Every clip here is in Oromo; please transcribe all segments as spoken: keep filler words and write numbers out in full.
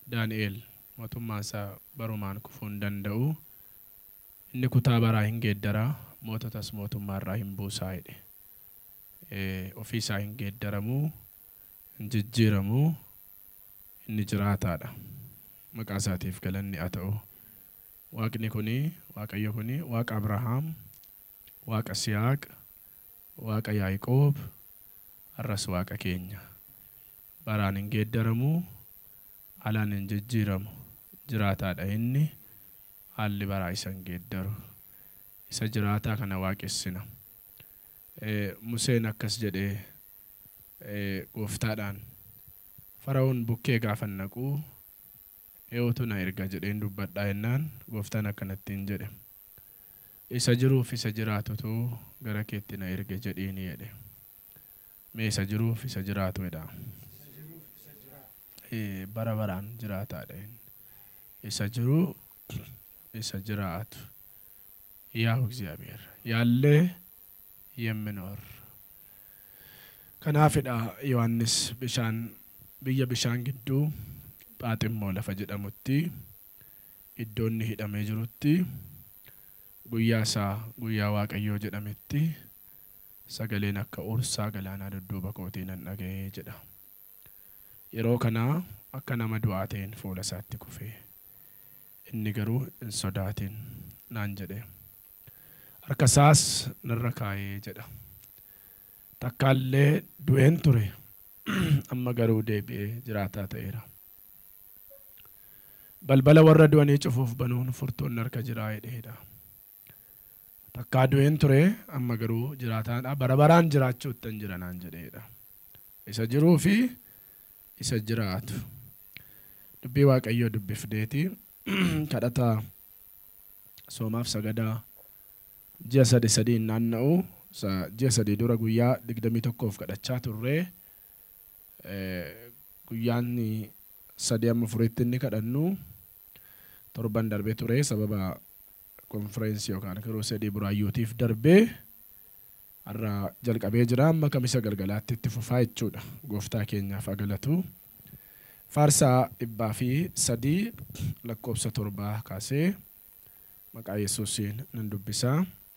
Daani'eel mootummaa isaa barumaan kufuun danda'u inni kutaa baraa hin geeddaraa moototas mootummaa irraa hin buusaa jedhe. Ofii isaa hin geeddaramuu hin jijjiiramuu inni jiraataadha. Maqaa isaatiif galanni haa ta'u. Waaqni kuni Waaqayyo kuni Waaqa Abrahaam, Waaqa Siyaaq, Waaqa Yaaqoob, har'as Waaqa keenya. Baraan hin geeddaramuu, alaan hin jijjiiramu, jiraataadha inni. Haalli baraa isa hin geeddaru. Isa jiraataa kana waaqessina. Museen akkas jedhee gooftaadhaan Fara'oon bukkee gaafa naquu eeyotu na erga jedheen dubbadhaa jennaan gooftaan akkanattiin jedhe. Isa jiruuf isa jiraatutu gara keetti na erge jedhiini jedhe. Mee isa jiruuf isa jiraatu jedha. Bara baraan jiraataadha inni. Isa jiru isa jiraatu ያው እግዚአብሔር ያለ የሚኖር ከናፍዳ ዮሐንስ ብሻን ብየ ብሻን ግዱ ጳጥሞ ለፈጀደሙቲ ኢዶኒ ሂደመ ጅሩቲ ጉያሳ ጉያ ዋቀዮ ጀደመቲ ሰገሌን አከ ኡርሳ ገላና ደዱበ ኮቲን ነገ ጀዳ የሮ ከና አከና መዱአቴን ፎለሳቲ ኩፌ inni garuu hin sodaatin naan jedhe harkasaas narra kaayee jedha takkaallee du'een ture amma garuu deebi'ee jiraataa ta'eera balbala warra du'anii cufuuf banuun furtuun harka jiraa jedheedha takkaa du'een ture amma garuu jiraataadha bara baraan jiraachuu ittiin jira naan jedheedha isa jiruu fi isa jiraatu dubbii waaqayyoo dubbifdeetii kadhata soomaaf sagadaa ji'a sadi sadiin naanna'u ji'a sadii dura guyyaa digdamii tokkoof kadhachaa turre guyyaan sadii amma furiitti inni kadhannu torban darbee ture sababa konferensii yookaan kiroosedii buraayyuutiif darbee har'a jalqabee jira amma kamisa galgalaatti itti fufaa jechuudha gooftaa keenyaaf galatu. Farsa ibbaa fi sadii lakkoobsa torbaa kaasee maqaa Yesuusiin nan dubbisaa.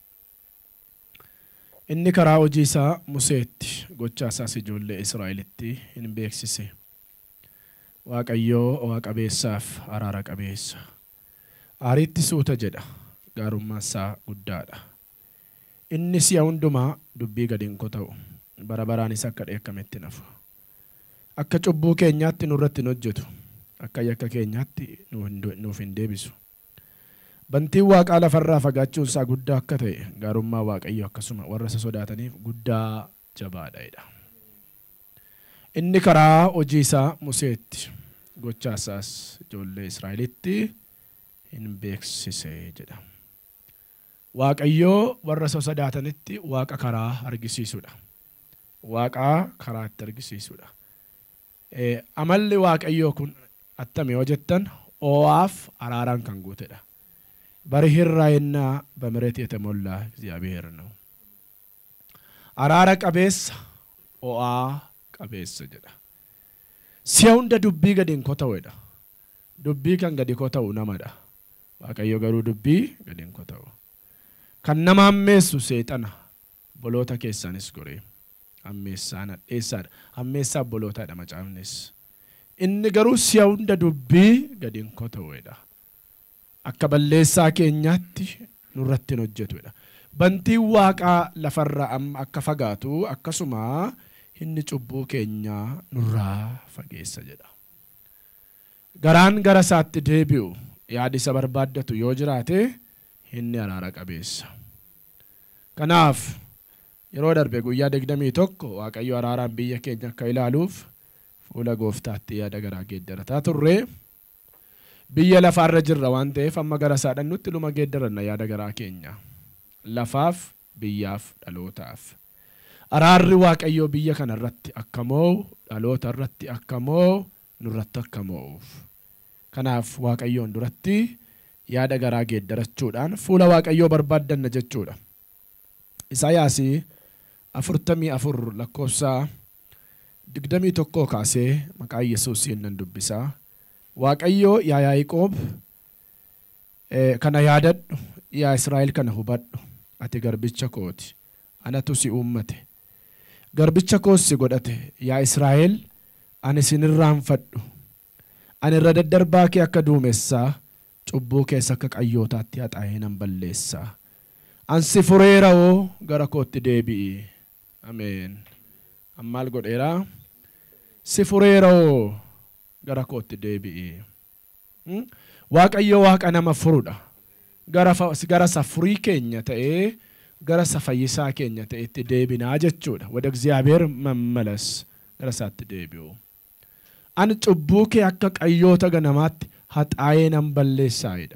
Inni karaa hojii isaa Museetti gochaa isaas ijoollee Israa'elitti hin beeksise. Waaqayyoo Waaqa qabeessaaf araara qabeessa. Aariitti suuta jedha gaarummaan isaa guddaadha. Inni si'a hundumaa dubbii gadi hin kota'u bara baraanis akka dheekkametti nafu. Akka cubbuu keenyaatti nurratti hojjetu akka yakka keenyaatti nuuf hin deebisu bantiin waaqaa lafarraa fagaachuun isaa guddaa akka ta'e gaarummaa waaqayyo akkasuma warra isa sodaataniif guddaa jabaadha. Inni karaa hojii isaa Museetti gochaa isaas ijoollee Israa'elitti hin beeksise jedha. Waaqayyo warra isa sodaatanitti waaqa karaa argisiisudha. Waaqa karaa itti argisiisudha. Amalli waaqayyoo kun attami yoo jettan oo'aaf araaraan kan guutedha. Bari hirraa'inaa በምሕረት የተሞላ እግዚአብሔር ነው. Araara qabeessa oo'aa qabeessa jedha. Si'a hunda dubbii gadi hin kota'uudha. Dubbii kan gadi kota'u namadha. Waaqayyo garuu dubbii gadi hin kota'u. Kan nama hammeessu seexana boloota keessaanis goree. Ammeessaana dheessaadha. Ammeessaa bolootaadha macaafnis. Inni garuu si'a hunda dubbii gadi hin kota'uudha. Akka balleessaa keenyaatti nurratti hin hojjetudha. Bantiin waaqaa lafarraa akka fagaatu akkasuma inni cubbuu keenyaa nurraa fageessa jedha. Garaan gara isaatti deebi'u yaadi isa barbaaddatu yoo jiraate inni araara qabeessa. Kanaaf yeroo darbe guyyaa digdamii tokko waaqayyo araaraan biyya keenya akka ilaaluuf fuula gooftaatti yaada garaa geeddarataa turre. Biyya lafaarra jirra waan ta'eef amma gara isaadhaan nutti luma geeddaranna yaada garaa keenya. Lafaaf biyyaaf dhalootaaf. Araarri waaqayyoo biyya kanarratti akka moo'u dhaloota irratti akka moo'u nurratti akka moo'uuf. Kanaaf waaqayyoon duratti yaada garaa geeddarachuudhaan fuula waaqayyoo barbaaddanna jechuudha. Isaayaasii afurtamii afur lakkoofsa digdamii tokkoo kaasee maqaa Yesuusiin nan dubbisaa. waaqayyo yaa Yaaqoob kana yaadadhu yaa Israa'el kana hubadhu ati garbicha kooti anatu si uummate garbicha koos si godhate yaa Israa'el ani sinirraanfadhu ani irra daddarbaa kee akka duumessaa cubbuu keessa akka qayyootaatti haxaa'ee nan balleessaa ansi fureera'oo gara kootti deebi'i ameen ammaal godheeraa si fureera'oo gara kootti deebi'i waaqayyo waaqa nama furudha gara gara safurii keenya ta'ee gara safayyisaa keenya ta'etti deebinaa jechuudha wada እግዚአብሔር መመለስ gara isaatti deebi'u ani cubbuu kee akka qayyoota ganamaatti haxaa'ee nan balleessaa'edha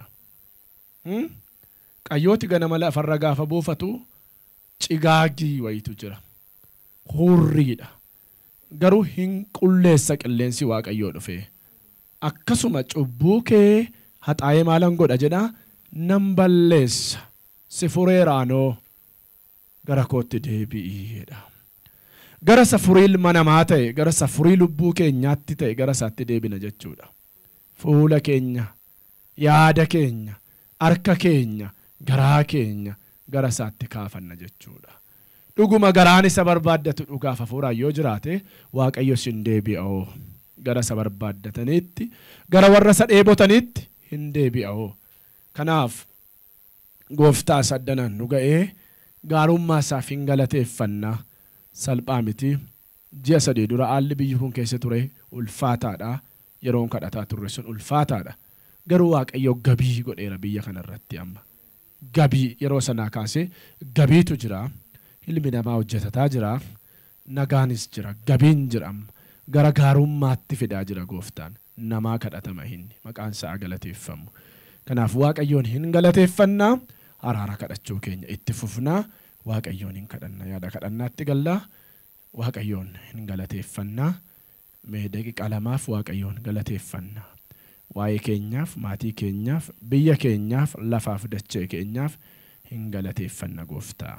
qayyooti ganama lafarra gaafa buufatu cigaagii wayitu jira hurriidha garuu hin qulleessa qilleensi waaqayyoo dhufe akkasuma cubbuu kee haxaa'ee maalan godha jedha nan balleessa si fureeraanoo gara kootti deebi'iidha gara safurii ilma namaa ta'e gara safurii lubbuu keenyaatti ta'e gara isaatti deebina jechuudha fuula keenya yaada keenya harka keenya garaa keenya gara isaatti kaafanna jechuudha dhuguma garaan isa barbaaddatu dhugaaf hafuuraan yoo jiraate waaqayyo sin deebi'oo gara isa barbaaddataniitti gara warra isa dheebotaniitti hin deebi'oo kanaaf gooftaa saddanan nu ga'ee gaarummaa isaaf hin galateeffannaa salphaa miti ji'a sadii dura haalli biyyi kun keessa ture ulfaataadha yeroon kadhataa turre sun ulfaataadha garuu waaqayyo gabii godheera biyya kanarratti amma gabii yeroo sanaa kaasee gabiitu jira ilmi namaa hojjetataa jira nagaanis jira gabiin jira gara gaarummaatti fidaa jira gooftaan namaa kadhatama hinni maqaan isaa galateeffamu kanaaf waaqayyoon hin galateeffannaa araara kadhachuu keenya itti fufnaa waaqayyoon hin kadhanna yaada kadhannaatti gallaa waaqayyoon hin galateeffannaa mee daqiiqaa lamaaf waaqayyoon galateeffannaa waa'ee keenyaaf maatii keenyaaf biyya keenyaaf lafaaf dachee keenyaaf hin galateeffanna gooftaa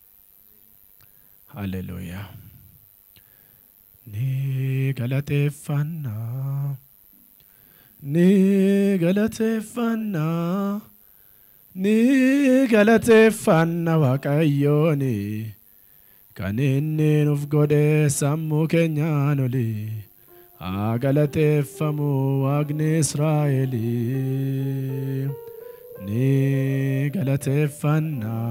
haleluuyaa ni galateeffannaa ni galateeffannaa ni galateeffanna waaqayyooni kan inni nuuf godhe sammuu keenyaan oli haa galateeffamu waaqni Israa'elii ni galateeffanna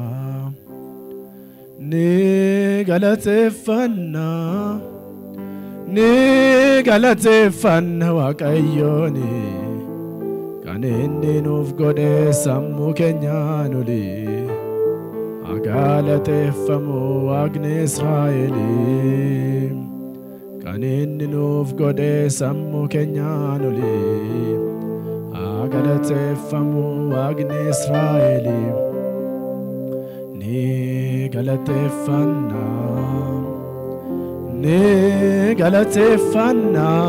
ni galateeffanna ni galateeffanna waaqayyooni kan inni nuuf godhe sammuu keenyaan oli haa galateeffamu waaqni Israa'elii kan inni nuuf godhe sammuu keenyaan oli haa galateeffamu waaqni Israa'elii ni galateeffanna ni galateeffanna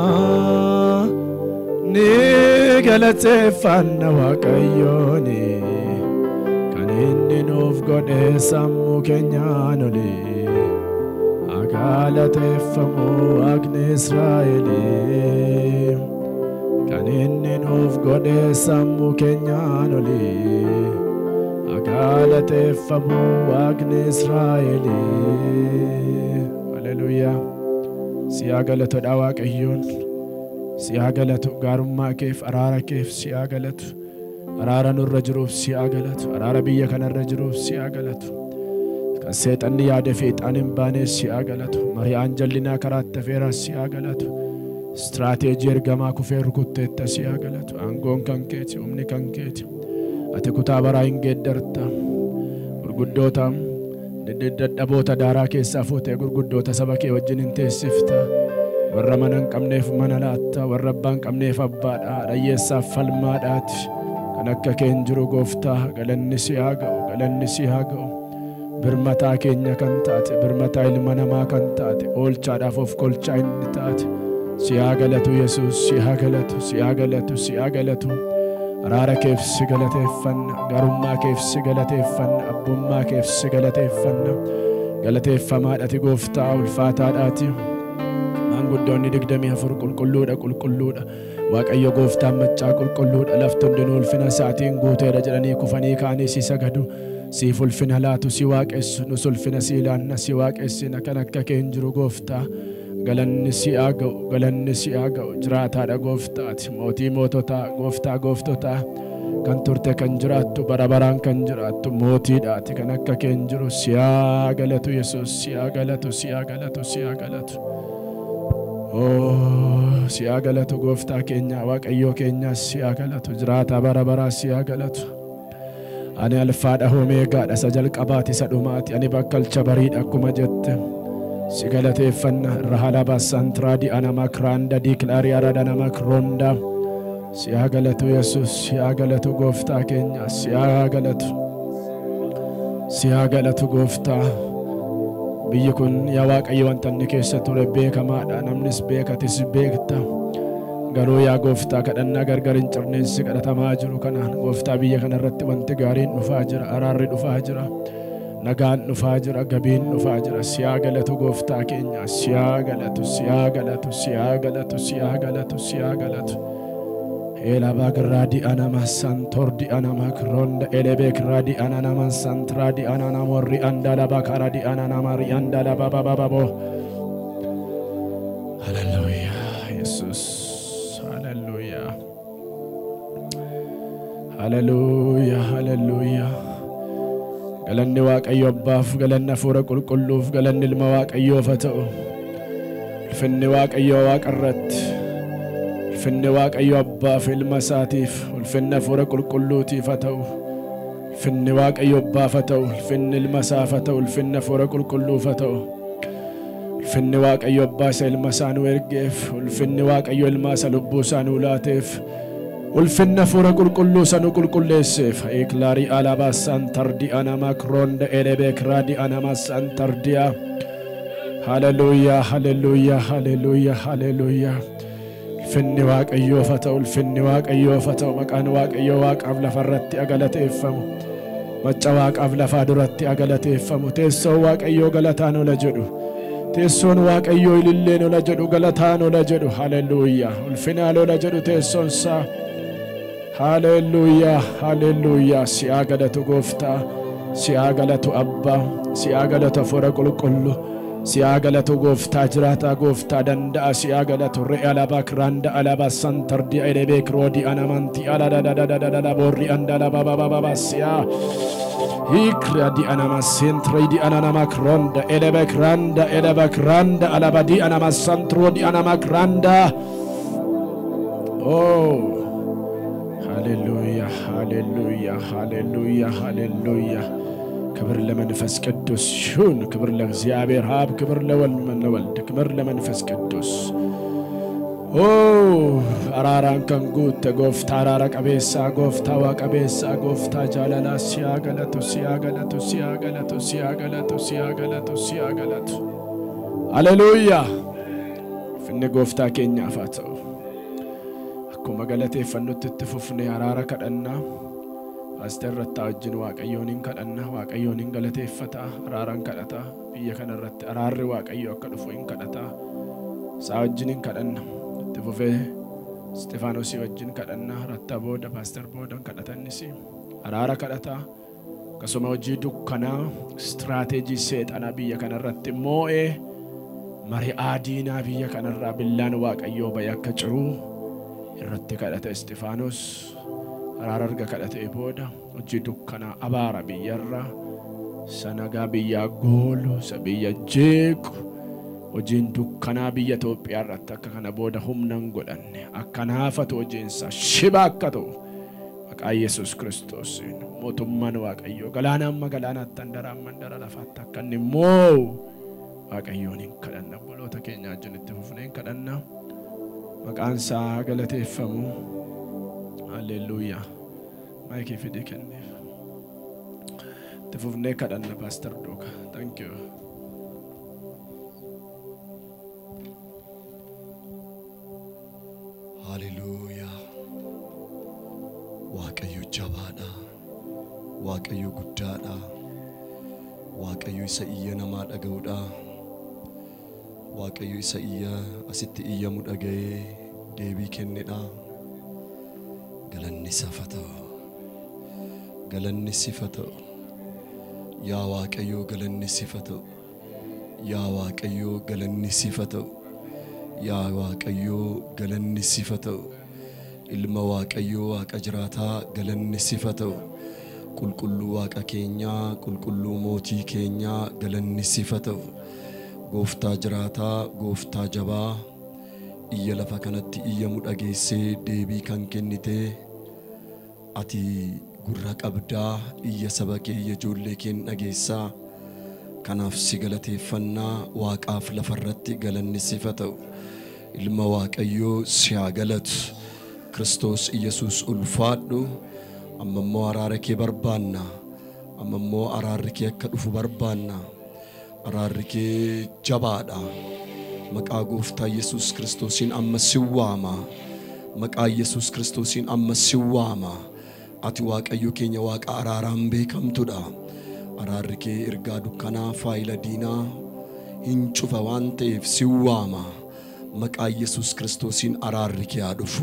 ni galateeffanna waaqayyooni kan inni nuuf godhe sammuu keenyaan oli haa galateeffamu waaqni Israa'elii kan inni nuuf godhe sammuu keenyaan oli haa galateeffamu waaqni Israa'elii haleluuyaa si haa galatudha waaqayyoon si haa galatu gaarummaa keef araara keef si haa galatu araara nurra jiruuf si haa galatu araara biyya kanarra jiruuf si haa galatu kan seexanni yaada fiixaan hin baane si haa galatu mari'aan jallinaa karaatti hafeeraa si haa galatu istiraateejii ergamaa kufee rukutteetta si haa galatu aangoon kan keeti humni kan keeti ati kutaa baraa hin geeddarta gurguddoota dadhaboota daaraa keessaa fuutee gurguddoota saba kee wajjin hin teessifta warra mana hin qabneef mana laatta warra abbaa hin qabneef abbaadha dhayyeessaaf falmaadhaati kan akka kee hin jiru gooftaa galanni si haa ga'u galanni si haa ga'u birmataa keenya kan taate birmataa ilma namaa kan taate oolchaadhaaf of kolchaa inni taate si haa galatu Yesuus si haa galatu si haa galatu si haa galatu araara keef si galateeffanna garummaa keef si galateeffanna abbummaa keef si galateeffanna galateeffamaadhati gooftaa ulfaataadhaati maanguddoonni digdamii afur qulqulluudha qulqulluudha waaqayyo gooftaan maccaa qulqulluudha laftuun dinuu ulfina isaatiin guuteedha jedhanii kufanii kaanii si sagadu siif ulfina laatu si waaqessu nus ulfina si ilaanna si waaqessina kan akka kee hin jiru gooftaa galanni si haa ga'u galanni si haa ga'u jiraataadha gooftaati mootii moototaa gooftaa gooftotaa kan turte kan jiraattu bara baraan kan jiraattu mootiidhaati kan akka kee hin jiru si haa galatu Yesuus si haa galatu si haa galatu si haa galatu oh si haa galatu gooftaa keenya waaqayyoo keenya si haa galatu jiraataa bara baraa si haa galatu ani alfaadha omeegaadha isa jalqabaati isa dhumaati ani bakkalcha bariidha akkuma jette si galateeffanna rahala basantraadi anama kranda diklaari arada nama kronda si haa galatu Yesuus si haa galatu gooftaa keenya si haa galatu si haa galatu gooftaa biyyi kun yaa waaqayyo wanta inni keessa ture beekamaadha namnis beekatis beekta garuu yaa gooftaa kadhannaa gargar hin cirneensi kadhatamaa jiru kanaan gooftaa biyya kana irratti wanti gaariin dhufaa jira araarri dhufaa jira nagaan dhufaa jira gabiin dhufaa jira si haa galatu gooftaa keenya si haa galatu si haa galatu si haa galatu si haa galatu si haa galatu Elaba gradi anama santordi anama kronda elebe gradi anama santradi anana morri andala bakaradi anana mari andala baba baba bo Hallelujah Jesus Hallelujah Hallelujah Hallelujah galanni waaqayyo abbaaf galanni hafuura qulqulluuf galanni ilma waaqayyoof haa ta'u ulfinni waaqayyo waaqarratti ulfinni waaqayyo abbaaf ilma isaatiif ulfinni hafuura qulqulluutiif haa ta'u ulfinni waaqayyo abbaaf haa ta'u ulfinni ilma isaaf haa ta'u ulfinni hafuura qulqulluuf haa ta'u ulfinni waaqayyo abbaa isa ilma isaa nu ergeef ulfinni waaqayyo ilma isa lubbuu isaa nu laateef ulfinni hafuura qulqulluu isa nu qulqulleesseef iklaarii alabaa santardi anama kronda elebeekraadi anama santardiya haleluuyaa haleluuyaa haleluuyaa haleluuyaa ulfinni waaqayyoof haa ta'u ulfinni waaqayyoof haa ta'u maqaan waaqayyo waaqaaf lafarratti agalateeffamu macca waaqaaf lafaa duratti agalateeffamu teessoon waaqayyoo galataan ola jedhu teessoon waaqayyoo ililleen ola jedhu galataan ola jedhu haleluuyaa ulfinaan ola jedhu teessoon isaa haleluuyaa haleluuyaa si haa galatu gooftaa si haa galatu abbaa si haa galatu hafuura qulqulluu si haa galatu gooftaa jiraataa gooftaa danda'a si haa galatu re'ee alabaa kiraanda alabaa santardi edebee kiroodii anamantii aladadadadadada boorri andala babababa si haa hikradi anama sentredi anama kronda elebe kranda elebe kranda alabadi anama santrodi anama kranda oh hallelujah hallelujah hallelujah hallelujah ክብር ለመንፈስ ቅዱስ ይሁን ክብር ለእግዚአብሔር አብ ክብር ለወልድ ክብር ለመንፈስ ቅዱስ ኦ አራራን ከንጉት ጎፍታ አራራ ቀቤሳ ጎፍታ ዋቀቤሳ ጎፍታ ጃላላ ሲያገለቱ ሲያገለቱ ሲያገለቱ ሲያገለቱ ሲያገለቱ ሲያገለቱ ሃሌሉያ ፍነ ጎፍታ ኬኛ አፋተው አኩማ ገለቴ ፈኑት ትፍፍነ አራራ ከደና Asterratta wajjin waaqayyoon kadhanna waaqayyoon galateeffata araaran kadhata biyya kanarratti araarri waaqayyo akka dhufu hin kadhata saa wajjin kadhanna itti fufee Stefaanos wajjin kadhanna ratta booda pastor booda kadhatannis araara kadhata akkasuma hojii dukkanaa strateejii seexana biyya kanarratti moo'ee mari'aa diinaa biyya kanarraa billaan waaqayyoo bayya akka ciru irratti kadhata Stefaanos ararga kadhate booda hojii dukkanaa abaara biyyarra sanagaa biyya goolu sabiyya jeeq hojiin dukkanaa biyya Itoophiyaa irratti akka kana booda humnan godhanne akkanaafatu hojiinsa shiba akka ta'u maqaa Yesuus Kiristoos mootummaan waaqayyo galaanaan magalaanaatti handaraan mandara lafaatti akka inni immoo waaqayyoon hin kadhanna boloota keenya wajjin itti fufnee hin kadhanna maqaan isaa galateeffamu Hallelujah. Mike if you can. The Fuvne kadhanna Pastor Doka. Thank you. Hallelujah. Waaqayyo jabaadha. Waaqayyo guddaadha. Waaqayyo isa iyya namaa dhaga'uudha. Waaqayyo isa iyya asitti iyyamu dhaga'ee deebii kennedha. isafata'u galanni sifata'u yaa Waaqayyoo galanni sifata'u yaa Waaqayyoo galanni sifata'u yaa Waaqayyoo galanni sifata'u ilma Waaqayyoo Waaqa jiraataa galanni sifata'u qulqulluu Waaqa keenyaa qulqulluu mootii keenyaa galanni sifata'u gooftaa jiraataa gooftaa jabaa iyya lafa kanatti iyyamu dhageessee deebii kan kennite ati gurra qabdaa iyya saba kee iyya ijoollee kee dhageessaa kanaaf si galateeffannaa Waaqaaf lafarratti galanni sifata'u ilma Waaqayyoo si haa galatu Kiristoos Iyesuus ulfaadhu amma immoo araara kee barbaanna amma immoo araarri kee akka dhufu barbaanna araarri kee jabaadha maqaa gooftaa Yesuus Kiristoosiin amma si waama maqaa Yesuus Kiristoosiin amma si waama ati Waaqayyo keenya Waaqa araaraan beekamtudha araarri kee ergaa dukkanaa faayila diinaa hin cufa waan ta'eef si waama maqaa Yesuus Kiristoosiin araarri kee haa dhufu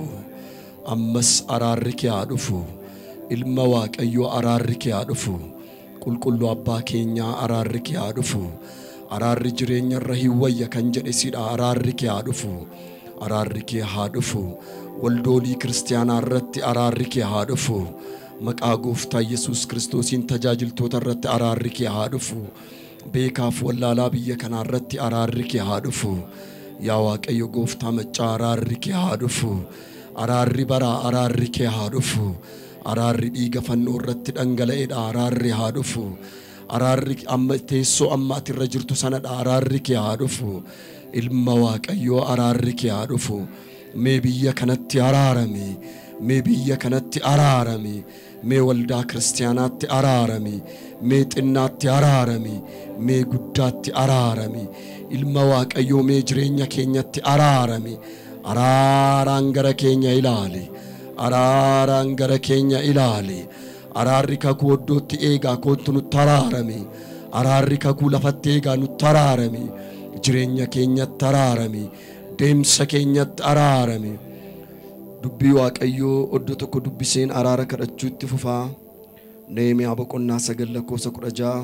ammas araarri kee haa dhufu ilma Waaqayyo araarri kee haa dhufu qulqulluu abbaa keenyaa araarri kee haa dhufu araarri jireenya irra hin wayya kan jedhe sidha araarri kee haa dhufu araarri kee haa dhufu waldoolii kiristaanaa irratti araarri kee haa dhufu maqaa gooftaa Yesuus Kiristoosiin tajaajiltoota irratti araarri kee haa dhufu beekaaf wallaalaa biyya kanaa irratti araarri kee haa dhufu yaa Waaqayyo gooftaa maccaa araarri kee haa dhufu araarri bara araarri kee haa dhufu araarri dhiiga fannoo irratti dhangala'eedha araarri haa dhufu araarri amma teessoo amma ati irra jirtu sanadha araarri kee haa dhufu ilma Waaqayyoo araarri kee haa dhufu mee biyya kanatti araarami mee biyya kanatti araarami mee waldaa kiristaanaatti araarami mee xinnaatti araarami mee guddaatti araarami ilma Waaqayyoo mee jireenya keenyatti araarami araaraan gara keenya ilaali araaraan gara keenya ilaali araarri kakuu iddootti eegaa kootu nutti araarami araarri kakuu lafatti eegaa nutti araarami jireenya keenyatti araarami deemsa keenyatti araarami dubbii Waaqayyoo iddoo tokko dubbiseen araara kadhachuutti fufaa Nehemiyaa boqonnaa sagal lakkoofsa kudha ja'a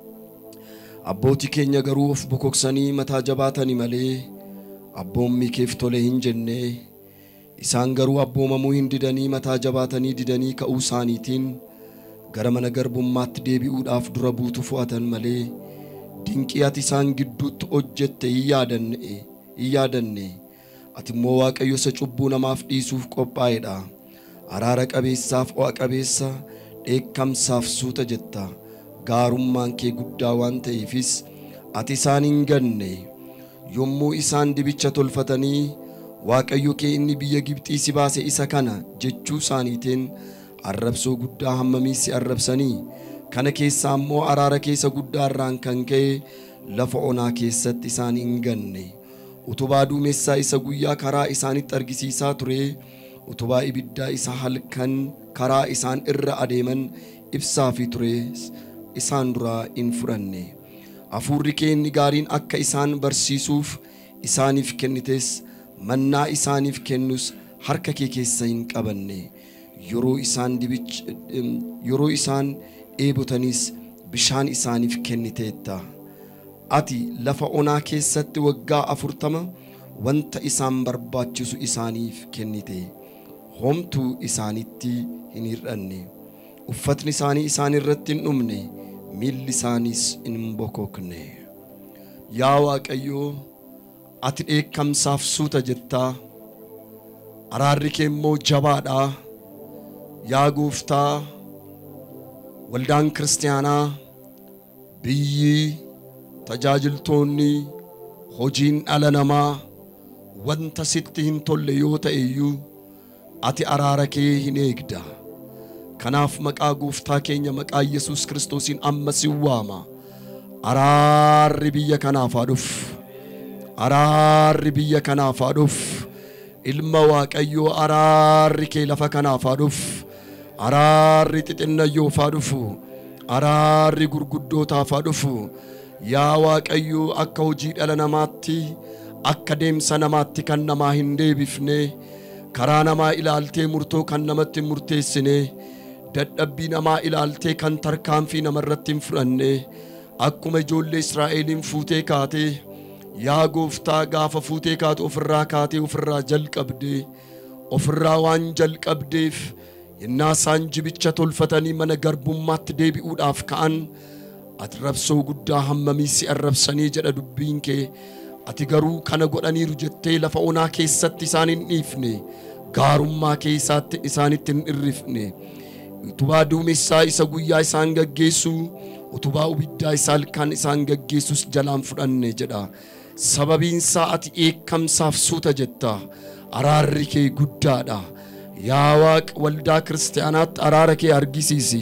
abbootii keenya garuu of bokoksanii mataa jabaatanii malee abboommii keef tole hin jenne isaan garuu abboomamuu hin didanii mataa jabaatanii didanii ka'uu isaaniitiin gara mana garbummaatti deebi'uudhaaf dura buutu fu'atan malee dinqii ati isaan gidduutti hojjette hin yaadanne hin yaadanne ati immoo Waaqayyo isa cubbuu namaaf dhiisuuf qophaa'edha araara qabeessaaf o'a qabeessa dheekkamsaaf suuta jetta gaarummaan kee guddaa waan ta'eefis ati isaan hin ganne yommuu isaan dibicha tolfatanii Waaqayyo kee inni biyya Gibxii si baase isa kana jechuu isaaniitiin arrabsoo guddaa hammamii si arrabsanii kana keessaa immoo araara keessa guddaa irraan kan ka'e lafa onaa keessatti isaan hin ganne utubaa duumessaa isa guyyaa karaa isaanitti argisiisaa ture utubaa ibiddaa isa halkan karaa isaan irra adeeman ibsaa fi ture isaan duraa hin fudhanne hafuurri kee inni gaariin akka isaan barsiisuuf isaaniif kennites mannaa isaaniif kennus harka kee keessa hin qabanne yeroo isaan dibich yeroo isaan eebotanis bishaan isaaniif kenniteetta ati lafa onaa keessatti waggaa afurtama wanta isaan barbaachisu isaaniif kennite homtuu isaanitti hin hir'anne uffatni isaanii isaan irratti hin dhumne miilli isaaniis hin bokokne yaa Waaqayyo ati dheekkamsaaf suuta jettaa araarri kee immoo jabaadha yaa gooftaa waldaan kiristaanaa biyyi tajaajiltoonni hojiin dhala namaa wanta sitti hin tolle yoo ta'e iyyuu ati araara kee hin eegda kanaaf maqaa gooftaa keenya maqaa Yesuus Kiristoosiin amma si waama araarri biyya kanaaf haa dhufu araarri biyya kanaaf haa dhufu ilma Waaqayyoo araarri kee lafa kanaaf haa dhufu araarri xixinnayyoof haa dhufu araarri gurguddootaaf haa dhufu yaa Waaqayyoo akka hojii dhala namaatti akka deemsa namaatti kan namaa hin deebifne karaa namaa ilaaltee murtoo kan namatti murteessine dadhabbii namaa ilaaltee kan tarkaanfii namarratti hin fudhanne akkuma ijoollee Israa'eliin fuutee kaatee yaa gooftaa gaafa fuutee kaatu ofirraa kaatee ofirraa jalqabde ofirraa waan jalqabdeef yennaa isaan jibicha tolfatanii mana garbummaatti deebi'uudhaaf ka'an ati rabsoo guddaa hammamii si arrabsanii jedha dubbiin kee ati garuu kana godhaniiru jettee lafa onaa keessatti isaan hin dhiifne gaarummaa keessaatti isaanitti hin irrifne utubaa duumessaa isa guyyaa isaan gaggeessu utubaa ibiddaa isaa halkan isaan gaggeessus jalaan fudhanne jedha sababiin isaa ati eekkamsaaf suuta jetta araarri kee guddaadha yaa Waaq waldaa kiristaanaatti araara kee argisiisi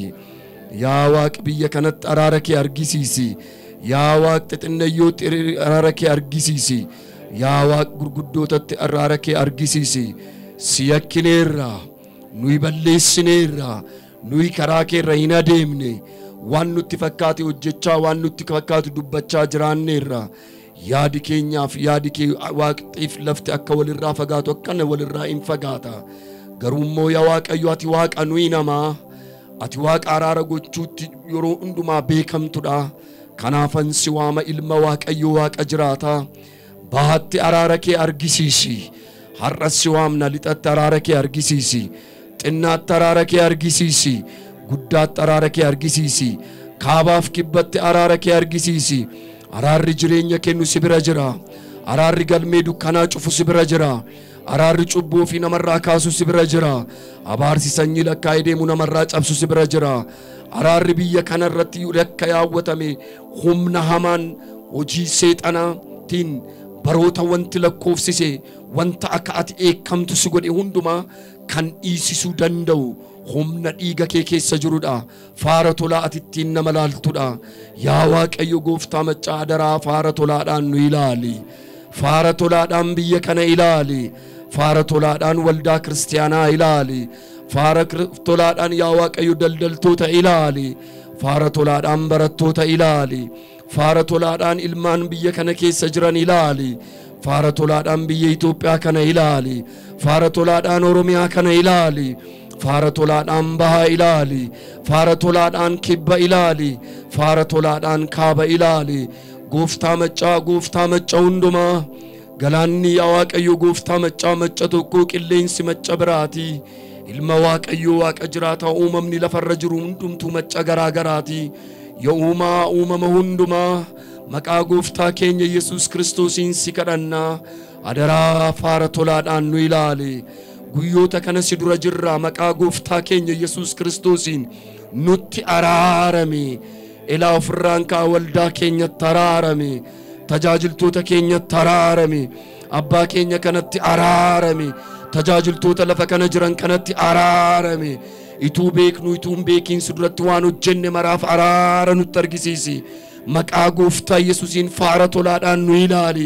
yaa Waaq biyya kanatti araara kee argisiisi yaa Waaq xixinnayyootti araara kee argisiisi yaa Waaq gurguddootatti araara kee argisiisi si yakkineerra nuyi balleessineerra nuyi karaa keerra hin adeemne waan nutti fakkaate hojjechaa waan nutti fakkaatu dubbachaa jiraanneerra yaadi keenyaaf yaadi kee Waaqxiif lafti akka walirraa fagaatu akkana walirraa hin fagaata garuu immoo yaa Waaqayyo ati Waaqa nuyi namaa ati Waaqa araara gochuutti yeroo hundumaa beekamtudha kanaafan si waama ilma Waaqayyo Waaqa jiraata baatti araara kee argisiisi har'a si waamna lixatti araara kee argisiisi xinnaatti araara kee argisiisi guddaatti araara kee argisiisi kaabaaf kibbatti araara kee argisiisi araarri jireenya kennu si bira jira araarri galmee dukkanaa cufu si bira jira araarri cubbuu fi namarraa kaasu si bira jira abaarsi sanyii lakkaa'ee deemu namarraa cabsu si bira jira araarri biyya kanarratti lakka yaawwatame humna hamaan hojii seexanaatiin baroota wanti lakkoofsise wanta akka ati eekkamtu si godhe hundumaa kan dhiisisuu danda'u humna dhiiga kee keessa jirudha faara tolaa ati ittiin nama laaltudha yaa Waaqayyo gooftaa maccaa adaraa faara tolaadhaan nu ilaali faara tolaadhaan biyya kana ilaali faara tolaadhaan waldaa kiristaanaa ilaali faara tolaadhaan yaa Waaqayyo daldaltoota ilaali faara tolaadhaan barattoota ilaali faara tolaadhaan ilmaan biyya kana keessa jiran ilaali faara tolaadhaan biyya Itoophiyaa kana ilaali faara tolaadhaan Oromiyaa kana ilaali faara tolaadhaan baha ilaali faara tolaadhaan kibba ilaali faara tolaadhaan kaaba ilaali gooftaa maccaa gooftaa maccaa hundumaa galaanni yaa Waaqayyo gooftaa maccaa macca tokko qilleensi macca biraati ilma Waaqayyo Waaqa jiraataa uumamni lafarra jiru hundumtuu macca garaa garaati yaa uumaa uumama hundumaa maqaa gooftaa keenya Yesuus Kiristoosiin si kadhannaa adaraa faara tolaadhaan nu ilaali guyyoota kana si dura jirra maqaa gooftaa keenya Yesuus Kiristoosiin nutti araarame ilaa ofirraan kaa waldaa keenya araarame tajaajiltoota keenya araarame abbaa keenya kanatti araarame tajaajiltoota lafa kana jiran kanatti araarame ituu beeknu ituu hin beekin si duratti waan hojjenne maraaf araara nutti argisiisi maqaa gooftaa Yesuusiin faara tolaadhaan nu ilaali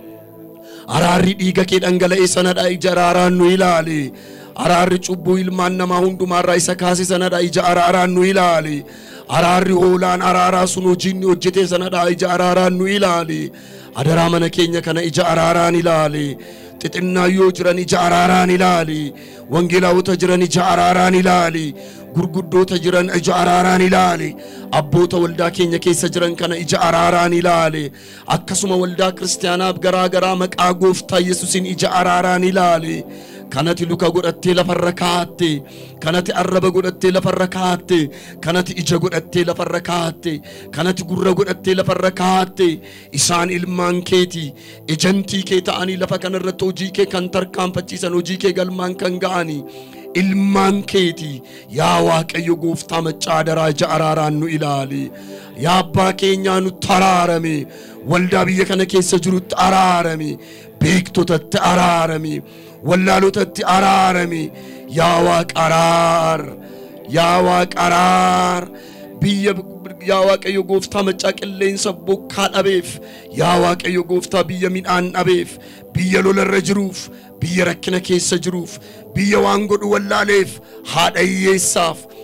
araarri dhiiga kee dhangala'ee sanadha ija araaraan nu ilaali araarri cubbuu ilmaan namaa hundumaarraa isa kaase sanadha ija araaraan nu ilaali araarri hoolaan araaraa sun hojiinni hojjete sanadha ija araaraan nu ilaali adaraa mana keenya kana ija araaraan ilaali xixinnaa yoo jiran ija araaraan ilaali wangeelaawota jiran ija araaraan ilaali gurguddoota jiran ija araaraan ilaali abboota waldaa keenya keessa jiran kana ija araaraan ilaali akkasuma waldaa kiristaanaaf garaa garaa maqaa gooftaa Yesuusiin ija araaraan ilaali kanati luka godhattee lafarra kaatte kanati arraba godhattee lafarra kaatte kanati ija godhattee lafarra kaatte kanati gurra godhattee lafarra kaatte isaan ilmaan keeti ejantii kee ta'anii lafa kanarratti hojii kee kan tarkaanfachiisan hojii kee galmaan kan ga'ani ilmaan keeti yaa Waaqayyo gooftaa maccaa adaraa ija araaraan nu ilaali yaa abbaa keenyaa nu araarame waldaa biyya kana keessa jirutti araarame beektotatti araarame wallaalotatti araarame yaa Waaq araar yaa Waaq araar biyya yaa Waaqayyo gooftaa maccaa qilleensa bokkaa dhabeef yaa Waaqayyo gooftaa biyya midhaan dhabeef biyya lolarra jiruuf biyya rakkina keessa jiruuf biyya waan godhu wallaaleef haadha hiyyeessaaf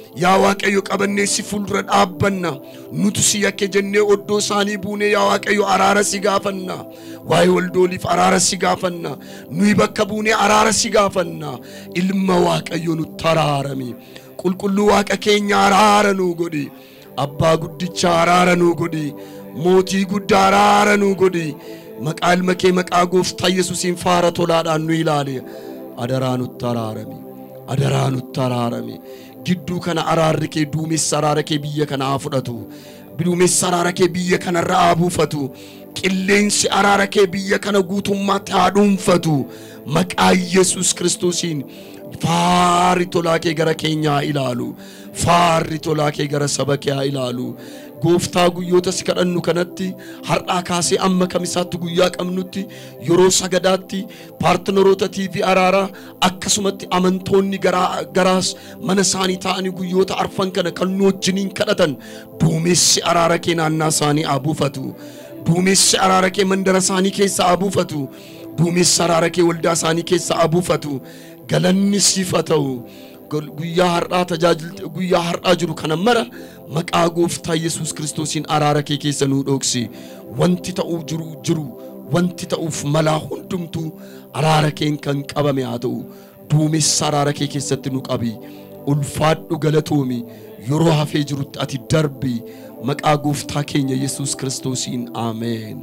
yaa waaqayyo qabannee si fuuldura dhaabbanna nutu si yakke jennee oddoo isaanii buunee yaa waaqayyo araara si gaafanna waa'ee waldooliif araara si gaafanna nuyi bakka buunee araara si gaafanna ilma waaqayyo nu taraarami qulqulluu waaqa keenya araara nu godhi abbaa guddicha araara nu godhi mootii guddaa araara nu godhi maqaa ilma kee maqaa gooftaa yesuusiin faara tolaadhaan nu ilaali adaraa nu taraarami adaraa nu taraarami gidduu kana araarri kee duumessa araara kee biyya kana fudhatu duumessa araara kee biyya kana irraa buufatu qilleensi araara kee biyya kana guutummaatti haa dhuunfatu maqaa yesuus kiristoosiin faarri tolaa kee gara keenyaa ilaalu faarri tolaa kee gara saba kee ilaalu gooftaa guyyoota si kadhannu kanatti har'aa kaasee amma kamisaatti guyyaa qabnutti yeroo sagadaatti paartinaroota tiivii araaraa akkasumatti amantoonni garaas mana isaanii ta'anii guyyoota arfan kana kan nu wajjiniin kadhatan duumessi araara kee naannaa isaanii abuufatu duumessi araara kee mandara isaanii keessa abuufatu duumessi araara kee waldaa isaanii keessa abuufatu galanni siif haa ta'u guyyaa har'aa tajaajilti guyyaa har'aa jiru kana mara maqaa gooftaa yesuus kiristoosiin araara kee keessa nu dhoksi wanti ta'uu jiru jiru wanti ta'uuf malaa hundumtu araara keen kan qabame haa ta'u duumessa araara kee keessatti nu qabi ulfaadhu galatoomi yeroo hafee jirutti ati darbi maqaa gooftaa keenya yesuus kiristoosiin aameen.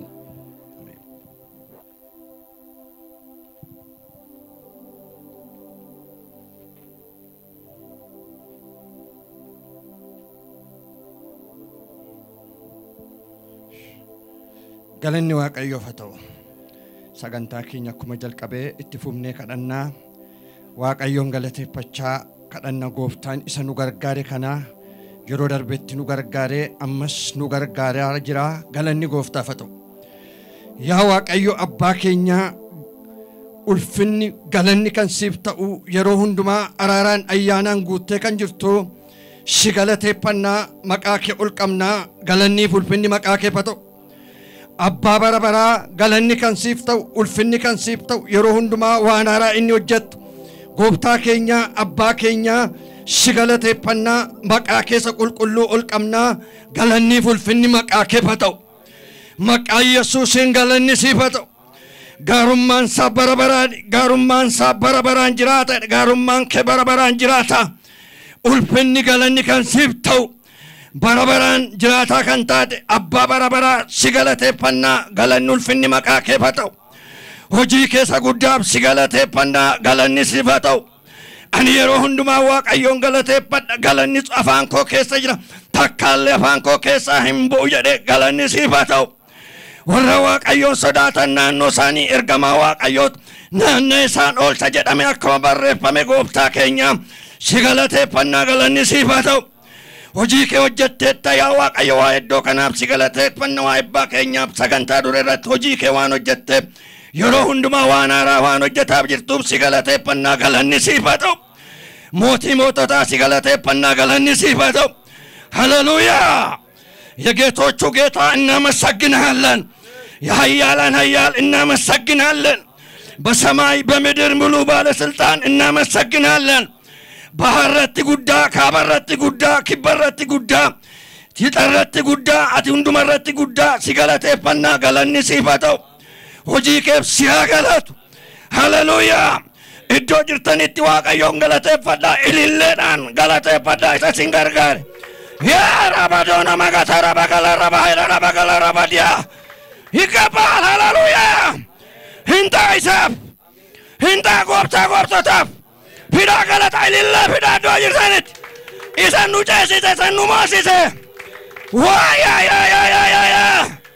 galanni waaqayyoof haa ta'u sagantaa keenya akkuma jalqabee itti fufnee kadhannaa waaqayyoon galateeffachaa kadhanna gooftaan isa nu gargaare kana yeroo darbetti nu gargaare ammas nu gargaaraa jira galanni gooftaaf haa ta'u yaa waaqayyo abbaa keenya ulfinni galanni kan siif ta'u yeroo hundumaa araaraan ayyaanaan guuttee kan jirtu si galateeffannaa maqaa kee ol qabnaa galanniif ulfinni maqaa kee haa ta'u abbaa bara baraa galanni kan siif ta'u ulfinni kan siif ta'u yeroo hundumaa waan haaraa inni hojjetu gooftaa keenya abbaa keenya si galateeffannaa maqaa keessa qulqulluu ol qabnaa galanniif ulfinni maqaa kee haa ta'u maqaa yesuusiin galanni siif haa ta'u gaarummaan isaa bara baraan gaarummaan isaa bara baraan jiraata gaarummaan kee bara baraan jiraata ulfinni galanni kan siif ta'u barabaraan jiraataa kan taate abbaa barabaraa si galateeffannaa galanni ulfinni maqaa kee haa ta'u hojii keessa guddaaf si galateeffannaa galanni siif haa ta'u ani yeroo hundumaa waaqayyoon galateeffadha galanni afaan koo keessa jira takkaallee afaan koo keessaa hin bu'u jedhee galanni siif haa ta'u warra waaqayyoon sodaatan naannoo isaanii ergamaa waaqayyoota naannoo isaan oolcha jedhame akkuma barreeffame gooftaa keenya si galateeffannaa galanni siif haa ta'u hojii kee hojjetteetta yaa waaqayyo waa iddoo kanaaf si galateeffanna waa abbaa keenyaaf sagantaa dura irratti hojii kee waan hojjetteef yeroo hundumaa waan haaraa waan hojjetaaf jirtuuf si galateeffannaa galanni siif haa ta'u mootii moototaa si galateeffannaa galanni siif haa ta'u haleluuyaa የጌቶቹ ጌታ እናመሰግንሃለን የኃያላን ኃያል እናመሰግንሃለን በሰማይ በምድር ሙሉ ባለስልጣን እናመሰግንሃለን ባህረት ጉዳ ካበረት ጉዳ ኪበረት ጉዳ ቲጠረት ጉዳ አቲ ሁንዱመረት ጉዳ ሲገለቴፈና ገለኒ ሲፈተው ሆጂ ከፍ ሲያገለቱ ሃሌሉያ እዶ ጅርተንቲ ዋቀዮን ገለቴፈዳ ኢሊሌዳን ገለቴፈዳ ኢሰሲን ገርጋር ያ ረባዶና ማጋታራ ባጋላ ረባይራ ባጋላ ረባዲያ ይከባል ሃሌሉያ hinta isaf hinta gopta gopta taf pida galat ililla pida do jirsanit isan nu jesi isan nu masise wa ya ya ya ya ya ya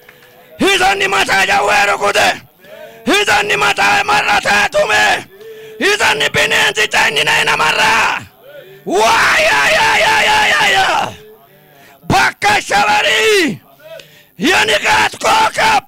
isan ni mata ja wero kude isan ni mata marata tume isan ni binenti tani na ina marra wa ya ya ya ya ya ya bakka shabari yani kat kokap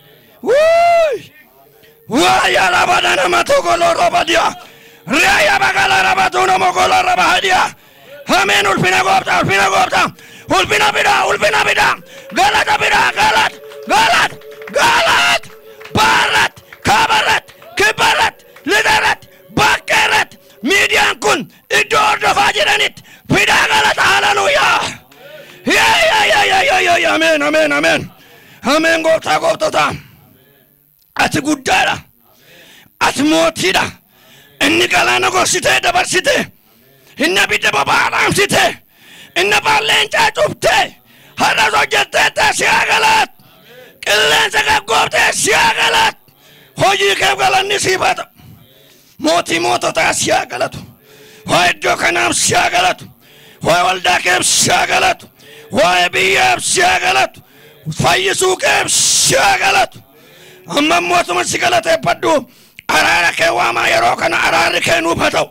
wuy Waya labadana matogolo robadia. Raya bagala rabatuno mogolo rabadia. Amen ulpina gopta ulpina gopta. Ulpina bida ulpina bida. Galat bida galat galat galat. Barat kabarat kibarat lidarat bakarat miidiyaan kun iddoo hordofaa jiranit fidaa galata haleluuyaa. Ya ya ya ya ya ya ya amen amen amen amen gooftaa gooftota ati guddaadha ati mootiidha inni galaana gorsitee dabarsitee inni abidda boba'aa dhaamsitee inni balleencaa cuftee har'as hojjettee siyaa galata qilleensa gaggooftee siyaa galata hojii kee galanni siif haa ta'u mootii moototaa siyaa galatu waa iddoo kanaaf siyaa galatu waa waldaa keef siyaa galatu waa biyyaaf siyaa galatu fayyisuu keef siyaa galatu amma mootuma si galateeffadhu araara kee waamaa yeroo kana araarri kee nuuf haa ta'u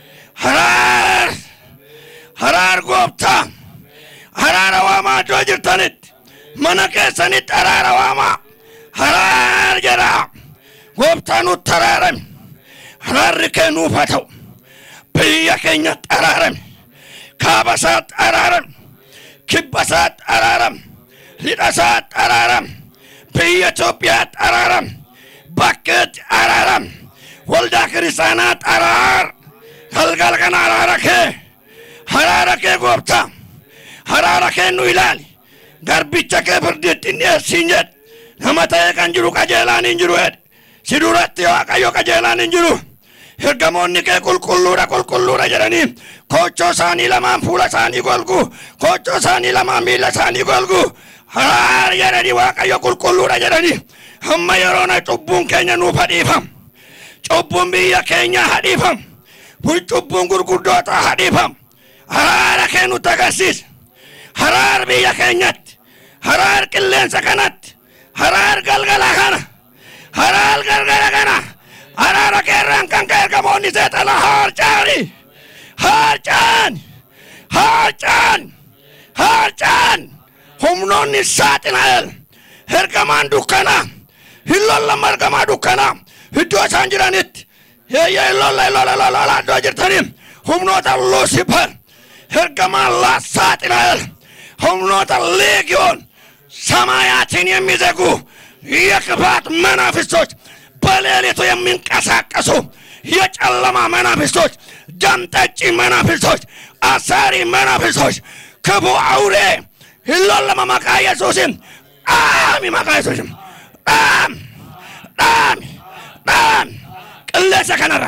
araar araar gooftaa araara waamaa iddoo jirtanitti mana keessanitti araara waamaa araar jedhaa gooftaa nutti araarame araarri kee nuuf haa ta'u biyya keenyatti araarame kaaba isaatti araarame kibba isaatti araarame lixa isaatti araarame biyya Itoophiyaatti araarame bakkeetti araarame waldaa kiristaanaatti araar galgala kana araara kee araara kee gooftaa araara kee nu ilaali garbicha kee firdiitti hin dhiyeessin jedhe nama ta'ee kan jiru qajeelaan hin jiru jedhe si duratti waaqayyo qajeelaan hin jiru ergamoonni kee qulqulluudha qulqulluudha jedhanii kochoo isaanii lamaan fuula isaanii golgu kochoo isaanii lamaan miila isaanii golgu araar jedhanii waaqayyo qulqulluudha jedhanii amma yeroona cubbuun keenya nuuf hadhiifam cubbuun biyya keenya hadhiifam cubbuun gurguddoota hadhiifam araara kee nutti agarsiisi araar biyya keenyatti araar qilleensa kanatti araar galgala kana araar galgala kana araara keerraan kan ka'e ergamoonni seexana harcaani harcaani harcaani harcaani humnoonni saaxinaa'el ergamaan dukkanaa hin lollamu ergamaa dukkanaa iddoo isaan jiranitti heeyya hin lolla hin lolla lolla lolla iddoo jirtanii humnoota luusifer ergamaan laa saaxinaa'el humnoota leegiyoon ሰማያትን የሚዘጉ የክፋት መናፍስቶች በሌሊቱ የሚንቀሳቀሱ የጨለማ መናፍስቶች ደም ጠጪ መናፍስቶች አሳሪ መናፍስቶች ክፉ አውሬ ይሎለማ መቃ ኢየሱስን አሚ መቃ ኢየሱስን አም አም አም ቅሌሰ ከነራ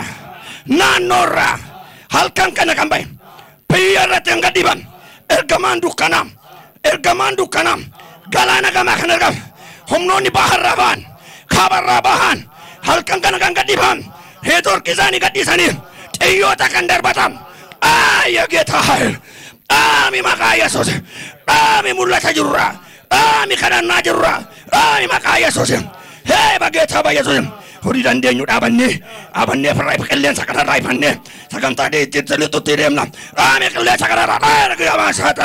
ናኖራ halkan kana kan bay piyarate ngadiban ergaman dukana ergaman dukana galana gama kana gam humnoni baharaban khabarabahan halkan kana kan gadiban hetor kisani gadisani tiyota kan darbatam ay geta hayr ami maka yesus ami mulla tajurra ami kana najurra ami maka yesus hey bageta ba yesus hori dandeenyu dhabanne abanne farai qilleen sakara raifanne saganta de titletu tiremna ami qilleen sakara raa ga masata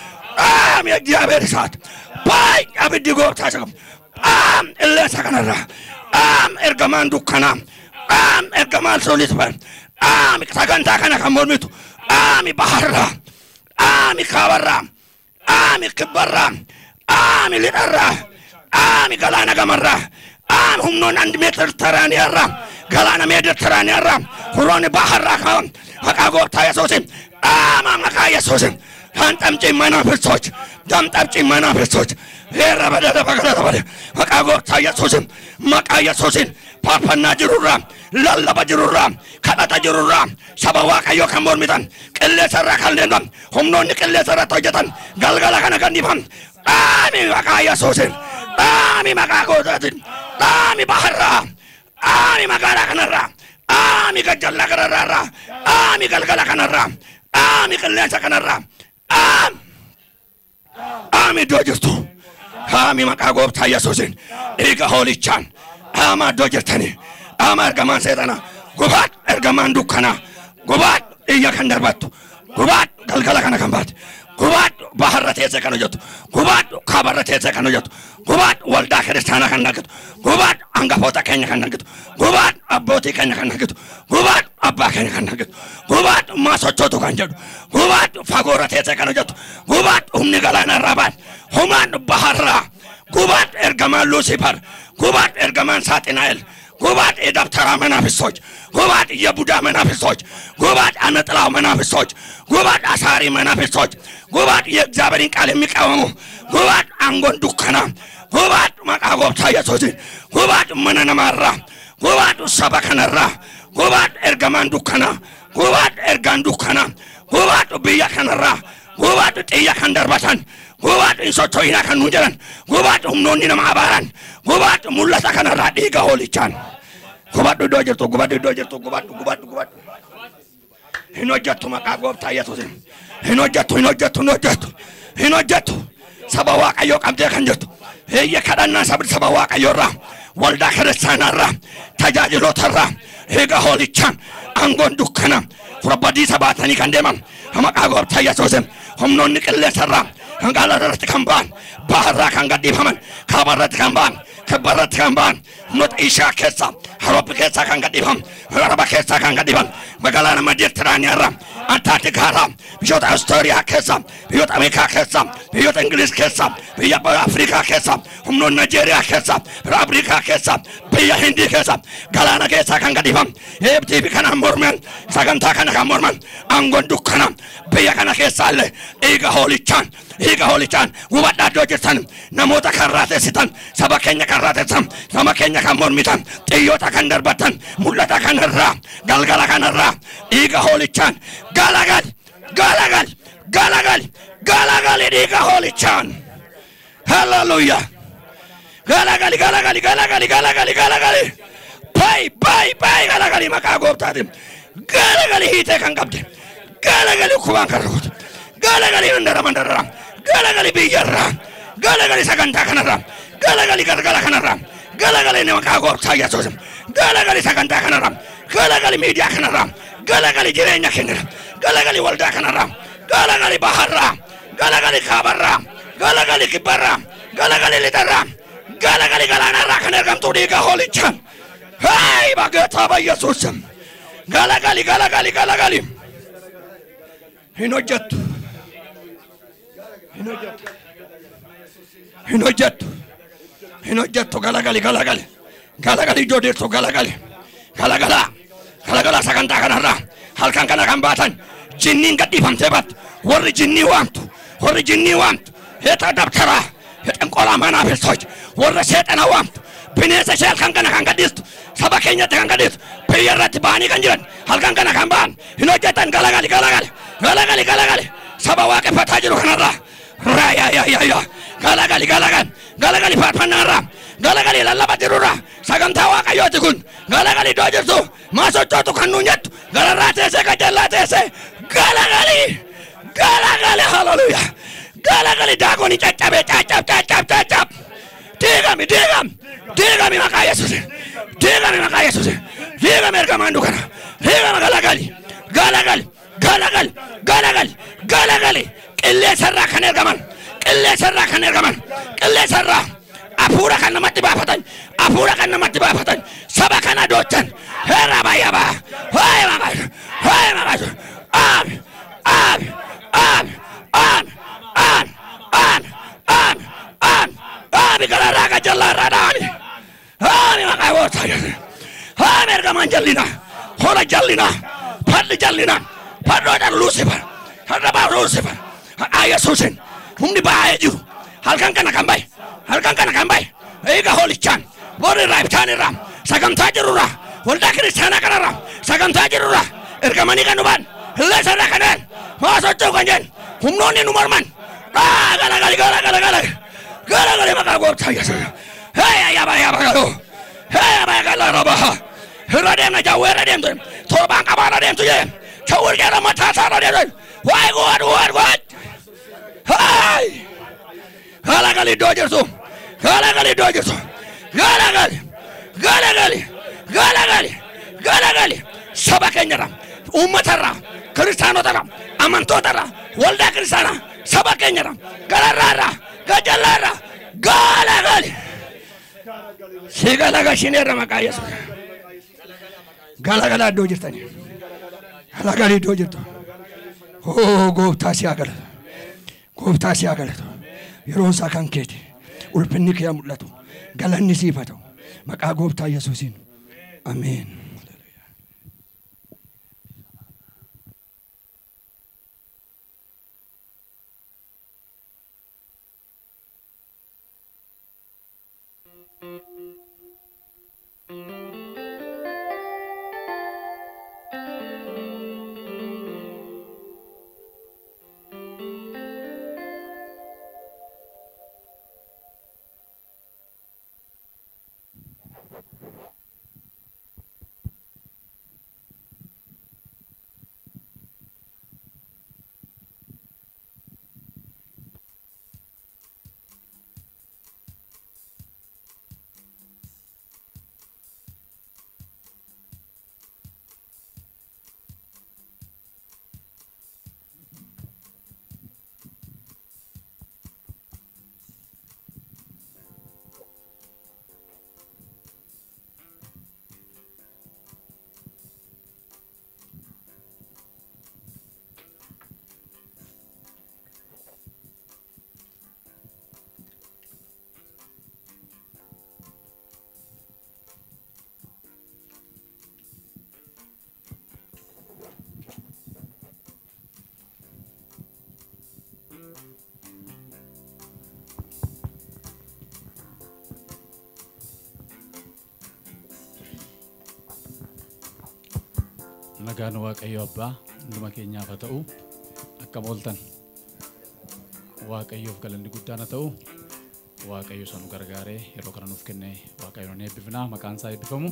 ami agyaber sat bai abidi gota sagam am ille sakara am ergaman dukana am ergaman solisban ami saganta kana kamormitu ami baharra ami kabarra ami kibbarra ami lidara ami galana gamarra am humnon and meter tarani arram galana meter tarani arram huroni baharra kam akago tayasosim am maka yesusim hantamci manafestoch damtamci manafestoch era badada bagada bade akago tayasosim maka yesusim papana jirurra lalla bajururra kadata jirurra sabawa kayo kamormitan kelle sarra kallendam humnon kelle sarra tojatan galgala kana kandifam ami maka yesusim ami maka godatin ami baharra ami magara kanarra ami gajalla kanarra ami galgala kanarra ami kallensa kanarra am ami dojestu ami makago tayasosin ega holichan ama dojetani ama ergaman setana gobat ergaman dukana gobat iya kandarbattu gobat galgala kana kambat gobat baharra tese kanojatu gobat kabarra tese kanojatu gobat walda kristana kannagetu gobat angafota kenya kannagetu gobat aboti kenya kannagetu gobat abba kenya kannagetu gobat masochoto kanjedu gobat fagora tese kanojatu gobat umni galana rabat human baharra gobat ergaman lucifer gobat ergaman satinael ጉባጥ የደብተራ መናፍስቶች ጉባጥ የቡዳ መናፍስቶች ጉባጥ አነጥላው መናፍስቶች ጉባጥ አሳሪ መናፍስቶች ጉባጥ የእግዚአብሔርን ቃል የሚቃወሙ ጉባጥ አንጎን ዱከና ጉባጥ መቃጎብታ ኢየሱስ ጉባጥ መነነማራ ጉባጥ ሰበከነራ ጉባጥ ኤርገማን ዱከና ጉባጥ ኤርጋን ዱከና ጉባጥ ብያ ከነራ ጉባጥ ጥያ ከንደርባታን ጉባጥ እንሶቶይና ከኑጀራን ጉባጥ ሁምኖኒ ነማባራን ጉባጥ ሙላታ ከነራ ዲጋ ሆሊቻን ጉባጥ ዶጀርቶ ጉባጥ ዶጀርቶ ጉባጥ ጉባጥ ጉባጥ ሂኖጀቱ መቃጎብታ ኢየሱስ ሂኖጀቱ ሂኖጀቱ ሂኖጀቱ ሂኖጀቱ ሰባዋ ቀዮ ቀምቴ ከንጀቱ የከዳና ሰብር ሰባዋ ቀዮራ ወልዳ ክርስቲያናራ ተጃጅሎ ተራ ሄጋ ሆሊቻን አንጎን ዱከና ፍረባዲ ሰባተኒ ከንደማም መቃጎብታ ኢየሱስ ሁምኖኒ ቅሌ ሰራ አንጋላ ደረተ ካምባን ባህራ ካንጋዲ ፈመን ካባረት ካምባን ከበረት ካምባን ኖት ኢሻ ከሳ ሀሮፕ ከሳ ካንጋዲ ፈም ሀሮባ ከሳ ካንጋዲ ፈም በጋላና መዲትራኒያራ አንታቲ ጋራ ቢዮት አውስትራሊያ ከሳ ቢዮት አሜሪካ ከሳ ቢዮት እንግሊዝ ከሳ ቢያ አፍሪካ ከሳ ሁምኖ ናይጄሪያ ከሳ አፍሪካ ከሳ ቢያ ሂንዲ ከሳ ጋላና ከሳ ካንጋዲ ፈም ኤብቲ ቢካና ሞርመን ሳጋንታ ካና ካሞርመን አንጎን ዱከና ቢያ ካና ከሳ አለ ኢጋ ሆሊቻን ኢጋ ሆሊቻን ወባዳ ዶጀተን ነሞታ ካራተ ሲታን ሰባከኛ ካራተ ሰም ሰማከኛ ካሞርሚታን ጥዮታ ካንደርባታን ሙላታ ካነራ ጋልጋላ ካነራ ኢጋ ሆሊቻን ጋላጋል ጋላጋል ጋላጋል ጋላጋል ኢጋ ሆሊቻን ሃሌሉያ ጋላጋል ጋላጋል ጋላጋል ጋላጋል ጋላጋል ባይ ባይ ባይ ጋላጋል መቃጎብታት ጋላጋል ሂቴ ካንቀብደ ጋላጋል ኩባን ከሩት ጋላጋል እንደራ መንደራ ጋላጋል ቢየራ ጋላጋል ሰጋንታ ከነራ ጋላጋል ጋላጋል ከነራ ጋላጋል መቃጎብታ ኢየሱስ ጋላጋል ሰጋንታ ከነራ ጋላጋል ሚዲያ ከነራ ጋላጋል ጅሬኛ ከነራ ጋላጋል ወልዳ ከነራ ጋላጋል ባህራ ጋላጋል ካበራ ጋላጋል kibarra ጋላጋል ለተራ ጋላጋል ጋላናራ ከነርጋምቶ ዲጋ ሆሊቻን ሃይ ባገታ በኢየሱስ ስም ጋላጋል ጋላጋል ጋላጋል ሂኖጀቱ ሂኖጀቱ ሂኖጀቱ ሂኖጀቱ ጋላጋል ጋላጋል ጋላጋል ጆዴርቶ ጋላጋል ጋላጋላ ጋላጋላ ሰጋንታ ከነራ halkan kana kambatan jinnin gadi famtebat ወር ጂኒ ዋምቱ ወር ጂኒ ዋምቱ የተደብተራ የጠንቆላ መናፍስቶች ወር ሰይጣን ዋምቱ ብኔሰ ሸል ካንከና ካንገዲስቱ ሰባከኛ ተካንገዲስ በየራት ባኒ ከንጀን halkan kana kamban ሂኖጀተን ጋላጋል ጋላጋል ጋላጋል ጋላጋል ሰባዋ ከፈታጅሩ ከነራ ራያ ያ ያ ያ ጋላጋል ጋላጋል ጋላጋል ፋርፋናራ ጋላጋል ላላባጅሩራ ሰገንታዋ ቀዮትኩን ጋላጋል ዶጀርቱ ማሶጮቱ ከኑኘት ጋላራቴሰ ከጀላቴሰ ጋላጋል ጋላጋል ሃሌሉያ ጋላጋል ዳጎኒ ጫጫቤ ጫጫብ ጫጫብ ጫጫብ ዲጋሚ ዲጋም ዲጋሚ ማቃየሱስ ዲጋሚ ማቃየሱስ ዲጋሚ እርገማንዱ ከና ዲጋሚ ጋላጋል ጋላጋል ጋላጋል ጋላጋል ጋላጋል ቅሌ ሰራ ከነርገማን ቅሌ ሰራ ከነርገማን ቅሌ ሰራ አፉራ ከነማት ባፈታኝ አፉራ ከነማት ባፈታኝ ሰባከና ዶቸን ሄራባያባ ሃይ ማማ ሃይ ማማ አም አም አም አም አም አም አም አም አም ጋላራ ከጀላራ ዳኒ ሃይ ማማ ወታየ ሃይ መርገማን ጀሊና ሆላ ጀሊና ፓል ጀሊና ፓዶዳ ሉሲፈር ሀዳባ ሉሲፈር ኢየሱስን ሁንዲ ባይጁ halkan kana kambay halkan kana kambay ega holichan bori raibtan ram sagamta jirura walda kristana kanara sagamta jirura ergamani kanuban le sara kanan masocho kanjen humnoni numarman gala gala gala gala gala gala gala makagorta yasa hey ya ba ya ba galo hey ba gala roba radem na jawe radem to torban kabara dem to ye chawur gara mata sara dem why god god god hey ጋላጋል ዶጀርቱ ጋላጋል ዶጀርቱ ጋላጋል ጋላጋል ጋላጋል ጋላጋል ሰባከኛራ ኡመተራ ክርስቲያኖተራ አማንቶተራ ወልዳ ክርስቲያና ሰባከኛራ ጋላራራ ጋጀላራ ጋላጋል ሲጋላጋ ሽኔራ ማቃየስ ጋላጋል ዶጀርተኒ ጋላጋል ዶጀርቱ ኦ ጎብታ ሲያገለ ጎብታ ሲያገለ የሮንሳ ካንኬት ኡልፍኒክ ያሙላቱ ጋላኒ ሲፈተው መቃጎብታ ኢየሱስን آمين. nagaan waaqayyo abbaa hunduma keenyaaf haa ta'u akka mooltan waaqayyoof galanni guddaan haa ta'u waaqayyo sanu gargaaree yeroo kana nuuf kenne waaqayyo nu eebbifnaa maqaan isaa eebbifamu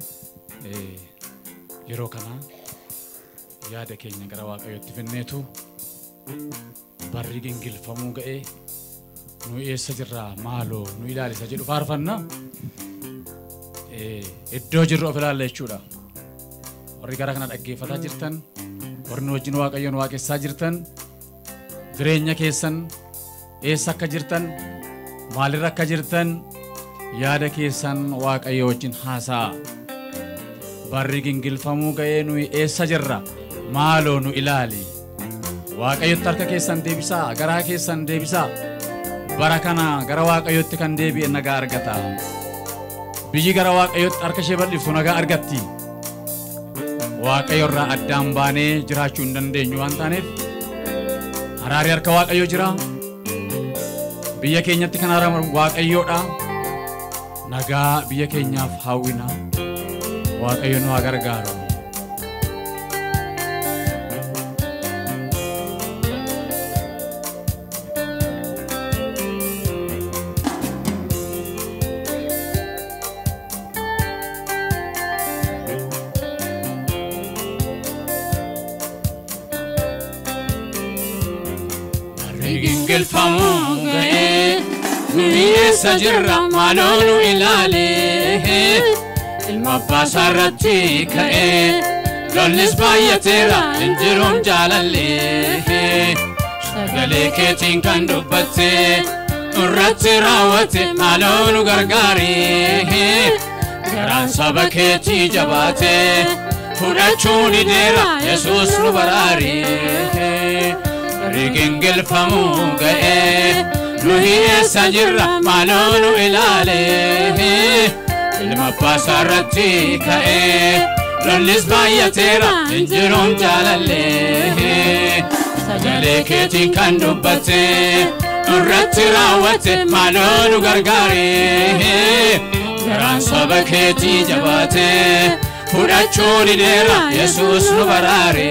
yeroo kana yaada keenya gara waaqayyootti finneetu barri gingilfamuu ga'ee nu eessa jirra maaloo nu ilaalisa jedhu faarfanna iddoo jirru of ilaalla jechuudha. warri gara kana dhaggeeffataa jirtan warri nu wajjin waaqayyoon waaqessaa jirtan jireenya keessan eessa akka jirtan maalirra akka jirtan yaada keessan waaqayyo wajjin haasaa barri gingilfamuu ga'ee nu eessa jirra maaloo nu ilaali waaqayyotti harka keessan deebisaa garaa keessan deebisaa bara kana gara waaqayyotti kan deebi'e nagaa argata biyyi gara waaqayyotti harka ishee bal'iftu nagaa argatti waaqayyo irraa addaan baanee jiraachuu hin dandeenyu waan taaneef araari harka waaqayyo jira biyya keenyatti kan araaramu waaqayyoodha nagaa biyya keenyaaf hawwina waaqayyo nu haa gargaaru. gingilfamuu ga'ee nu eessa jirra maaloo nu ilaali ilma abbaa isaarratti ka'ee lollis baay'ateera hin jiruun jaalalli sagalee keetiin kan dubbatte nurratti raawwate maaloo nu gargaari garaan saba keetii jabaate fudhachuu dideera yesuus nu baraari. gingilfamuu ga'ee nu eessa jirra maaloo nu ilaali ilma abbaa isaarratti ka'ee lollis baay'ateera hin jiruun jaalalli sagalee keetiin kan dubbatte nurratti raawwate maaloo nu gargaari garaan saba keetii jabaate fudhachuu dideera yesuus nu baraari.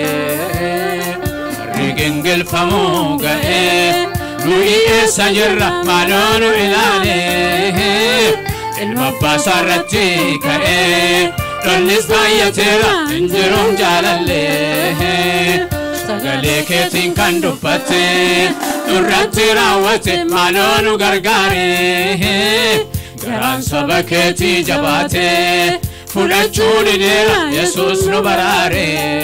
gingilfamuu ga'ee nu eessa jirra maaloo nu ilaali ilma abbaa isaarratti ka'ee lollis baay'ateera hin jiruun jaalalli sagalee keetiin kan dubbatte nurratti raawwate maaloo nu gargaari garaan saba keetii jabaate fudhachuu dideera yesuus nu baraare.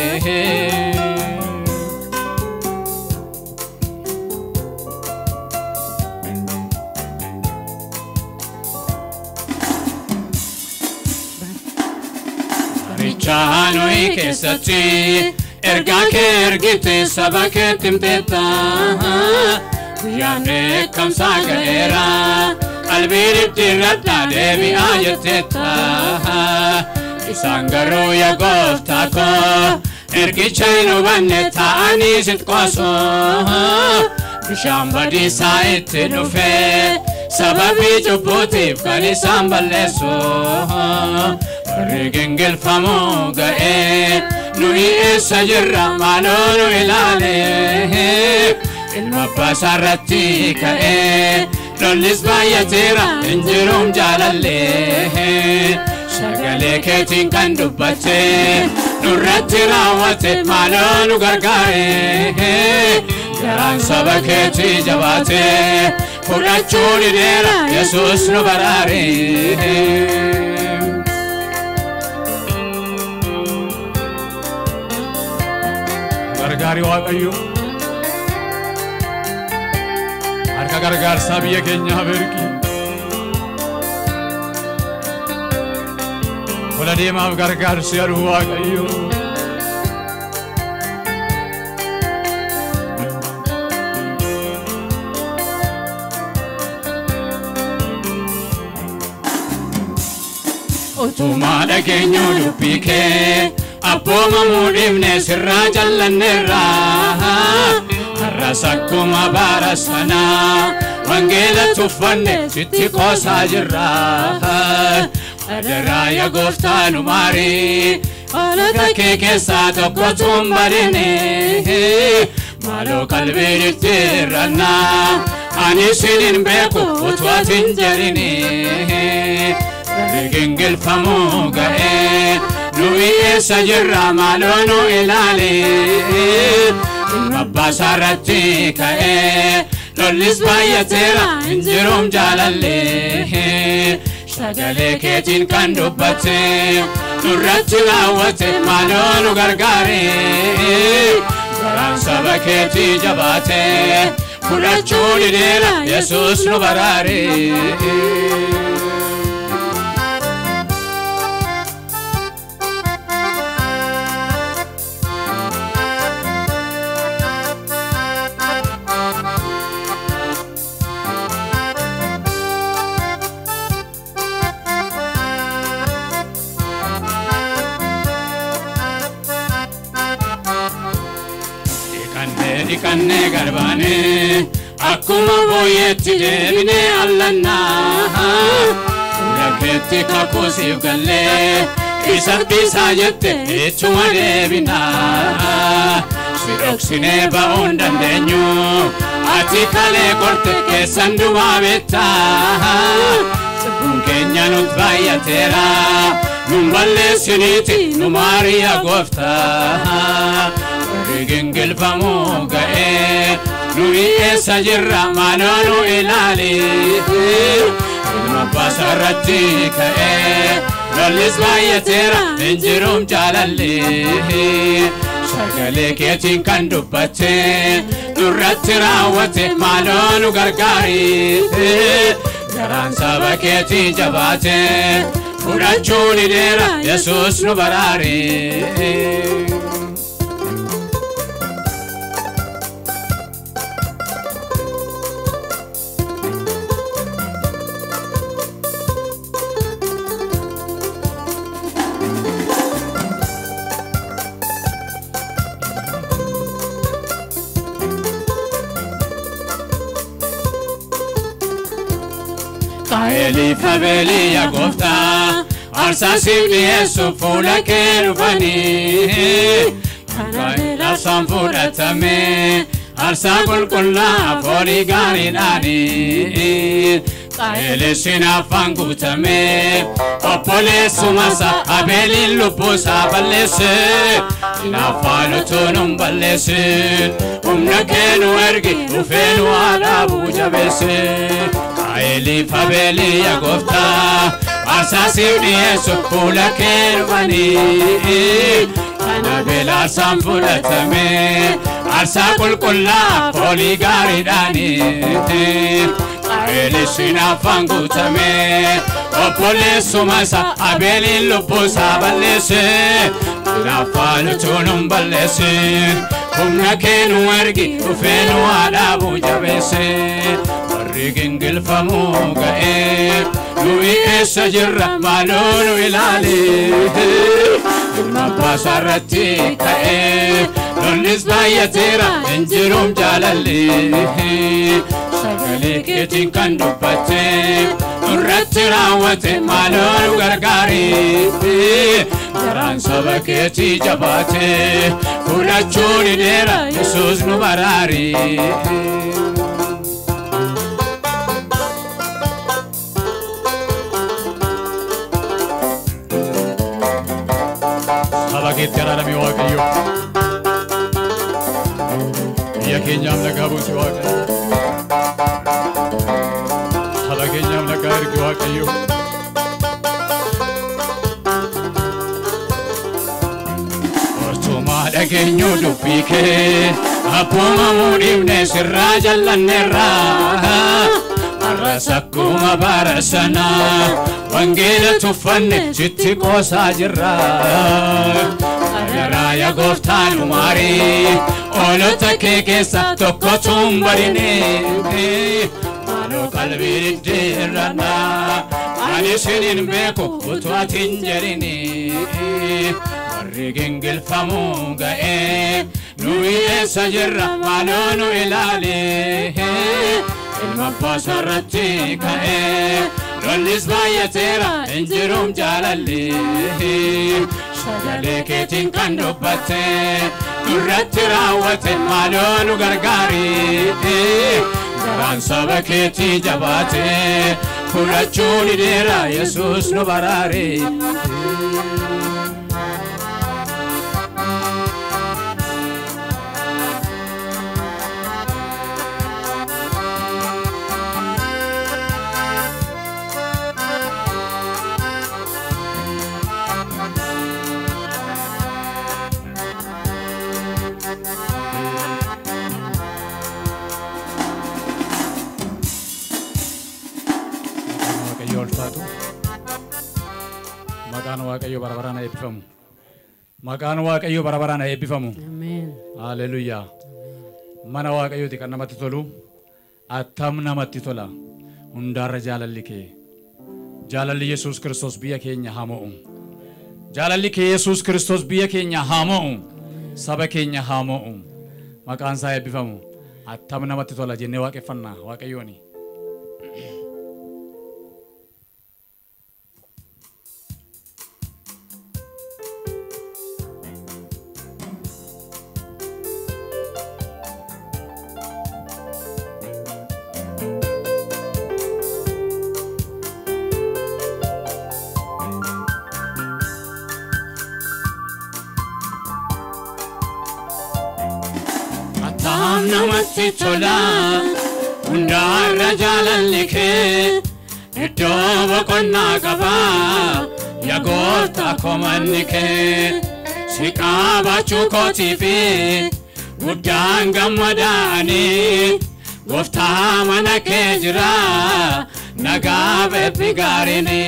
Chaanoi keessatti ergaa kee ergite saba keetti himteetta guyyaan beekamsaa ga'eera qalbiin itti irradhaa deebi'aa jetteetta Isangaro ya goftako Ergichainu banne taani sitqaso Bishambadi sa'itti dhufe Sababii cubbuutiif kan isaan balleessu Warri gingilfamoo ga'e Nuyi eessa jirra maaloo nu ilaale Ilma abbaa isaarratti ka'e Lollis baay'ateera injiruun jaalalle Sagalee keetiin kan dubbatte Nurratti raawwate maaloo nu gargaare Garaan saba keetii jabaate Fudhachuu dideera Yesuus nu baraare Gargaari Waaqayyo Harka gargaarsaa biyya keenyaa beerki Wala deemaaf gargaarsi aduu Waaqayyo Utuma dhageenyu dubbii kee Abbooma muudhifne sirraa jallanneerra Har'as akkuma bara sanaa Wangeela tuffanne sitti qoosaa jirra Adaraa yaa gooftaa nu maari Hoolota kee keessaa tokkotu hin badine Maaloo qalbiin itti hir'annaa Ani sinin beeku utuu ati hin jedhine Warri gingilfamoo ga'e Nuyi eessa jirra maaloo nu ilaale Ilma abbaa isaarratti ka'e Lollis baay'ateera injiruun jaalalle Sagalee keetiin kan dubbatte Nurratti raawwate maaloo nu gargaare Garaan saba keetii jabaate Fudhachuu dideera Yesuus nu baraare Dikanne garbane akkuma booyetti deebine allannaa Fuula keetti kakuusiif galle isa bisaa jette ittuma deebinaa Si dhoksinee ba'uun dandeenyu ati kalee qorte keessan dumaa beektaa Cubbuun keenya nut baay'ateera nun balleessiniiti nu maari yaa gooftaa Gingilfamoo ga'e Nuyi eessa jirra maaloo nu ilaali Ilma abbaa isaarratti ka'e Lollis baay'ateera injiruun jaalalle Sagalee keetiin kan dubbatte Nurratti raawwate maaloo nu gargaari Garaan saba keetii jabaate Fudhachuu dideera Yesuus nu baraare Kaeli fabeli ya gofta Arsa sivni yesu fuula kee dhufani Kaela sanfuudhatame Arsa qulqullaa foolii gaariidhaani Kaeli sinaafaan guutame Obboleessumasa abeeliin lubbuusaa balleesse Sinaafaan utuu nun balleessin Humna kee nu ergi dhufee nu haadhaabuu jabeesse Kaeli fabeli ya gofta Arsa sivni yesu fuula kee dhufani Kanabela sanfuudhatame Arsa qulqullaa foolii gaariidhaani Kaeli sinaafaan guutame Obboleessumasa abeeliin lubbuusaa balleesse Sinaafaan utuu nun balleessin humna keenu ergi dhufeenu adaabu jabeesse warri gingilfamu ga'ee nuyi eessa jirra maaloo nu ilaali ilma abbaa sarratti ka'ee lollis baay'ateera injiruum jaalalli sagalee keetiin kan dubbatte nurratti raawwate maaloo nu gargaari garaan saba keetii jabaate fudhachuun hidheera Yesuus nu baraari saba keetti araarame Waaqayyo biyya keenyaaf nagaa buusi Waaqayyo saba keenyaaf nagaa ergi Waaqayyo ortumaa dhageenyu dubbii kee abbuma muudhifne sirraa jallanneerraa arras akkuma bara sanaa wangeela tuffanne sitti qoosaa jirra adaraa yaa gooftaa nu maari oolota kee keessa tokkotuun barine maaloo qalbii diddiirranna ani isinin beeku utuu ati hin jedhini warri gingilfamuu ga'ee nuyi eessa jirra maaloo nu ilaali ilma abbaa sarratti ka'ee lollis baay'ateera injiruum jaalalli sagalee keetiin kan dubbatte nurratti raawwate maaloo nu gargaari garaan saba keetii jabaate fudhachuun hidheera Yesuus nu baraari maqaan Waaqayyo barabaraan eebbifamu maqaan Waaqayyo barabaraan eebbifamu amen haleluyaa mana Waaqayyooti kan namatti tolu attam namatti tola hundaarra jaalalli kee jaalalli Yesuus Kiristoos biyya keenya haa mo'u jaalalli kee Yesuus Kiristoos biyya keenya haa mo'u saba keenya haa mo'u maqaan isaa eebbifamu attam namatti tola jennee waaqeffannaa Waaqayyooni namatti tola hundaarra jaalalli kee iddoo boqonnaa qaba yaa gooftaa komanni kee si qaabachuu kootii fi guddaan gammadaanii gooftaa mana kee jira nagaa beebbi gaariini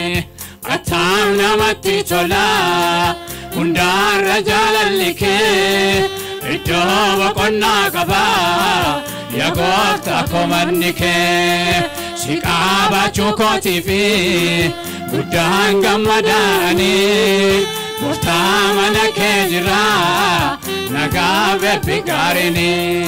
attam namatti tola hundaarra jaalalli kee iddoo boqonnaa qaba yaa gooftaa komanni kee si qaabachuu kootii fi guddaan gammadaanii gooftaa mana kee jira nagaa beebbi gaariini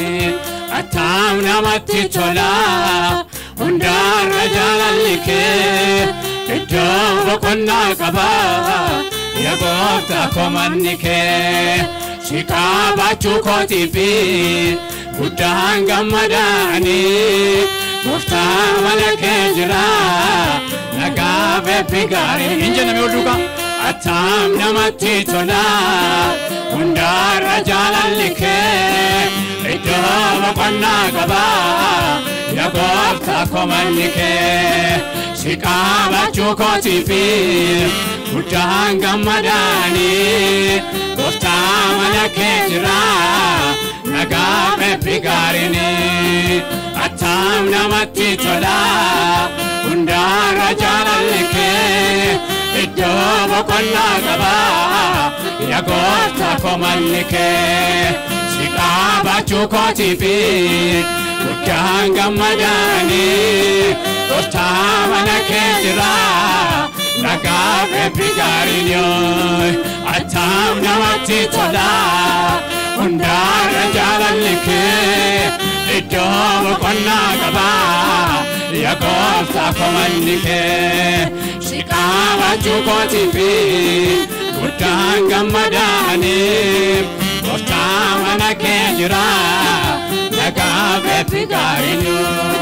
attam namatti tola hundaarra jaalalli kee iddoo boqonnaa qaba yaa gooftaa komanni kee si qaabachuu kootii fi guddaan gammadaanii gooftaa mana kee jira nagaa beebbi gaariini hin jenname ol duukaa attam namatti tola hundaarra jaalalli kee iddoo boqonnaa qaba yaa gooftaa komanni kee si qaabachuu kootii fi guddaan gammadaanii gooftaa mana kee jira nagaa beebbi gaariini attam namatti tola hundaarra jaalalli kee iddoo boqonnaa qaba yaa gooftaa komanni kee si Sikaba chukoti fi Kanga madani Ostama na kendira Nagabe bigarinyo Atam na matitola Undara jalalike Idomo konna gaba Yagofta komandike Sikaba chukoti fi Kanga madani Ostama na kendira Nagabe bigarinyo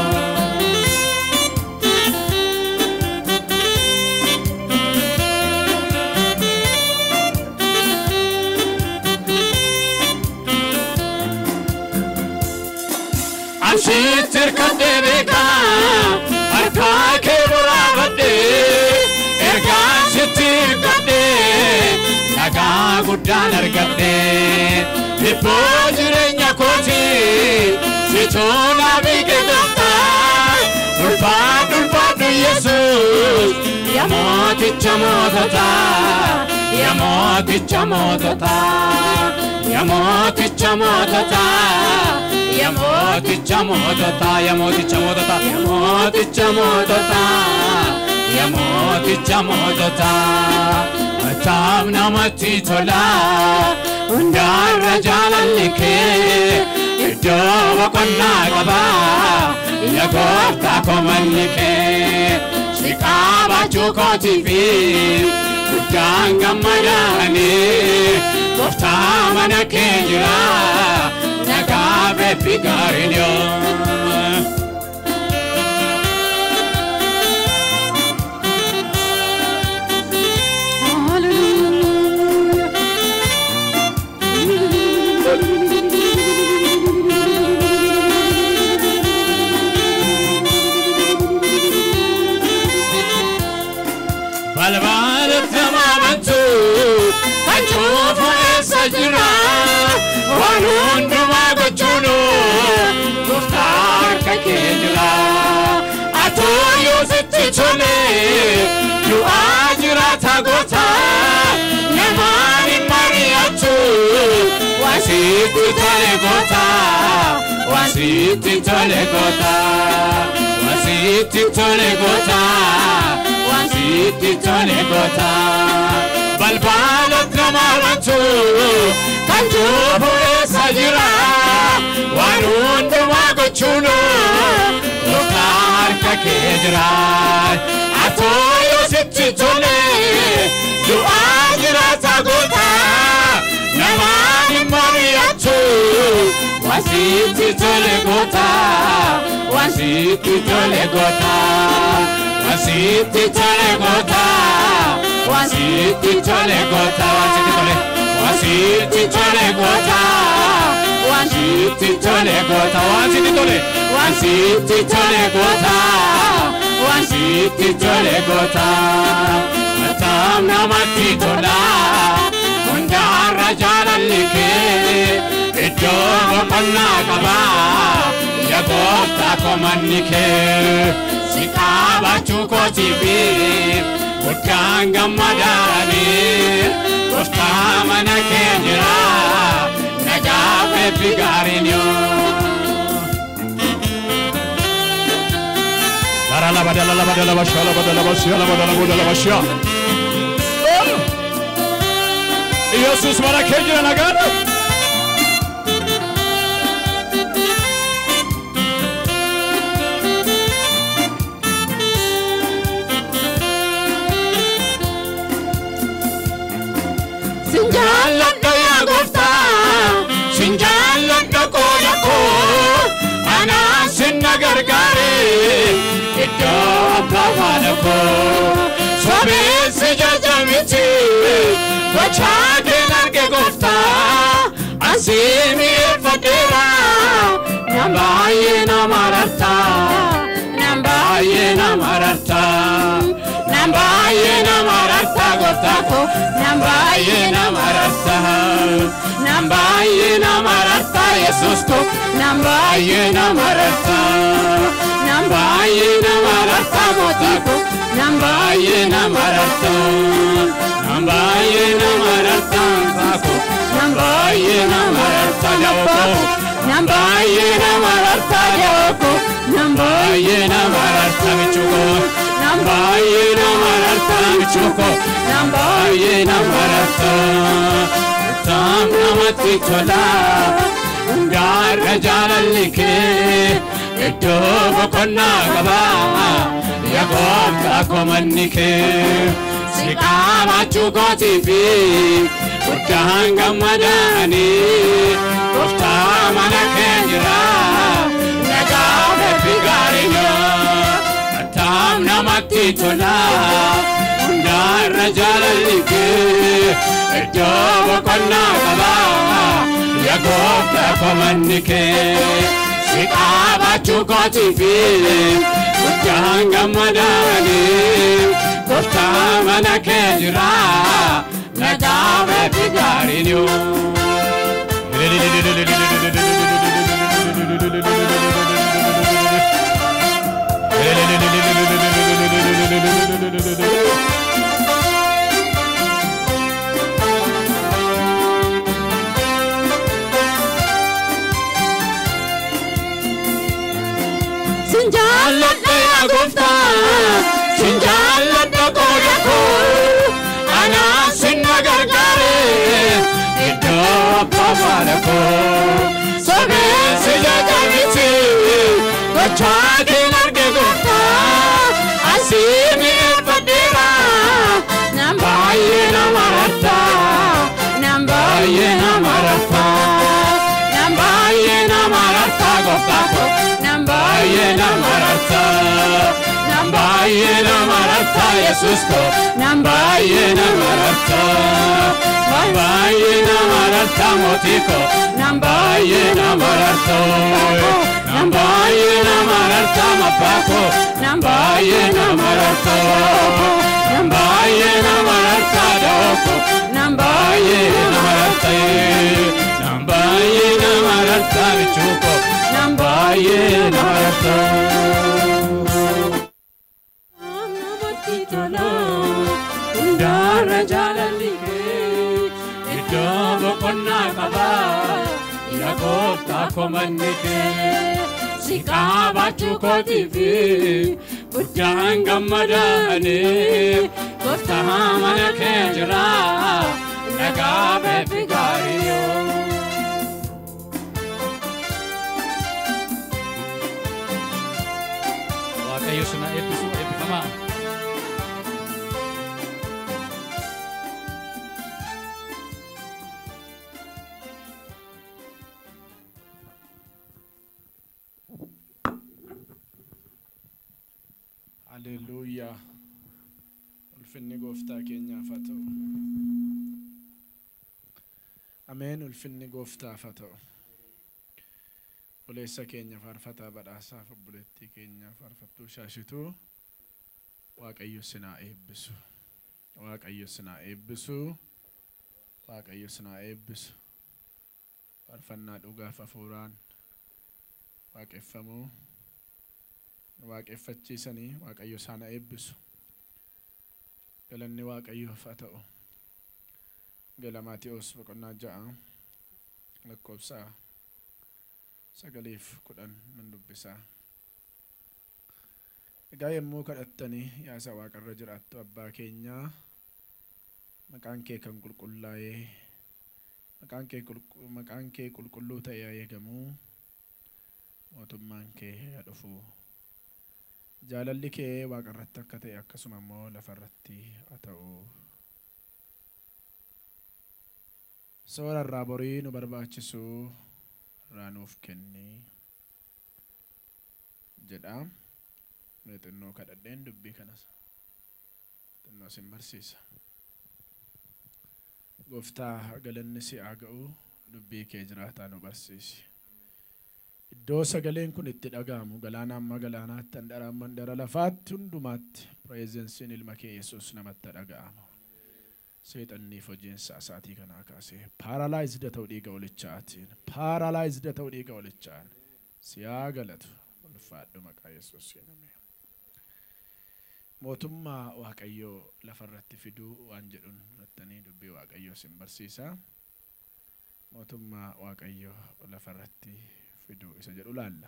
Ashitir kadebeka Arka kebura bade Erga shitir kade Naga gudan argade Ipo jirenya koti Situna bige dafta Ulfad ulfad Jesus Yamoti chamotata Yamoti chamotata Yamoti chamotata Yamoti chamotata Yamoti chamotata Yamoti chamotata Yamoti chamotata Atam namati tola Undara jalalike Idomo konna gaba Yagofta komandike Sikaba chukoti fi Kanga madani Gofta mana kenjira Nagabe bigarinyo Balbalat tamamantu Anchufu esajira Wanundu magachuno Guftar kakejira Atoyo zitichole Yu ajira tagota Namani mariatu Wasiti tole gota Wasiti tole gota Wasiti tole gota Wasiti tole gota Balbalat namarantu Kanjubu esajira Wanundu magachuno Guftar kakejira Atoyo zitichole Yu ajira tagota Namani mariatu Wasiti tole gota Wasiti tole gota Wasiti tole gota Wasiti tole gota Wasiti tole gota Wasiti tole gota Wasiti tole Wasiti tole gota Wasiti tole gota Atam namati tola Undara jalalike Idomo konna gaba Yagofta komandike Sikaba chukoti fi Kanga madani Gofta mana kenjira Nagabe bigarinyo Darala badala badala bashala badala bashala badala badala bashala Jesus mana kenjira nagana Sinjalan kaya gofta Sinjalan kako yako Anasin nagargare Ito ablawanako Swabe se jajamiti Wachake narke gofta Asimi elfadera Nambaye namarata Nambaye namarata Nambaye namarata gofta ko Nambaye namarata Nambaye namarata Jesus ko Nambaye namarata Nambaye namarata gofta ko Nambaye namarata Nambaye namarata ko Nambaye namararta joko Nambaye namararta joko Nambaye namararta michuko Nambaye namararta michuko Nambaye namararta Tam namati chola Undara jalalike Iddo bokonna gaba Yagota komannike Sikama chukoti fi Kutanga madani Kufta manakenjira Nagawe figarinyo Atam namati tola Undara jalalike Iddo bokonna gaba Yagota komannike Sikama chukoti fi Kutanga madani Kufta manakenjira Nagawe figarinyo Sinjaladda ya gufta Sinjaladda kodako Ana sinna gargare Iddo paparako Sabe sija jamiti Gochaki narge gufta Asimi padira Nambaye namarata Nambaye namarata Nambaye namarata gufta Nambaye namarata Nambaye namarata Jesus ko Nambaye namarata Nambaye namarata motiko Nambaye namarata Nambaye namarata mapako Nambaye namarata Nambaye namarata doko Nambaye namarata Nambaye namarata bichuko Nambaye namarata Undara jalalike Iddo bokonna kaba Yagota komannike Sikaba chukoti fi Kutanga madani Kufta manakenjira Nagawe figarinyo Waaqayyo sina eebbisu eebbifamaa Hallelujah. Ulfinni gooftaa keenyaaf haa ta'u. Ameen. Ulfinni gooftaaf haa ta'u. Obboleessa keenya faarfataa badhaasaaf obboleettii keenya faarfattuu shaashituu Waaqayyo sinaa eebbisu. Waaqayyo sinaa eebbisu. Waaqayyo sinaa eebbisu. Faarfannaa dhugaaf hafuuraan waaqeffamuu. Waaqeffachiisanii Waaqayyo sana eebbisu. Galanni Waaqayyoof haa ta'u. Gala Maatiyos boqonnaa ja'a lakkoofsa sagaliif kudhan nan dubbisaa. Egaa yommuu kadhattanii yaa isa Waaqarra jiraattu abbaa keenyaa maqaan kee kan qulqullaa'ee maqaan kee maqaan kee qulqulluu ta'ee eegamuu mootummaan kee haa dhufu. Jaalalli kee Waaqarratti akka ta'e akkasuma immoo lafarratti haa ta'u. Soora irraa borii nu barbaachisu irraa nuuf kenni jedha. Mee xinnoo kadhadheen dubbii kanas xinnoo sin barsiisa. Gooftaa galanni si haa ga'u dubbii kee jiraataa nu barsiisi. Iddoo sagaleen kun itti dhaga'amu galaana amma galaanaatti handara amma handara lafaatti hundumaatti pireezensiin ilma kee Yesuus namatti dhaga'amu. Seexanniif hojiinsa isaatii kanaa kaasee paaralaayizda ta'uu dhiiga walichaatiin paaralaayizda ta'uu dhiiga walichaan si haa galatu ulfaadhu maqaa Yesuus jedhame. Mootummaa Waaqayyoo lafarratti fiduu waan jedhuun irrattanii dubbii Waaqayyoo sin barsiisa. mootummaa waaqayyoo lafarratti fiduu isa jedhu laalla.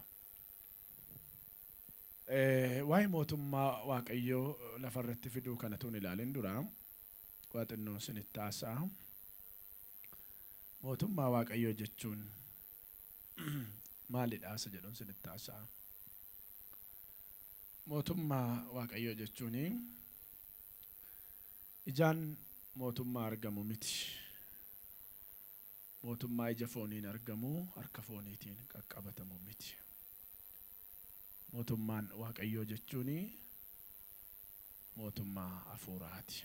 Waa'ee mootummaa waaqayyoo lafarratti fiduu kana tun ilaalin dura waa xinnoon isinitti haasa'a. Mootummaa waaqayyoo jechuun maalidha isa jedhuun isinitti haasa'a. Mootummaa waaqayyoo jechuun ijaan mootummaa argamu miti. Mootummaa ija fooniin argamu harka fooniitiin qaqqabatamu miti. Mootummaan waaqayyoo jechuun mootummaa hafuuraati.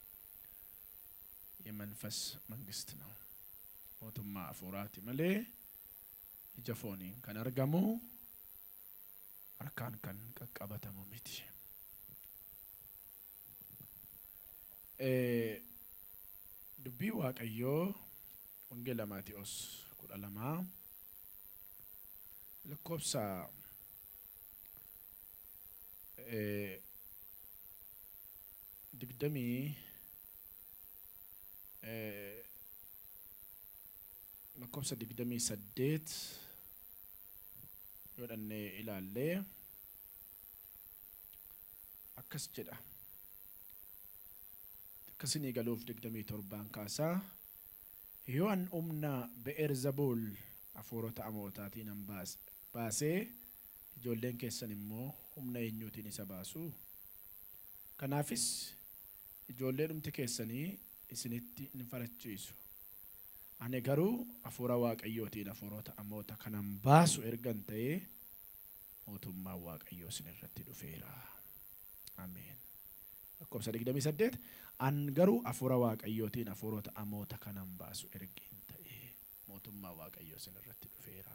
የመንፈስ መንግስት ነው። mootummaa hafuuraati malee ija fooniin kan argamu harkaan kan qaqqabatamu miti. Dubbii waaqayyoo wangeela Maatiyos kudha lama lakkoofsa digdamii lakkoofsa digdamii saddeet yoo dhannee ilaallee akkas jedha. Akkasinii galuuf digdamii torbaan kaasaa yoo an humna Be'eelzebuul hafuurota amootaatiin an baasee ijoolleen keessan immoo humna eenyuutiin isa baasu? Kanaafis ijoollee dhumti keessanii isinitti hin farachiisu. Ani garuu hafuura waaqayyootiin hafuurota amoota kanan baasu ergan ta'ee mootummaan waaqayyoo isin irratti dhufeera. Ameen. Lakkoofsa digdamii saddeet an garuu hafuura waaqayyootiin hafuurota amoota kanan baasu ergin ta'ee mootummaan waaqayyoo isin irratti dhufeera.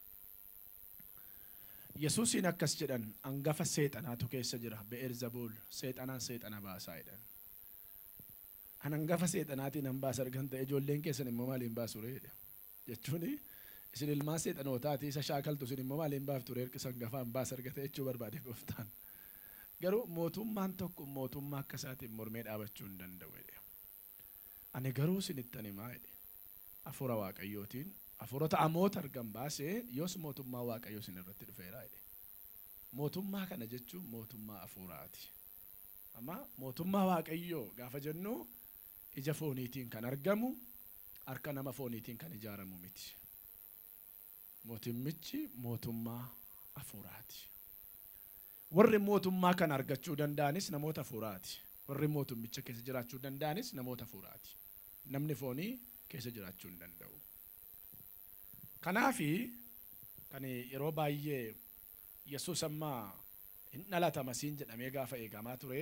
Yesuusiin akkas jedhan hangafa seexanaatu keessa jira. Be'eelzebuul seexanaan seexana baasaa jedhan. An hangafa seexanaatiin an baasa argan ta'e ijoolleen keessan immoo maaliin baasu reedha jechuun isin ilmaan seexanootaati isa shaakaltu isin immoo maaliin baaftu reerqisa hangafa an baasa argate jechuu barbaade gooftaan. Garuu mootummaan tokko mootummaa akka isaatiin mormee dhaabachuu hin danda'u. Ani garuu isinitti himaa jedhe hafuura waaqayyootiin hafuurota amoota argan baasee yoos mootummaa waaqayyoo isin irratti dhufeera jedhe. Mootummaa kana jechuun mootummaa hafuuraati. Amma mootummaa waaqayyoo gaafa jennu ija fooniitiin kan argamu harka nama fooniitiin kan ijaaramu miti. Mootummichi mootummaa hafuuraati. Warri mootummaa kan argachuu danda'anis namoota hafuuraati. Warri mootummicha keessa jiraachuu danda'anis namoota hafuuraati. Namni foonii keessa jiraachuu hin danda'u. Kanaafi kan yeroo baay'ee Yesuus amma hin dhalata masiin jedhamee gaafa eegamaa ture.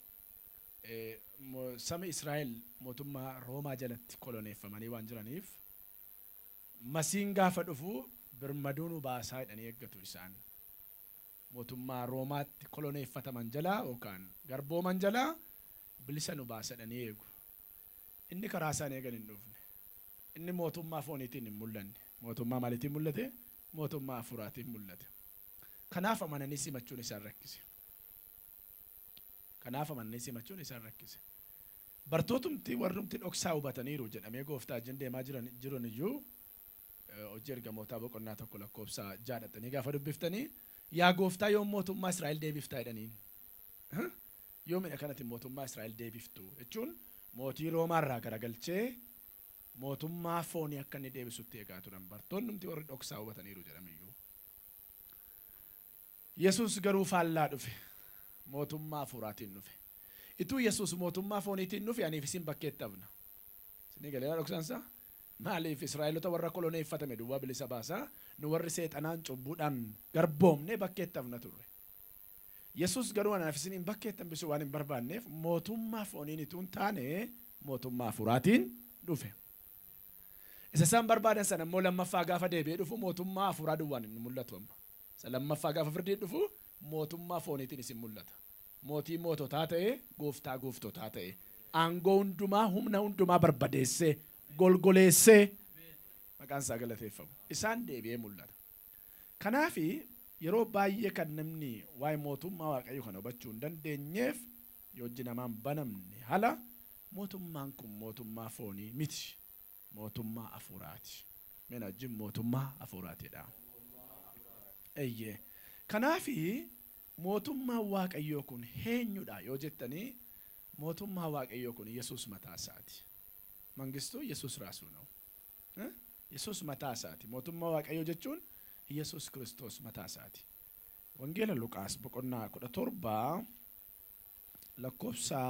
Saba Israa'el mootummaa Roomaa jalatti koloneeffamanii waan jiraniif masiin gaafa dhufu birmaduun baasaa jedhanii eeggatu isaan. Mootummaa Roomaatti koloneeffataman jalaa yookaan garbooman jalaa bilisa nu baasa jedhanii eegu. Inni karaa isaan eegan hin dhufne. Inni mootummaa fooniitiin hin mul'anne. Mootummaa maaliitiin mul'ate? Mootummaa hafuuraatiin mul'ate. Kanaaf amananii simachuun isaan rakkise. Kanaaf amananii simachuun isaan rakkise. Bartootumti warrumti dhoksaa hubataniiru jedhamee gooftaa wajjin deemaa jiran jiran iyyuu hojii ergamootaa boqonnaa tokko lakkoofsa jaadhatanii gaafa dubbiftanii yaa gooftaa yoom mootummaa Israa'el deebiftaa jedhaniin. Yoomidha kanatti mootummaa Israa'el deebiftu jechuun mootii Roomaarraa garagalchee mootummaa foonii akka inni deebisutti eegaa turan bartoonnumti warri dhoksaa hubataniiru jedhamiyyuu. Yesuus garuu faallaa dhufe. Mootummaa hafuuraatiin dhufe. Ituu Yesuus mootummaa fooniitiin dhufe aniif isin bakkeetti hafna. Isin galeera dhoksaansa? Maaliif Israa'eelota warra koloneeffatame duwwaa bilisa baasaa nu warri seexanaan cubbuudhaan garboomne bakkeetti hafna turre. Yesuus garuu anaaf isin bakkeetti hambisuu waan hin barbaanneef mootummaa fooniin ituu hin taane mootummaa hafuuraatiin dhufe. Isa isaan barbaadan sana immoo lammaffaa gaafa deebi'ee dhufu mootummaa hafuuraa duwwaan hin mul'atu amma. Isa lammaffaa gaafa firdii dhufu mootummaa fooniitiin isin mul'ata. Mootii moototaa ta'e gooftaa gooftotaa ta'e aangoo hundumaa humna hundumaa barbadeessee golgoleessee maqaan isaa galateeffamu. Isaan deebi'ee mul'ata. Kanaafi yeroo baay'ee kan namni waa'ee mootummaa waaqayyoo kana hubachuu hin dandeenyeef yoo hojii namaan banamne hala mootummaan kun mootummaa foonii miti. Mootummaa hafuuraati. Mena jim mootummaa hafuuraatidha. Eeyyee. Kanaafi mootummaa waaqayyoo kun eenyudha yoo jettanii mootummaa waaqayyoo kun Yesuus mataa isaati. Mangistuu Yesuus raasuu ነው. Yesuus mataa isaati. Mootummaa waaqayyoo jechuun Yesuus Kiristoos mataa isaati. Wangeela Luqaas boqonnaa kudha torba lakkoofsa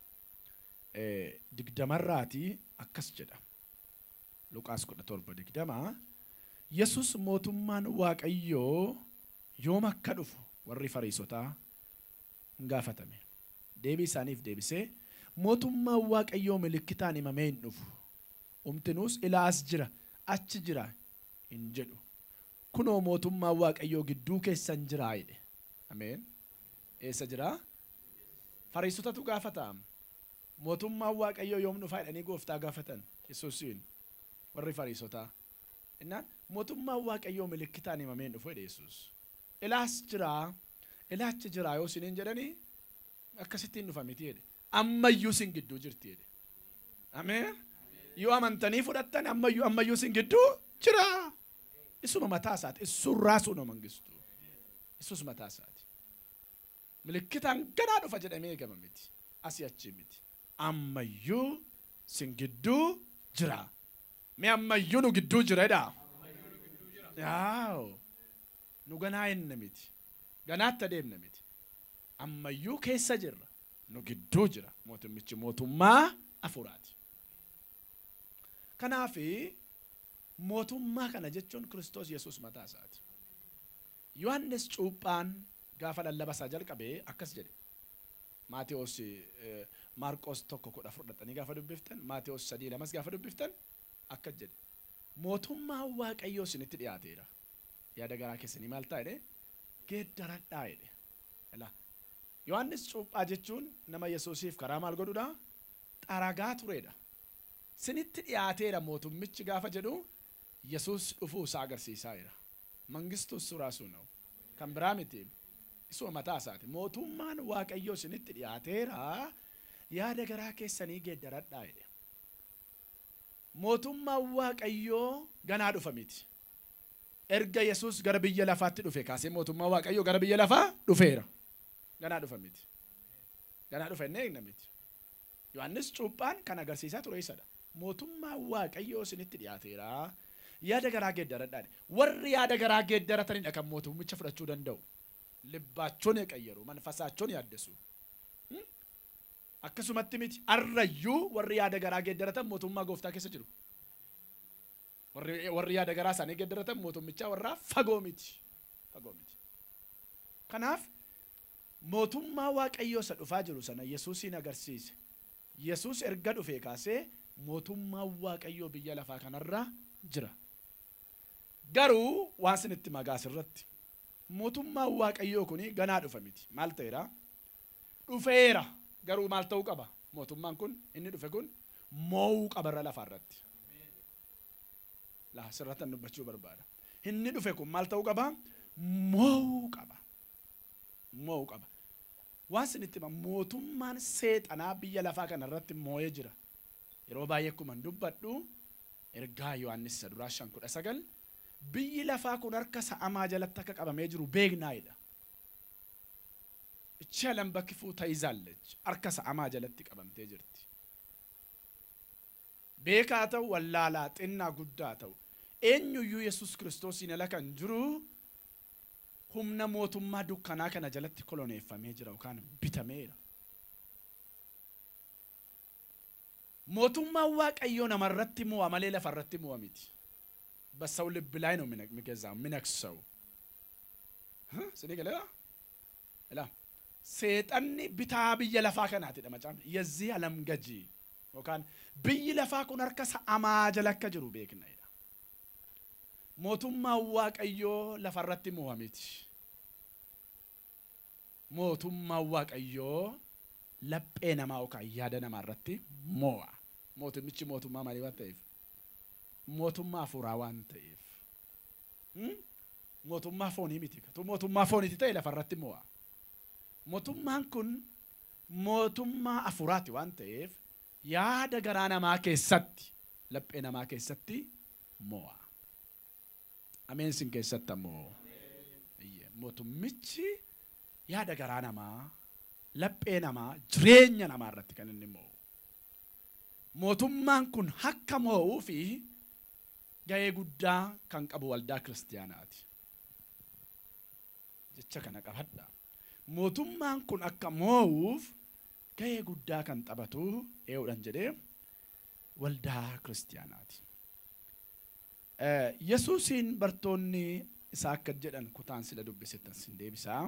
digdamarraati akkas jedha. Luqaas kudha torba digdama Yesuus mootummaan waaqayyoo yoom akka dhufu warri Fariisotaa gaafatame. Deebii isaaniif deebisee mootummaan waaqayyoo milikitaan himamee hin dhufu. Umtinuus ilaas jira achi jira hin jedhu. Kunoo mootummaan waaqayyoo gidduu keessan jira jedhe. Ameen. Eessa jira? Fariisotatu gaafata. Mootummaan waaqayyoo yoom dhufa jedhanii gooftaa gaafatan Yesuusiin warri Fariisotaa. Innaan mootummaan waaqayyoo milikitaan himamee hin dhufu jedhe Yesuus. Ilaas jira ilaachi jira yoo isiniin jedhanii akkasittiin dhufa miti jedhe. Ammayyuu sin gidduu jirti jedhe. Ameen. Yoo amantanii fudhattan ammayyuu ammayyuu sin gidduu jira. Isuma mataa isaati. Isun raasuu no mangistuu. Isus mataa isaati. Milikitaan ganaa dhufa jedhamee eegama miti. Asii achi miti. Ammayyuu sin gidduu jira. Mee ammayyuu nu gidduu jira jedhaa. Yaaw. Nu ganaa hin miti. Ganaatti adeemna miti. Ammayyuu keessa jirra. Nu gidduu jira. Mootummichi mootummaa hafuuraati. Kanaafi mootummaa kana jechuun Kiristoos Yesuus mataa isaati. Yohannis cuuphaan gaafa lallaba isaa jalqabee akkas jedhe. Maatewos Maarqos tokko kudha fudhatanii gaafa dubbiftan, Maatewos sadii lamas gaafa dubbiftan akkas jedhe. Mootummaa waaqayyoo isinitti dhiyaateera. Yaada garaa keessanii maal ta'a jedhe? Geeddaradhaa jedhe. Ilaa Yohannis cuuphaa jechuun nama Yesuusiif karaa maal godhudha? Xaragaa turedha. Isinitti dhiyaateera mootummichi gaafa jedhu Yesuus dhufuu isaa agarsiisaa jira. Mangistus raasuu ነው. Kan biraa miti. Isuma mataa isaati. Mootummaan waaqayyoo isinitti dhiyaateera yaada garaa keessanii geeddaradhaa jedhe. Mootummaan waaqayyoo ganaa dhufa miti. Erga Yesuus gara biyya lafaatti dhufe kaasee mootummaan waaqayyoo gara biyya lafaa dhufeera. Ganaa dhufa miti. Ganaa dhufa inni eegna miti. Yohannis cuuphaan kan agarsiisaa ture isadha. Mootummaan waaqayyoo isinitti dhiyaateera. Yaada garaa geeddaradhaa. Warri yaada garaa geeddaratanidha kan mootummicha fudhachuu danda'u. Libbaachoon eeqayyaru, manfasaachoon yaaddesu. Akkasumatti miti arrayyuu warri yaada garaa geeddaratan mootummaa gooftaa keessa jiru. Warri warri yaada garaa isaanii geeddaratan mootummicha warraa fagoo miti. Fagoo miti. Kanaaf mootummaa waaqayyoo isa dhufaa jiru sana Yesuusiin agarsiise. Yesuus erga dhufee kaasee mootummaa waaqayyoo biyya lafaa kanarra jira. Garuu waan isinitti magaas irratti mootummaa waaqayyoo kuni ganaa dhufa miti. Maal ta'eera? Dhufeera. Garuu maal ta'uu qaba? Mootummaan kun inni dhufe kun mo'uu qaba irra lafaa irratti. Laa sirratti dubbachuu barbaada. Inni dhufe kun maal ta'uu qaba? Mo'uu qaba. Mo'uu qaba. Waan isinitti mootummaan seexanaa biyya lafaa kanarratti mo'ee jira. Yeroo baay'ee akkuma dubbadhu ergaa Yohaannis isa duraa shan kudha sagal biyyi lafaa kun harka sa'amaa jalatti akka qabamee jiru beeknaayidha. Ichi alam bakki fuuta izaallechi harka sa'amaa jalatti qabamtee jirti. Beekaa ta'u wallaalaa xinnaa guddaa ta'u eenyuyyuu Yesuus Kiristoosiin ala kan jiru humna mootummaa dukkanaa kana jalatti koloneeffamee jira yookaan bitameera. Mootummaa waaqayyoo namarratti mo'a malee lafarratti mo'a miti. በሰው ልብ ላይ ነው የሚገዛው የሚነክሰው ስለዚህ ላ ሰይጣን ቢታ ብየ ለፋ ከናት ደማጫም የዚህ ዓለም ገጂ ወካን ብይ ለፋ ኩን አርከሳ አማጀለከ ጅሩ ቤክና ይዳ ሞቱማ ዋቀዮ ለፈረቲ ሙሐሚት ሞቱማ ዋቀዮ ለጴ ነማውካ ያደ ነማረቲ ሞዋ ሞቱምቺ ሞቱማ ማሊባተይፍ mootummaa hafuuraa waan ta'eef mootummaa foonii miti tu mootummaa fooniiti ta'e lafarratti mo'a. Mootummaan kun mootummaa hafuuraati waan ta'eef yaada garaa namaa keessatti laphee namaa keessatti mo'a. Ameen sin keessatti ammoo. Mootummichi yaada garaa namaa, laphee namaa, jireenya namaa irratti kan inni mo'u. Mootummaan kun akka mo'uu fi gahee guddaa kan qabu waldaa kiristaanaati. Jecha kana qabadha. Mootummaan kun akka mo'uuf gahee guddaa kan taphatu ee'uudhaan jedhee waldaa kiristaanaati. Yesuusiin bartoonni isaa akka jedhan kutaan sila dubbisitan sin deebisaa.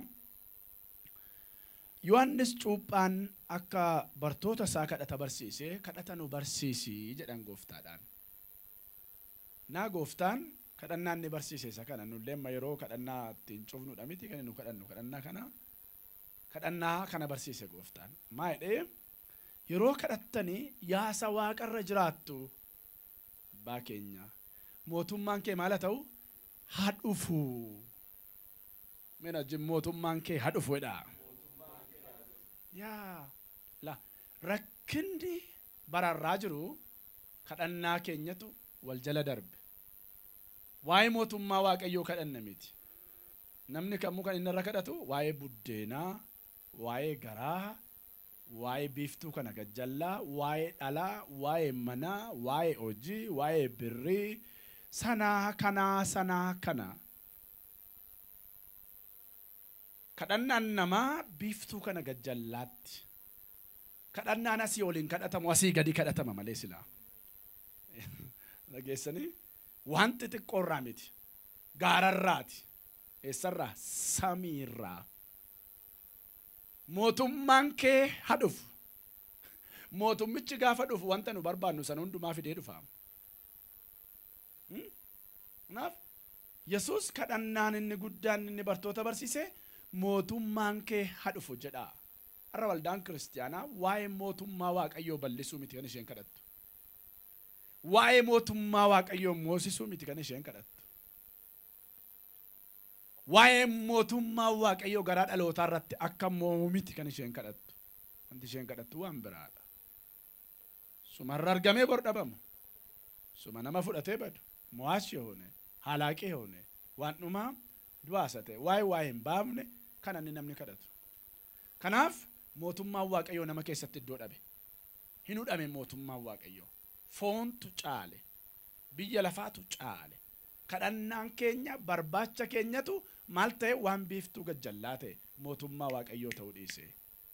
Yohannis Cuuphaan akka bartoota isaa kadhata barsiise kadhata nu barsiisi jedhan gooftaadhaan. Naa gooftaan kadhannaa inni barsiise isa kana nullee amma yeroo kadhannaa ittiin cufnudha miti kan nu kadhannu kadhannaa kana kadhannaa kana barsiise gooftaan. Maa jedhee yeroo kadhattanii yaasa waaqarra jiraattu abbaa keenya mootummaan kee maal haa ta'u haa dhufu. Mena jim mootummaan kee haa dhufu jedha. Yaa la rakkinni bararraa jiru kadhannaa keenyatu wal jala darbe. Waa'ee mootummaa waaqayyoo kadhanna miti. Namni kamuu kan inni irra kadhatu waa'ee buddeenaa, waa'ee garaa, waa'ee biiftuu kana gajjallaa, waa'ee dhalaa, waa'ee manaa, waa'ee hojii, waa'ee birrii, sanaa kanaa sanaa kana. Kadhannaan namaa biiftuu kana gajjallaatti. Kadhannaan asii oliin kadhatamu asii gadi kadhatama malee silaa. Dhageessanii wanti xiqqoorraa miti. Gaararraati. Eessarraa? Samiirraa. Mootummaan kee haa dhufu. Mootummichi gaafa dhufu wanta nu barbaannu san hundumaa fidee dhufa. Kanaaf Yesuus kadhannaan inni guddaan inni bartoota barsiise mootummaan kee haa dhufu jedha. Har'a waldaan kiristaanaa waa'ee mootummaa waaqayyoo bal'isuu miti kan isheen kadhattu. Waa'ee mootummaa waaqayyoo moosisuu miti kan isheen kadhattu. Waa'ee mootummaa waaqayyoo garaa dhalootaa irratti akka moomu miti kan isheen kadhattu. Wanti isheen kadhattu waan biraadha. Sumarra argamee bor dhabamu. Suma nama fudhatee badu. Mo'aas yoone, halaaqee yoone, waan dhumaa du'aasa ta'e waa'ee waa'ee hin baafne kan inni namni kadhatu. Kanaaf mootummaan waaqayyoo nama keessatti iddoo dhabe. Hin hudhame mootummaan waaqayyoo. Foontu caale. Biyya lafaatu caale. Kadhannaan keenya barbaacha keenyatu maal ta'e waan biiftuu gajjallaa ta'e mootummaa waaqayyoo ta'uu dhiise.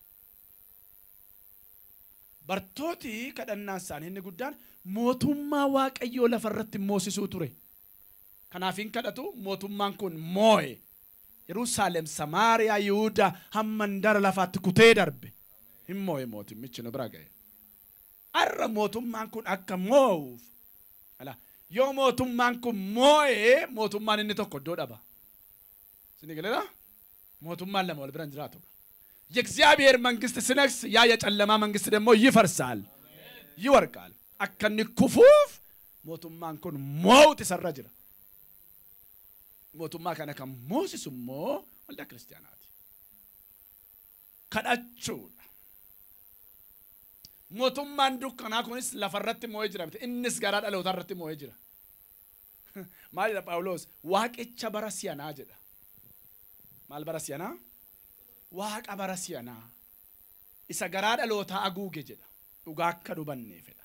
Bartooti kadhannaan isaanii inni guddaan mootummaa waaqayyoo lafarratti moosisuu ture. Kanaaf hin kadhatu mootummaan kun moo'e. Yerusaalem, Samaariyaa, Yihuudaa hamma handara lafaatti kutee darbe. Hin moo'e mootummichi nu bira ga'e. Har'a mootummaan kun akka moo'uuf. Yoo mootummaan kun moo'e mootummaan inni tokko iddoo dhaba. Sini galeera? Mootummaan lama wal bira hin jiraatu. የእግዚአብሔር መንግስት ሲነግስ ያ የጨለማ መንግስት ደግሞ ይፈርሳል ይወርቃል አከኒ ኩፉፍ ሞቱማን ኩን ሞት ይሰራ ጅራ ሞቱማ ከነ ከሞሲሱሞ ወልዳ ክርስቲያናት ከዳቹ ሞቱማን ዱከና ኩንስ ለፈረት ሞይ ጅራ እንስ ጋራ ዳለውታረት ሞይ ጅራ ማል ጳውሎስ ዋቄቻ በራሲያና ጀዳ ማል በራሲያና Waaqa barasiyanaa isa garaa dhalootaa aguuge jedha dhugaa akka dhubanne fedha.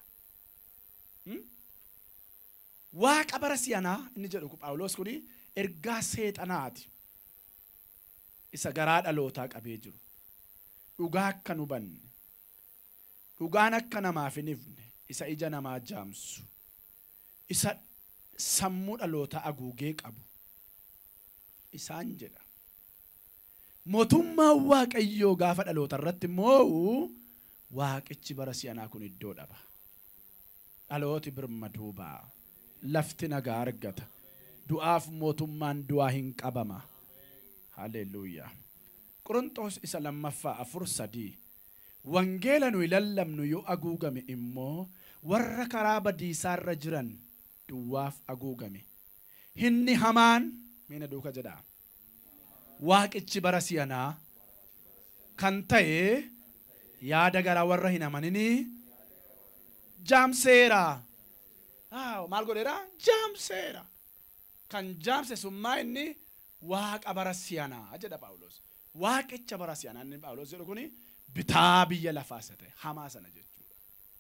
Waaqa barasiyanaa inni jedhu Phaawulos kuni ergaa seexanaati isa garaa dhalootaa qabee jiru dhugaa akka dhubanne dhugaan akka namaaf hin ifne isa ija namaa jaamsu isa sammuu dhalootaa aguugee qabu isaan jedha. Mootummaa waaqayyoo gaafa dhaloota irratti moo'u waaqichi barasiyanaa kun iddoo dhaba. Dhalooti birmaduubaa lafti nagaa argata. Du'aaf mootummaan du'aa hin qabama. Haleluuyaa. Qorontos isa lammaffaa afur sadii. Wangeela nuyi lallabnu yoo aguugame immoo warra karaa badiisaarra jiran duwwaaf aguugame. Hinni hamaan meena duuka jedhaa. Waaqichi barasiyanaa kan ta'e yaada garaa warra hin amanini jaamseera. Maal godheera? Jaamseera. kan jaamse summaa inni waaqa bara si'anaa jedha Phaawulos. Waaqicha bara si'anaa inni Phaawulos jedhu kuni bitaa biyya lafaas ta'e hamaa sana jechuudha.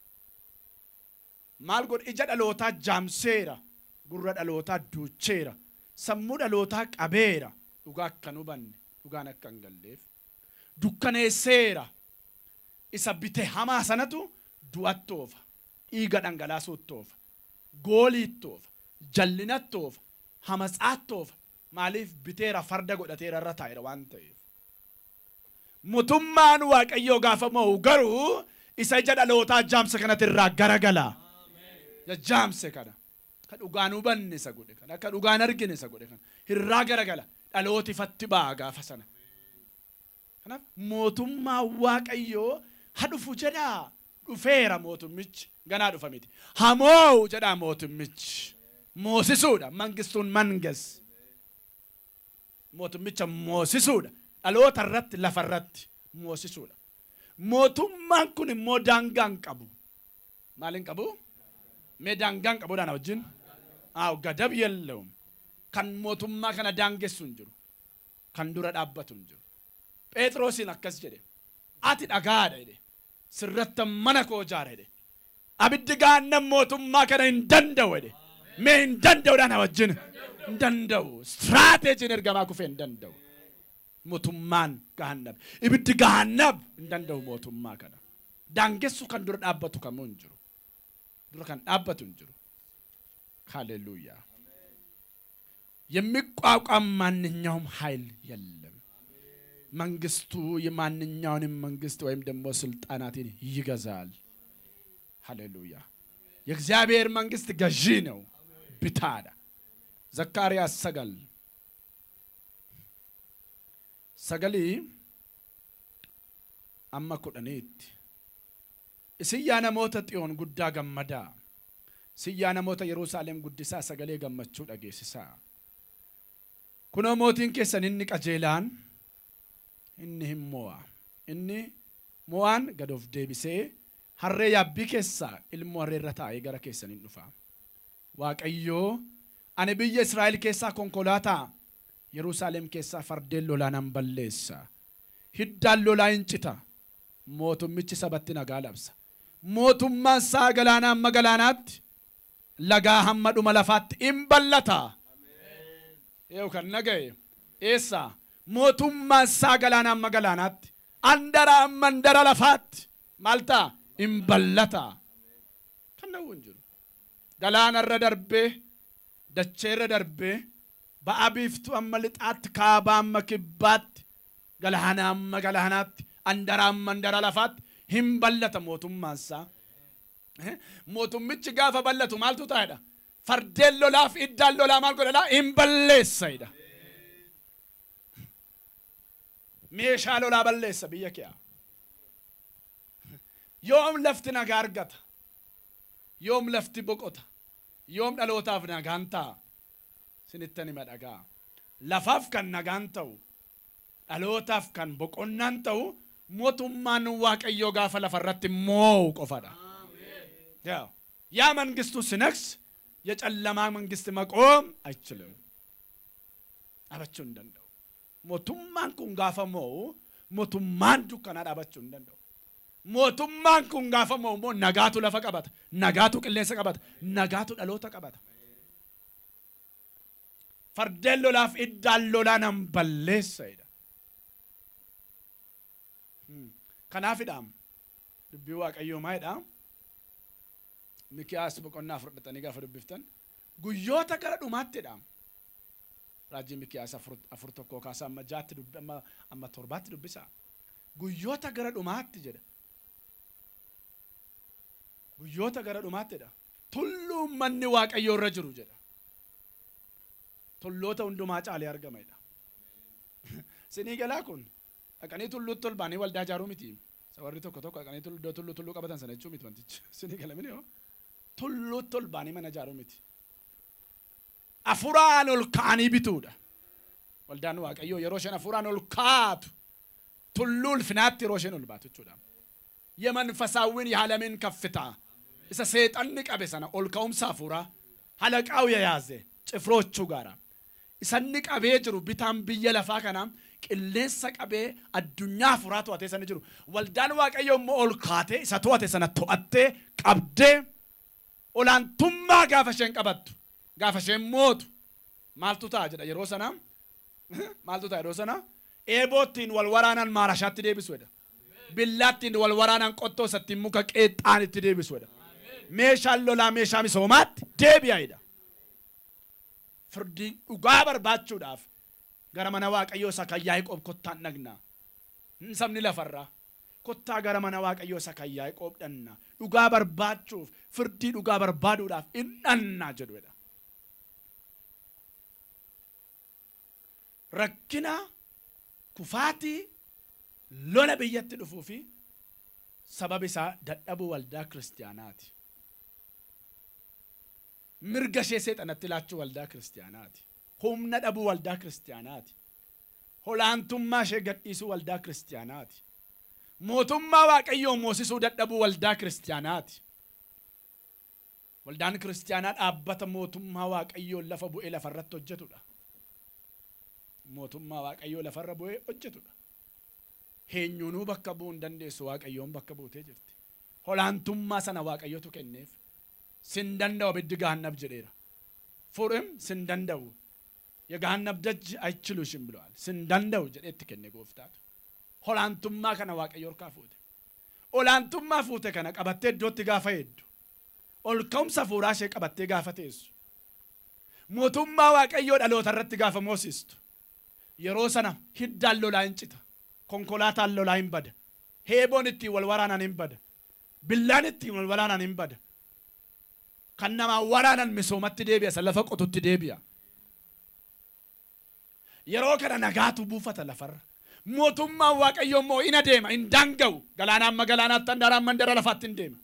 Maal godhe ija dhalootaa jaamseera, gurra dhalootaa duucheera, sammuu dhalootaa qabeera, dhugaa akka hin hubanne, dhugaan akka hin galleef dukkaneesseera. Isa bite hamaa sanatu du'atti oofa, dhiiga dhangalaasuutti oofa, gooliitti oofa, jallinatti oofa, hamatsaatti oofa. Maaliif biteera farda godhateera irra taa'eera waan ta'eef. Mootummaan Waaqayyoo gaafa mo'u garuu isa ija dhalootaa jaamse kanatti irraa garagala. Jaamse kana kan dhugaan hubanne isa godhe kana akka dhugaan argine isa godhe kana irraa garagala. Dhalooti ifatti ba'a gaafa sana. Kanaaf mootummaa Waaqayyoo hadhufu jedhaa dhufeera mootummichi ganaa dhufa miti. Hamoo jedhaa mootummichi moosisuudha mangistuun mangas. Mootummicha moosisuudha. Dhaloota irratti lafa irratti moosisuudha. Mootummaan kun immoo daangaa hin qabu. Maal hin qabu? Mee daangaa hin qabuudhaan wajjin? Aaw gadab yellawum. Kan mootummaa kana daangessu hin jiru. Kan dura dhaabbatu hin jiru. Phexrosin akkas jedhe. Ati dhagaadha jedhe. Sirratti mana koo ijaara jedhe. Abiddi gaannam mootummaa kana hin danda'u jedhe. Mee hin danda'uudhaan wajjin? Hin danda'u. Straateejiin ergamaa kufee hin danda'u. Mootummaan gaannab. Ibiddi gaannab hin danda'u mootummaa kana. Daangessu kan dura dhaabbatu kamuu hin jiru. Dura kan dhaabbatu hin jiru. ሃሌሉያ። የሚቋቋም ማንኛውም ኃይል የለም። መንግስቱ የማንኛውንም መንግስት ወይም ደግሞ ስልጣናትን ይገዛል። ሃሌሉያ። የእግዚአብሔር መንግስት ገዢ ነው። ቢታዳ ዘካርያስ ሰገል ሰገሊ አማኩዳኔት እስያና ሞተ ጢዮን ጉዳ ገመዳ ስያና ሞተ ኢየሩሳሌም ጉዲሳ ሰገሌ ገመቹ ዳጌሲሳ ኩኖ ሞቲን ከሰን እኒ ቀጀላን እኒ ሞዋ እኒ ሞዋን ገዶፍ ዴቢሴ ሀሬ ያቢ ከሳ ኢልሞ ሀሬረታ የገረ ከሰን እንዱፋ ዋቀዮ አነ ብየ እስራኤል ከሳ ኮንኮላታ ኢየሩሳሌም ከሳ ፈርዴሎ ላናም በለሳ ሂዳሎ ላይንጭታ ሞቱምቺ ሰበት ነጋላብሳ ሞቱማ ሳገላና መገላናት ለጋ ሐመዱ መለፋት ኢምበለታ ይው ከነገይ ኤሳ ሞቱማ ሳገላና መገላናት አንደራ መንደራ ለፋት ማልታ ኢምበለታ ከነውንጅሩ ገላና ረደርቤ ደቸረ ደርቤ በአቢፍቱ አመልጣት ካባ መክባት ገላና መገላናት አንደራ መንደራ ለፋት himballata mootummaansa mootummichi gaafa ballatu maaltu taa'edha fardeen lolaaf iddaan lolaa maal godhadha himballeessaidha meeshaa lolaa balleessa biyya kee yoom lafti nagaa argata yoom lafti boqota yoom dhalootaaf nagaan ta'a sinittan hima dhagaa lafaaf kan nagaan ta'u dhalootaaf kan boqonnaan ta'u ሞቱማን ዋቀዮ ጋፈ ለፈረት ሞው ቆፈዳ ያ ያ መንግስቱ ስነክስ የጨለማ መንግስት መቆም አይችልም አበቹ እንደንደው ሞቱማን ኩን ጋፈ ሞው ሞቱማን ዱከና አበቹ እንደንደው ሞቱማን ኩን ጋፈ ሞው ሞ ነጋቱ ለፈቀበት ነጋቱ ቅሌሰ ቀበት ነጋቱ ደሎተ ቀበት ፈርደሎ ላፍ ኢዳሎ ላናም በለሰይዳ kanaafidhaam dubbii waaqayyoo maayidhaam mikiyaas boqonnaa fudhatanii gaafa dubbiftan guyyoota gara dhumaattiidhaam raajii mikiyaas afur tokkoo kaasaa amma jaatti dubbi amma amma torbaatti dubbisa guyyoota gara dhumaatti jedha guyyoota gara dhumaattiidha tulluu manni waaqayyoo irra jiru jedha tulloota hundumaa caalee argameedha sinii galaa kun akanii tullu tolbaanii waldaa jaaruu miti sawarri tokko tokko akanii tullu tullu tullu qabatan sana jechuu miti wantichi sinii galamini yoo tullu tolbaanii mana jaaruu miti afuraan ol ka'anii bituudha waldaan waaqayyoo yeroo shan afuraan ol kaatu tullu ulfinaatti yeroo shan ol baatu jechuudha የመንፈሳዊን የዓለምን ከፍታ isa seexanni qabe sana ol ka'umsa afuraa halaqaaw የያዘ cifroochuu gaara. Isanni qabee jiru bitaan biyya lafaa kanaa qilleensa qabee addunyaa furaa to'atee sana jiru. Waldaan Waaqayyoo immoo ol kaatee isa to'ate sana to'attee qabdee olaantummaa gaafa isheen qabattu gaafa isheen mootu maaltu ta'a jedha yeroo sana maaltu ta'a yeroo sana eeboottiin wal waraanan maarashaatti deebisuudha. Billaattiin wal waraanan qottoo sattiin muka qeexxaanitti deebisuudha. Meeshaan lolaa meeshaa misoomaatti deebi'aidha. Firdii dhugaa barbaachuudhaaf gara mana Waaqayyoo isa kan Yaaqoob kottaan dhagnaa. Sabni lafarraa kottaa gara mana Waaqayyoo isa kan Yaaqoob dhannaa. Dhugaa barbaachuuf firdii dhugaa barbaaduudhaaf in dhannaa jedhuudha. Rakkina kufaatii lola biyyatti dhufuu fi sababi isaa dadhabuu waldaa kiristaanaati. Mirga ishee seexanatti laachuu waldaa kiristaanaati. Humna dhabuu waldaa kiristaanaati. Olaantummaa ishee gadhiisuu waldaa kiristaanaati. Mootummaa Waaqayyoo moosisuu dadhabuu waldaa kiristaanaati. Waldaan kiristaanaa dhaabbata mootummaa Waaqayyoo lafa bu'ee lafarratti hojjetudha. Mootummaa Waaqayyoo lafarra bu'ee hojjetudha. Eenyuunuu bakka bu'uu hin dandeessu Waaqayyoon bakka buutee jirti. Olaantummaa sana Waaqayyootu kenneef. Sin danda'u abiddi gaannab jedheera. Fuudhim sin danda'u. የገሃነም ደጅ አይችሉሽም ብለዋል። ስንዳንደው ጀዴት ከነ ጎፍታቱ ሆላንቱማ ከነ ዋቀዮር ካፉት ኦላንቱማ ፉተ ከነ ቀበቴ ዶት ጋፋ ሄዱ ኦልከም ሰፉራሽ ቀበቴ ጋፈቴስ ሞቱማ ዋቀዮ ዳሎት ረት ጋፈ ሞሲስቱ የሮሰና ሂዳሎ ላንጭታ ኮንኮላታሎ ላይምበደ ሄቦንቲ ወልወራናን ይምበደ ቢላንቲ ወልወራናን ይምበደ ከነማ ወራናን መስውመት ዴቢያ ሰለፈ ቆቱት ዴቢያ yeroo kana nagaatu buufata lafarra mootummaa Waaqayyoo immoo ina deema in dangaw galaanaan magalaanaatti handaraan mandara lafaatti in deema.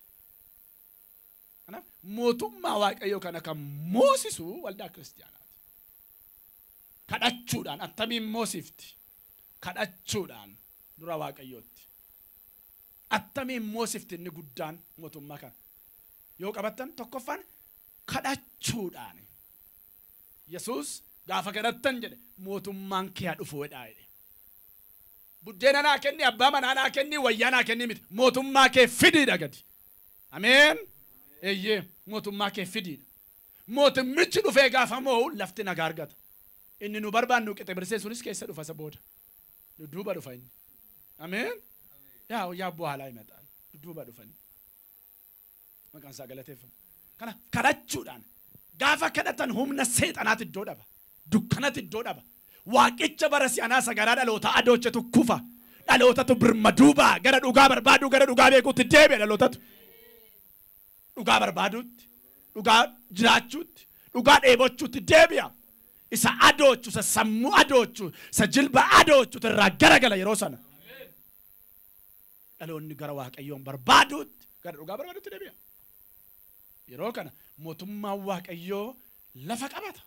Kanaaf mootummaa Waaqayyoo kana kan moosisu waldaa kiristaanaati. Kadhachuudhaan attamiin moosifti kadhachuudhaan dura Waaqayyootti attamiin moosifti inni guddaan mootummaa kana yoo qabattan tokkoffaan kadhachuudhaan Yesuus gaafa kadhattan jedhe mootummaan kee dhufu wedhaa'e. Buddeena naa kenni abbaa manaa naa kenni wayyaa naa kenni miti mootummaa kee fidiidha gadi. Ameen. Eeyyee mootummaa kee fidiidha. Mootummichi dhufee gaafa moo lafti nagaa argata. Inni nu barbaannu qixe birsee sunis keessa dhufa isa booda. Dudduuba dhufa inni. Ameen. Yaa yaa bu'aalaa himataan dudduuba dhufani. Maqaan isaa galateeffamu. Kana kadhachuudhaan gaafa kadhatan humna seexanaatti iddoo dhaba. Dukkanatti iddoo dhaba. Waaqicha bara si'anaa sagaraa dhaloota adoochetu kufa. Dhalootatu birmaduuba gara dhugaa barbaaduu gara dhugaa beekuutti deebi'a dhalootatu. Dhugaa barbaaduutti, dhugaa jiraachuutti, dhugaa dheebochuutti deebi'a. Isa adoochu, isa sammuu adoochu, isa jilba adoochu irraa garagala yeroo sana. Dhaloonni gara Waaqayyoon barbaaduutti gara dhugaa barbaaduutti deebi'a. Yeroo kana mootummaan Waaqayyoo lafa qabata.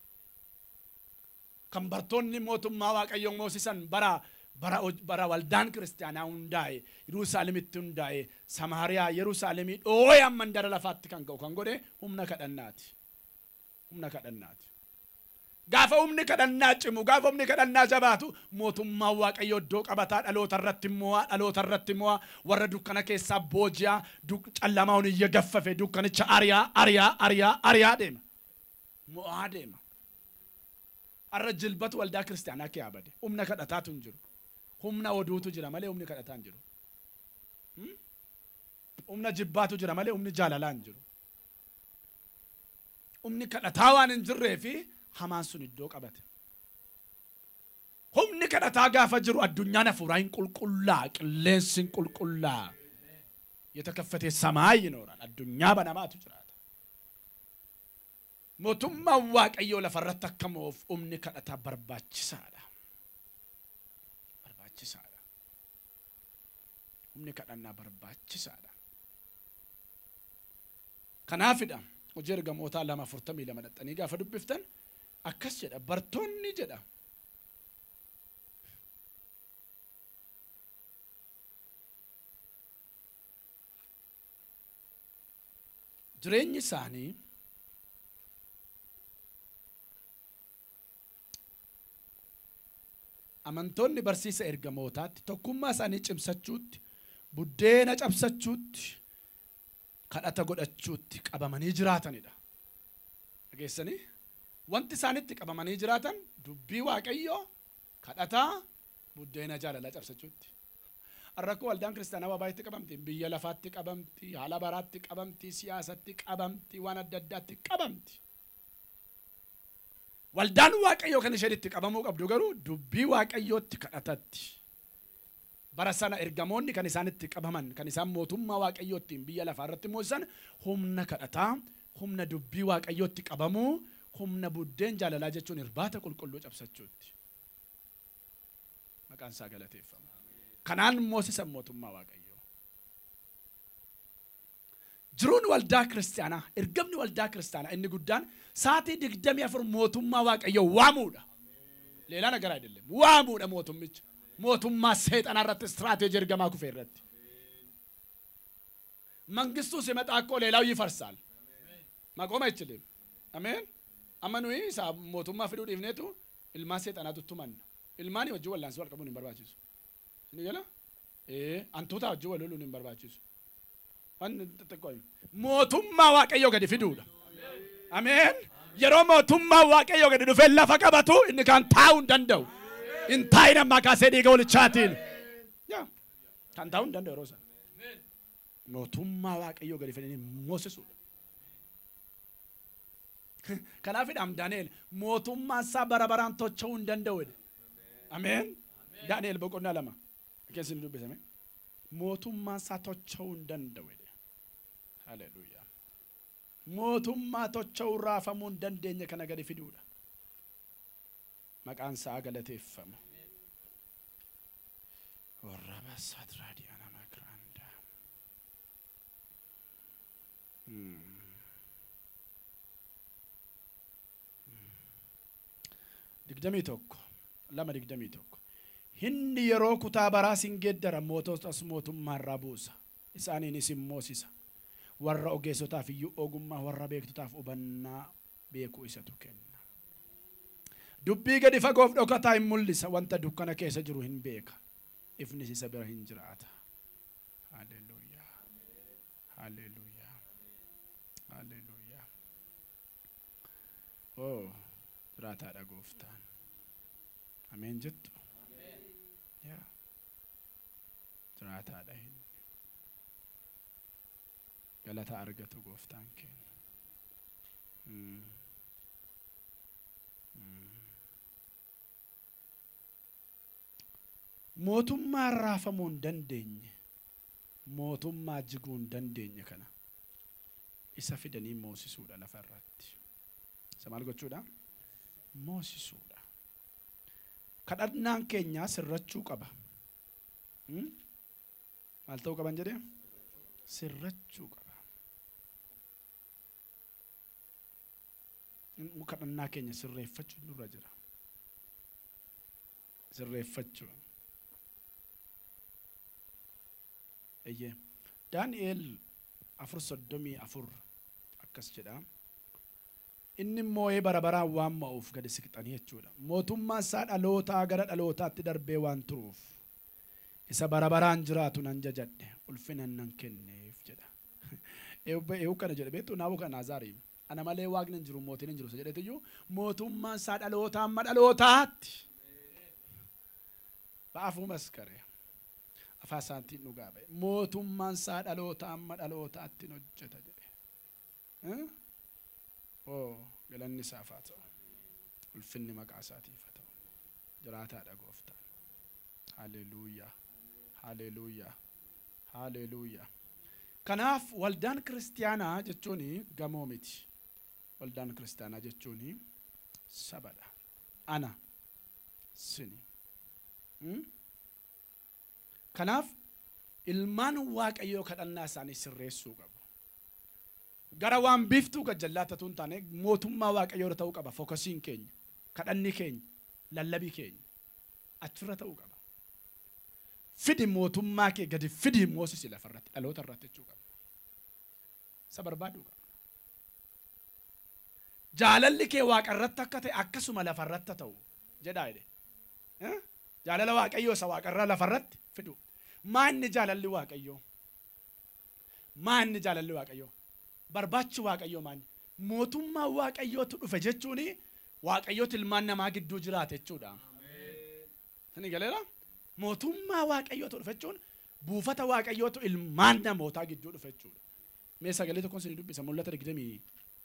Kan bartoonni mootummaa Waaqayyoon moosisan bara bara bara waldaan kiristaanaa hundaa'e Yerusaalemitti hundaa'e Samaariyaa Yerusaalemii dhooyaan mandara lafaatti kan ga'u kan godhe humna kadhannaati. Humna kadhannaati. Gaafa humni kadhannaa cimu gaafa humni kadhannaa jabaatu mootummaa Waaqayyoo iddoo qabataa dhaloota irratti mo'a dhaloota irratti mo'a warra dukkana keessaa booji'a callamaa'uun iyya gaffafe dukkanicha ariyaa ariyaa ariyaa ariyaa deema. Mo'aa deema. Arra jilbatu waldaa kiristaanaa kee abade humna kadhataatu hin jiru. Humna oduutu jira malee humni kadhataa hin jiru. Humna jibbaatu jira malee humni jaalalaa hin jiru. Humni kadhataa waan hin jirree fi hamaan sun iddoo qabate. Humni kadhataa gaafa jiru addunyaan hafuuraa hin qulqullaa qilleensi hin qulqullaa. የተከፈተ ሰማይ ይኖራል አዱኛ በነማቱ ጅራታ mootummaa Waaqayyoo lafarratti akka moof humni kadhata barbaachisaadha. Barbaachisaadha. Humni kadhannaa barbaachisaadha. Kanaafidha hojii ergamootaa lama afurtamii lama dhaxxanii gaafa dubbiftan akkas jedha bartoonni jedha. Jireenyi isaanii amantoonni barsiisa ergamootaatti tokkummaa isaanii cimsachuutti buddeena cabsachuutti kadhata godhachuutti qabamanii jiraatanidha. Dhageessanii wanti isaanitti qabamanii jiraatan dubbii Waaqayyoo kadhataa buddeena jaalala cabsachuutti. Arrakoo waldaan kiristaanaa waa baay'eetti qabamti. Biyya lafaatti qabamti, haala baraatti qabamti, siyaasatti qabamti, waan adda addaatti qabamti. Waldaan Waaqayyoo kan isheen itti qabamuu qabdu garuu dubbii Waaqayyootti kadhatatti. Bara sana ergamoonni kan isaan itti qabaman, kan isaan mootummaa Waaqayyoottiin biyya lafaa irratti moosisan humna kadhataa, humna dubbii Waaqayyootti qabamuu, humna buddeen jaalalaa jechuun irbaata qulqulluu cabsachuutti. Maqaan isaa galateeffama. Kanaan moosisan mootummaa Waaqayyoo. Jiruun waldaa kiristaanaa, ergamni waldaa kiristaanaa inni guddaan saatii digdamii afur mootummaa Waaqayyoo waamuudha. Leelaa nagaraa ayidellem. Waamuudha mootummicha. Mootummaa seexanaa irratti istiraatejii ergamaa kufee irratti. Mangistuu simataa akkoo leelaa ይፈርሳል. Maqooma ichilim. Ameen. Amma nuyi isaa mootummaa fiduu dhiifneetu ilmaa seexanaatu tumanna. Ilmaanii wajjin wallaansuu wal qabuun hin barbaachisu. Ni gala? Eh, antuutaa wajjin wal loluun hin barbaachisu. Waan xixiqqoo mootummaa Waaqayyoo gadi fiduudha. Ameen. Yeroo mootummaa Waaqayyoo gadi dhufee lafa qabatu inni kan taa'uu hin danda'u. In taa'ina makaasee dhiiga walichaatiin. Yaa kan taa'uu hin danda'u yeroo sana. Mootummaa Waaqayyoo gadi fidanii moosisuudha. Kanaafidhaam Daani'eel mootummaa isaa bara baraan tocha'uu hin danda'u. Ameen. Daani'eel boqonnaa lama. Keessi ni dubbisame. Mootummaa isaa tocha'uu hin danda'u. Haleluuyaa. Mootummaa tocha'uu raafamuu hin dandeenye kana gadi fiduudha. Maqaan isaa galateeffama. Warra basaat raadiyaana makraanda. Digdamii tokko. Lama digdamii tokko. Hinni yeroo kutaa baraa sin geeddara moototas mootummaa irraa buusa. Isaaniinis hin moosisa. Warra ogeessotaaf iyyuu ogummaa warra beektotaaf hubannaa beekuu isatu kenna. Dubbii gadi fagoof dhokataa hin mul'isa. Wanta dukkana keessa jiru hin beeka. Ifnis isa bira hin jiraata. Haleluuyaa. Haleluuyaa. Haleluuyaa. Oh, jiraataadha gooftaan. Ameen jettu. Yaa. Jiraataadha hin. Galata argatu gooftaan keenya. Hmm. Mootummaa raafamuu hin dandeenye, mootummaa jiguu hin dandeenye kana isa fidanii moosisuudha lafa irratti. Isa maal gochuudha? Moosisuudha. Kadhannaan keenya sirrachuu qaba. Maal ta'uu qaban jedhee? Sirrachuu qaba. Kadhannaa keenya sirreeffachuu nurra jira. Sirreeffachuu. Eyyee. Daani'eel afur soddomii afur akkas jedha. Inni moo'ee bara baraan waan ma'uuf gadi siqxanii jechuudha. Mootummaan isaa dhalootaa gara dhalootaatti darbee waan turuuf isa bara baraan jiraatu nan jajadhe ulfina nan kenneef jedha. Eewu kana jedhe beektu naabu kana Azaariim. Ana malee waaqni hin jiru mootiin hin jiru jedhetu iyyuu mootummaan isaa dhalootaa amma dhalootaatti. Baafuu maskaree. Afaan isaaniitiin dhugaa ba'e. Mootummaan isaa dhalootaa amma dhalootaatti hojjeta jedhe. Oh, galanni isaaf haa ta'u. Ulfinni maqaa isaatiif haa ta'u. Jiraataadha gooftaan. Haleluuyaa. Haleluuyaa. Haleluuyaa. Kanaaf waldaan kiristaanaa jechuun gamoo miti. Waldaan kiristaanaa jechuun sabadha. Ana. Sini. Kanaaf ilmaan Waaqayyoo kadhannaa isaanii sirreessuu qabu. Gara waan biiftuu gajjallaatatu hin taane mootummaa Waaqayyoo ta'uu qaba. Fookasiin keenya, kadhanni keenya, lallabii keenya achirra ta'uu qaba. Fidi mootummaa kee gadi fidi moosisi lafarratti dhaloota irratti jechuu qaba. Isa barbaaduu qaba. Jaalalli kee Waaqa irratti akka ta'e akkasuma lafarratti ta'u jedhaa jedhe. jaalala waaqayyoo isa waaqarraa lafarratti fidu maanni jaalalli waaqayyoo maanni jaalalli waaqayyoo barbaachi waaqayyoo maanni mootummaa waaqayyootu dhufe jechuuni waaqayyootu ilmaan namaa gidduu jiraate jechuudha tani galeera mootummaa waaqayyootu dhufe jechuun buufata waaqayyootu ilmaan namootaa gidduu dhufe jechuudha mee sagalee tokkoon isin dubbisa mul'ata digdamii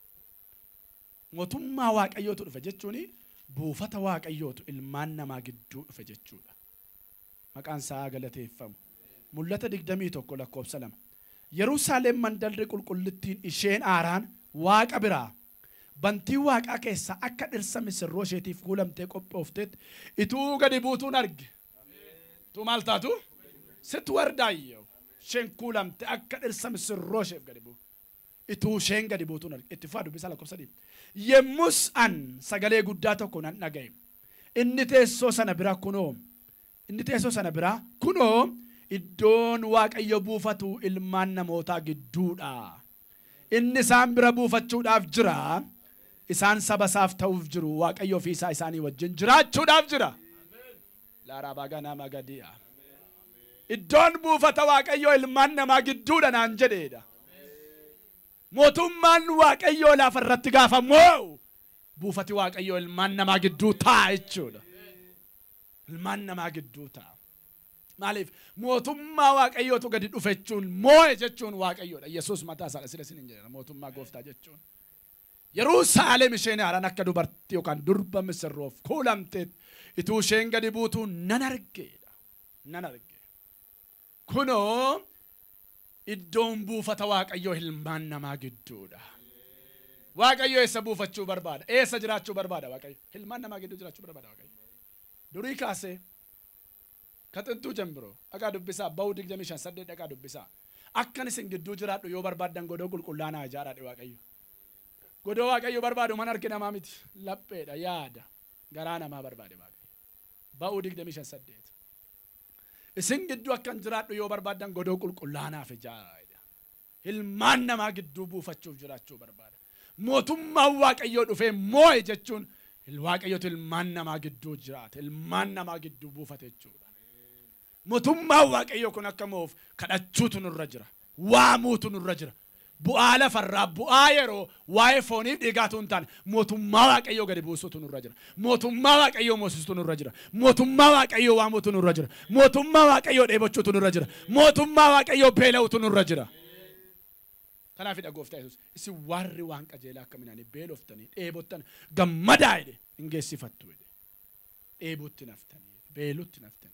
mootummaa waaqayyootu dhufe jechuuni buufata waaqayyootu ilmaan namaa gidduu dhufe jechuudha maqaan isaa galateeffamu mul'ata digdamii tokko lakkoofsa lama Yerusaalem mandalli qulqullittiin isheen aaraan waaqa biraa bantii waaqaa keessa akka dhirsa misirroo isheetiif kuulamtee qophoofteetti ituu gadi buutuun arge tu maal taatu sit wardaayyo isheen kuulamte akka dhirsa misirroo isheef gadi buu ituu isheen gadi buutuun arge itti faa dubbisaa lakkoofsa sadii yemmus an sagalee guddaa tokko nan dhagaye inni teessoo sana bira kunoo inni teessoo sana bira kunoo iddoon waaqayyo buufatu ilmaan namootaa gidduudha inni isaan bira buufachuudhaaf jira isaan saba isaaf ta'uuf jiru waaqayyo ofii isaa isaanii wajjin jiraachuudhaaf jira laaraabaganaa magadi'a iddoon buufata waaqayyo ilmaan namaa gidduudha naan jedheedha mootummaan waaqayyo lafa irratti gaafamoo buufati waaqayyo ilmaan namaa gidduu ta'a jechuudha ilmaan namaa gidduu ta'a maaliif mootummaa waaqayyootu gadi dhufe jechuun moo'e jechuun waaqayyoodha yesuus mataa isaa sila isin hin jedhama mootummaa gooftaa jechuun Yerusaalem isheen haaraan akka dubartii yookaan durba misirroof kuulamteet ituu isheen gadi buutuu nan argeedha nan arge kunoo iddoon buufata waaqayyoo ilmaan namaa gidduudha waaqayyo eessa buufachuu barbaada eessa jiraachuu barbaada waaqayyo ilmaan namaa gidduu jiraachuu barbaada waaqayyo durii kaasee kaxintuu jambiro dhagaa dubbisaa ba'uu digdamii shan saddeet dhagaa dubbisaa akkan isin gidduu jiraadhu yoo barbaadan godoo qulqullaanaa ijaaraadhe waaqayyo godoo waaqayyo barbaadu man harki namaa miti lapheedha yaada garaa namaa barbaade waaqayyo ba'uu digdamii shan saddeet isin gidduu akkan jiraadhu yoo barbaadan godoo qulqullaanaaf ijaaraadha ilmaan namaa gidduu buufachuuf jiraachuu barbaada mootummaan waaqayyoo dhufee moo'e jechuun waaqayyotu ilmaan namaa gidduu jiraate ilmaan namaa gidduu buufate jechuudha mootummaan waaqayyoo kun akka moof kadhachuutu nurra jira waamuutu nurra jira bu'aa lafarraa bu'aa yeroo waa'ee fooniif dhiigaatu hin taane mootummaa waaqayyoo gadi buusuutu nurra jira mootummaa waaqayyoo moosisuutu nurra jira mootummaa waaqayyoo waamuutu nurra jira mootummaa waaqayyoo dheebochuutu nurra jira mootummaa waaqayyoo beela'uutu nurra jira kanaafidha gooftaa yesuus isin warri waan qajeelaa akka midhaanii beeloftanii dheebottan gammadaa jedhe hin geessifattu jedhe dheebuutti naftanii beelutti naftanii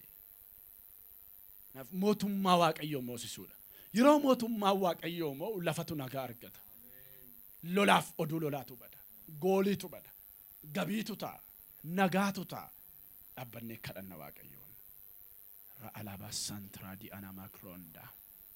mootummaa waaqayyoo moosisuudha yeroo mootummaa waaqayyoo moo lafatu nagaa argata lolaaf oduu lolaatu bada gooliitu bada gabiitu ta'a nagaatu ta'a dhaabbannee kadhanna waaqayyoon ra'alaabaa santraadii ana makroondaa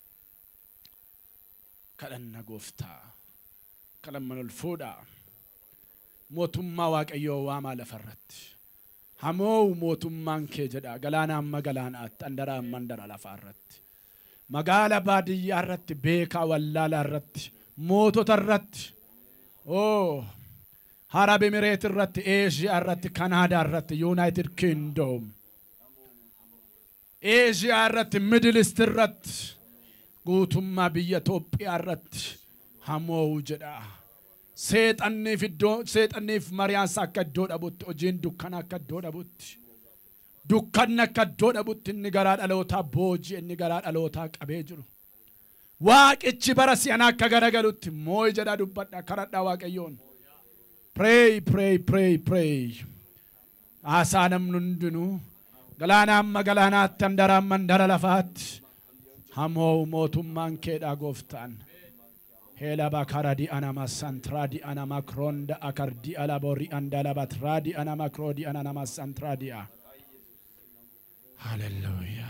kadhanna gooftaa kadhanna ol fuudhaa mootummaa waaqayyoo waamaa lafarratti hamoo mootummaan kee jedha galaana amma galaanaatti andara amma andara lafaarratti magaala baadiyyaa irratti beekaa wallaala irratti mootota irratti oo Arab Emirates irratti Asia irratti Canada irratti United Kingdom Asia irratti Middle East irratti guutummaa biyya Itoophiyaa irratti hamoo jedha seexanniif iddoo seexanniif mariyaansa akka iddoo dhabutti hojiin dukkana akka iddoo dhabutti dukkanni akka iddoo dhabutti inni garaa dhalootaa boojii inni garaa dhalootaa qabee jiru waaqichi bara si'anaa akka garagalutti moo'i jedhaa dubbadha kadhadhaa waaqayyoon pray pray pray pray aasaa namni hundinuu galaana amma galaanaatti handara amma handara lafaatti hamoo mootummaan keedhaa gooftaan Hela bakaradi anama santradi anama kronda akardi alabori andala batradi anama krodi anama santradia. Hallelujah.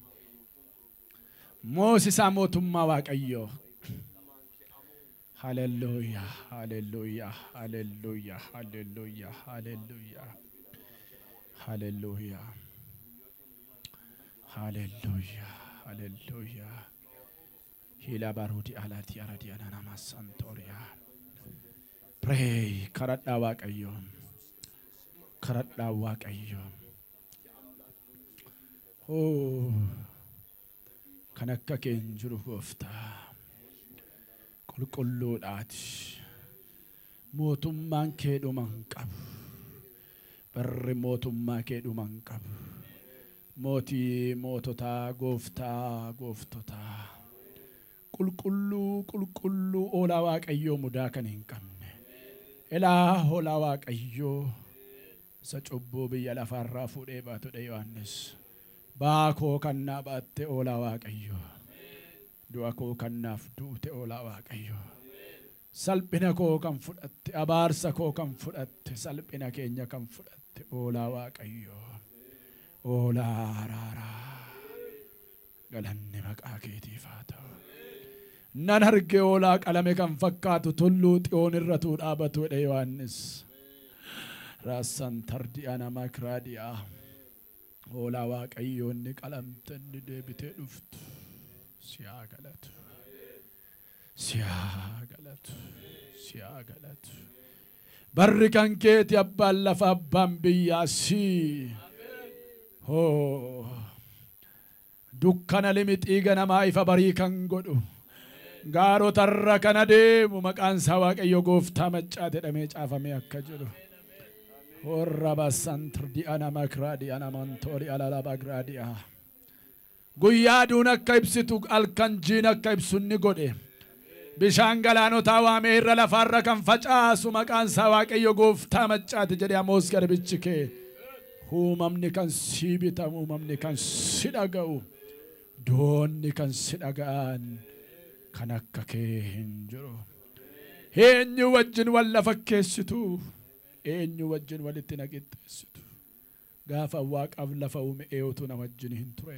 Moses amotumma waaqayyo. Hallelujah. Hallelujah. Hallelujah. Hallelujah. Hallelujah. Hallelujah. Hallelujah. Hallelujah. Hila barudi alati aradi anama santoria. Pray karadda waaqayyo. Karadda waaqayyo. Oh, kan akka kee hin jiru gooftaa. Qulqulluudhaati. Mootummaan kee dhuma hin qabu. Barri mootummaa kee dhuma hin qabu. Mootii moototaa gooftaa gooftotaa. Qulqulluu qulqulluu oolaa Waaqayyoo mudaa kan hin qabne. Elaa oolaa Waaqayyoo isa cubbuu biyya lafaarraa fuudhee baatudha Yohaannis. Baakoo kannaa baatte oolaa Waaqayyoo. Du'a koo kannaaf duute oolaa Waaqayyoo. Salphina koo kan fudhatte, abaarsa koo kan fudhatte, salphina keenya kan fudhatte oolaa Waaqayyoo. Oolaa araaraa. Galanni maqaa keetiif haa ta'u. Nan arge oolaa qalame kan fakkaatu tulluu xiyoon irratti dhaabatudha Yohaannis. Raassan tardi'a nama kiraadi'a. Oolaa Waaqayyoo inni qalamte inni deebitee dhuftu. Siyaa galatu. Siyaa galatu. Siyaa galatu. Barri kan keeti abbaan lafa abbaan biyyaa sii. Hoo. Dukkana limixii ganamaa ifa barii kan godhu. Gaarotarra kan adeemu maqaan isaa Waaqayyo gooftaa maccaate jedhamee caafamee akka jiru. Warra bassan tardi'a nama kiraadi'a namantoori alala bagraadi'a. Guyyaa aduun akka ibsitu halkan jiin akka ibsu inni godhe. Bishaan galaanotaa waamee irra lafaarra kan facaasu maqaan isaa Waaqayyo gooftaa maccaate jedhe Amoos garbichi kee. Uumamni kan si bitamu, uumamni kan si dhaga'u, doonni kan si dhaga'an kan akka kee hin jiru. Eenyu wajjin wal lafa fakkeessitu, eenyu wajjin walitti naqixxeessitu. Gaafa Waaqaaf lafa uume eeyotu na wajjin hin ture.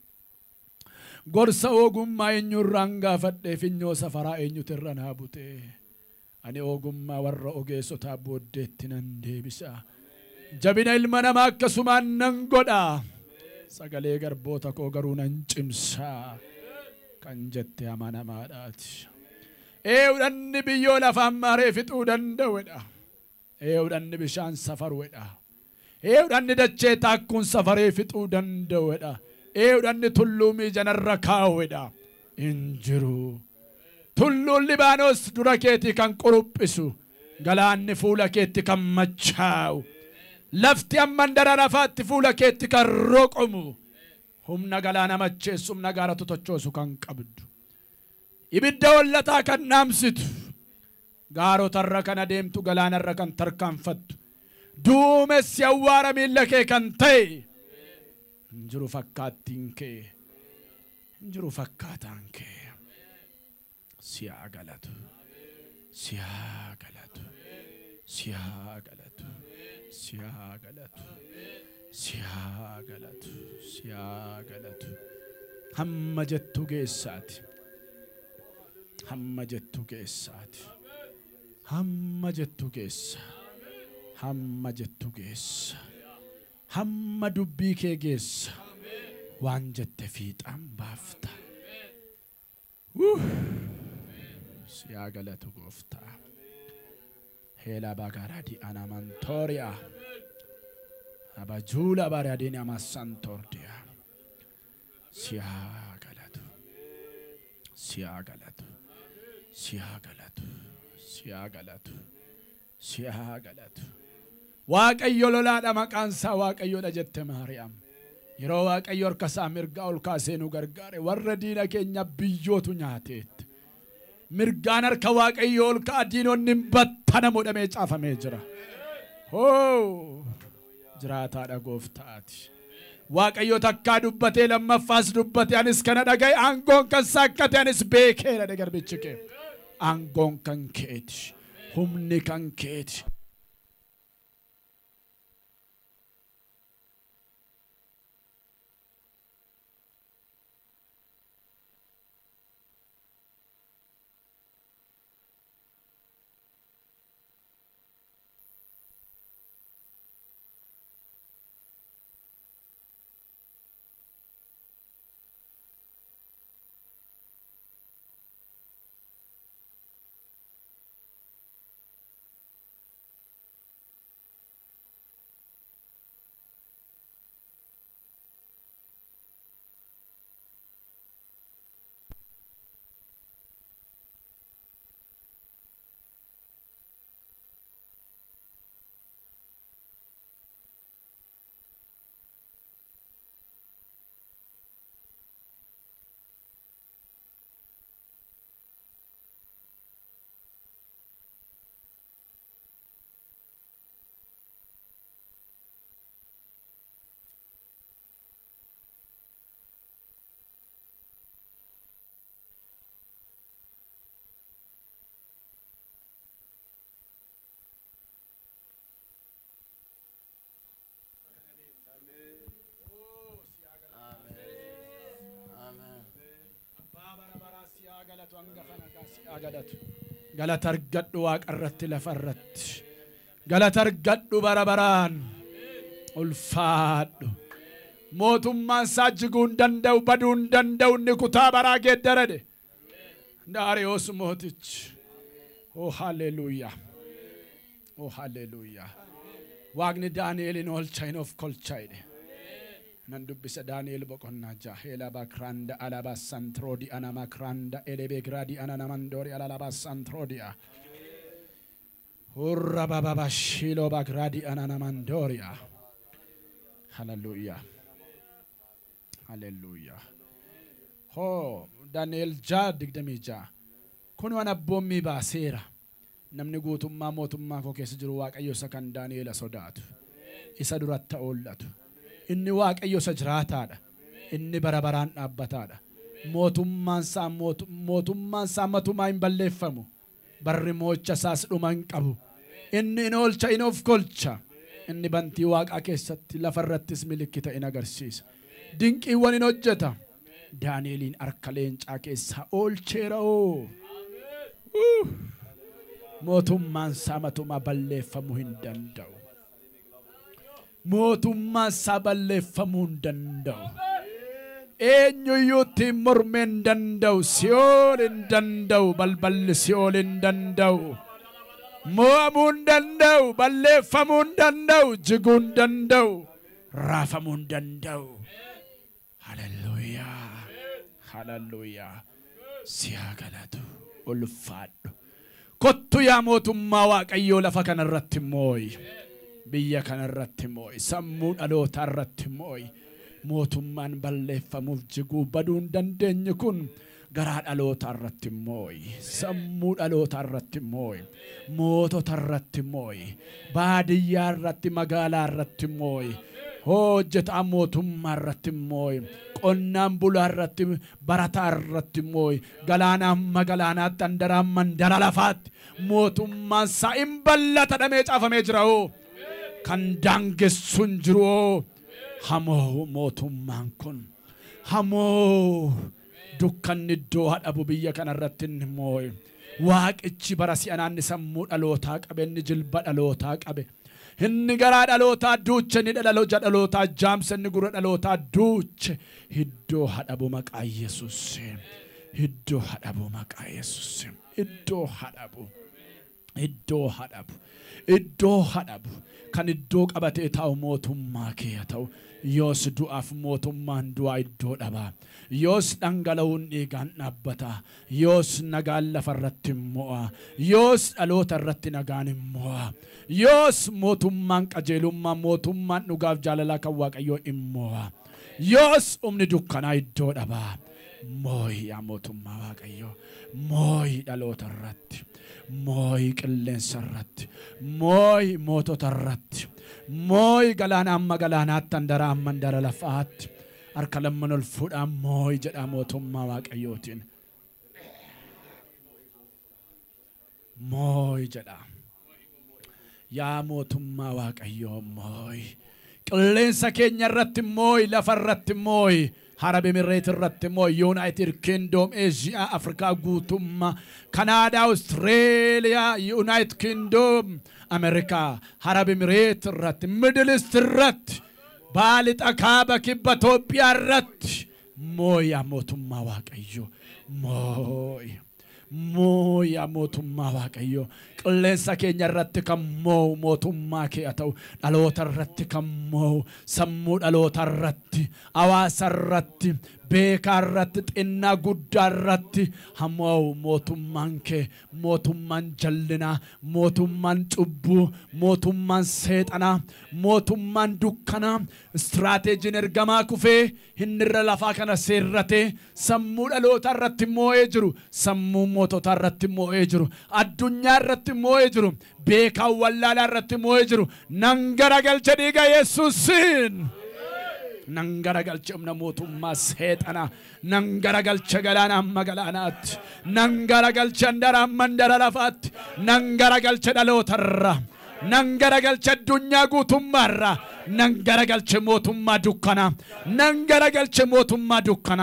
Gorsa ogummaa eenyurraan gaafadhee finyoo safaraa eenyutu irra naa bute. Ani ogummaa warra ogeessotaa booddeetti nan deebisa. Jabina ilma namaa akkasumaan nan godha. Sagalee garboota koo garuu nan cimsaa. Kan jette amanamaadhaati. Eewudhanni biyyoo lafaan maaree fixuu danda'udha. Eewudhanni bishaan safaruudha. Eewudhanni dachee taakkuun safaree fixuu danda'udha. Eewudhanni tulluu miijanarra kaa'uudha. Injiru. Tulluun Libaanos dura keetii kan quruphisu. Galaanni fuula keetti kan machaa'u. Lafti amman dara lafaatti fuula keetti kan roqomu. Humna galaana macheessu, humna gaara totochoosu kan qabdu. Ibidda hollataa kan naamsitu. Gaarotarra kan adeemtu, galaanarra kan tarkaanfattu. Duumessi awwaara miilla kee kan ta'e. Injiru fakkaattiin kee. Injiru fakkaataan kee. Siyaa galatu. Siyaa galatu. Siyaa galatu. Siyaa galatu. Siyaa galatu. Siyaa galatu. Hamma jettu geessaati. Hamma jettu geessaati. Hamma jettu geessa. Hamma jettu geessa. Hamma dubbii kee geessa. Waan jette fiixaan baafta. Siyaa galatu gooftaa. Heela bagaradii anamantooriya. Abajula baradini amasantordia. Siyaa galatu. Siyaa galatu. Siyaa galatu. Siyaa galatu. Siyaa galatu. Waaqayyo lolaadha maqaan isaa Waaqayyoodha jette Maariyaam. Yeroo Waaqayyo harka isaa mirgaa ol kaasee nu gargaare warra diina keenya biyyootu nyaateetti. Mirgaan harka Waaqayyo ol ka'a diinonni battanamu jedhamee caafamee jira. Hoo! Jiraataadha gooftaati. Waaqayyo takkaa dubbatee lammaffaas dubbate anis kana dhagaye aangoon kan saakkate anis beekeera garbichi kee. Aangoon kan keeti. Humni kan keeti. galata argadhu waaqa irratti lafa irratti galata argadhu bara baraan ulfaadhu mootummaan isaa jiguu hin danda'u baduu hin danda'u inni kutaa baraa geeddarade Daariyoos mootichi oh hallelujah oh hallelujah waaqni Daani'elin oolcha hin of kolcha jedhe nan dubbisa Daani'el boqonnaa ja'a hela bakranda alaba santrodi anama kranda elebe gradi anana mandori alaba santrodi urra baba shilo bagradi anana mandori hallelujah hallelujah ho Daani'el ja'a digdamii ja'a kun waan abboommii baaseera namni guutummaa mootummaa koo keessa jiru waaqayyo isa kan Daani'el sodaatu isa duratti oolatu inni waaqayyo isa jiraataadha inni bara baraan dhaabbataadha mootummaan isaa mootummaan isaa matumaa hin balleeffamu barri moocha isaas dhuma hin qabu inni in oolcha in of kolcha inni bantii waaqaa keessatti lafarrattis milikkita in agarsiisa dinqiiwwan in hojjeta Daani'elin harka leencaa keessaa oolcheera oo mootummaan isaa matumaa balleeffamuu hin danda'u mootummaan isaa balleeffamuu hin danda'u eenyuyyuutti mormuu hin danda'u Si'ool hin danda'u balballi Si'ool hin danda'u mo'amuu hin danda'u balleeffamuu hin danda'u jiguu hin danda'u raafamuu hin danda'u hallelujah hallelujah siyaa galatu ulfaadhu kottu yaa mootummaa waaqayyoo lafa kanarratti moo'i biyya kanarratti moo'i sammuu dhalootaa irratti moo'i mootummaan balleeffamuuf jiguu baduu hin dandeenye kun garaa dhalootaa irratti moo'i sammuu dhalootaa irratti moo'i mootota irratti moo'i baadiyyaa irratti magaalaa irratti moo'i hojjetaa mootummaa irratti moo'i qonnaan bulaa irratti barataa irratti moo'i galaanaan magalaanaatti handaraan mandara lafaatti mootummaan isaa hin ballata dhamee caafamee jira oo kan daangessuun jiru oo hamoo mootummaan kun hamoo dukkanni iddoo hadhabu biyya kanarratti inni moo'i waaqichi bara si'anaan sammuu dhalootaa qabe inni jilba dhalootaa qabe inni garaa dhalootaa duuche inni dhaloota dhalootaa jaamse inni gurra dhalootaa duuche iddoo hadhabu maqaa Yesuus iddoo hadhabu maqaa Yesuus iddoo hadhabu iddoo hadhabu iddoo hadhabu kan iddoo qabatee taa'u mootummaa kee ta'u yoos du'aaf mootummaan du'aa iddoo dhabaa yoos dhangala'uun dhiigaan dhaabbata yoos nagaan lafarratti mo'a yoos dhaloota irratti nagaan mo'a yoos mootummaan qajeelummaa mootummaan dhugaaf jaalalaa kan waaqayyoo immo'a yoos humni dukkanaa iddoo dhabaa moo'i yaa mootummaa waaqayyoo moo'i dhaloota irratti moo'i qilleensa irratti moo'i mootota irratti moo'i galaana amma galaanaatti handara amma handara lafaatti harka lamman ol fuudhaan moo'i jedhaa mootummaa waaqayyootiin moo'i jedhaa yaa mootummaa waaqayyoo moo'i qilleensa keenya irratti moo'i lafa irratti moo'i Harab Emirates irratti moo'i United Kingdom Asia Africa guutummaa Canada Australia United Kingdom America Harab Emirates irratti Middle East irratti baali xakaaba kibba Itoophiyaa irratti moo'i yaa mootummaa waaqayyoo moo'i moo'i yaa mootummaa waaqayyoo qilleensa keenya irratti kan moo'u mootummaa kee ta'u dhaloota irratti kan moo'u sammuu dhaloota irratti hawaasa irratti beekaa irratti xinnaa guddaa irratti hamoo'u mootummaan kee mootummaan jallinaa mootummaan cubbuu mootummaan seexanaa mootummaan dukkanaa istiraateejiin ergamaa kufee hinnirra lafaa kana seerratee sammuu dhaloota irratti moo'ee jiru sammuu mootota irratti moo'ee jiru addunyaa irratti moo'ee jiru beekaa wallaalaa irratti moo'ee jiru nan garagalcha dhiiga Yesuusiin nan garagalcha humna mootummaa seexanaa nan garagalcha galaana amma galaanaatti nan garagalcha handara amma handara lafaatti nan garagalcha dhalootarra nan garagalcha addunyaa guutummaarra nan garagalcha mootummaa dukkanaa nan garagalcha mootummaa dukkanaa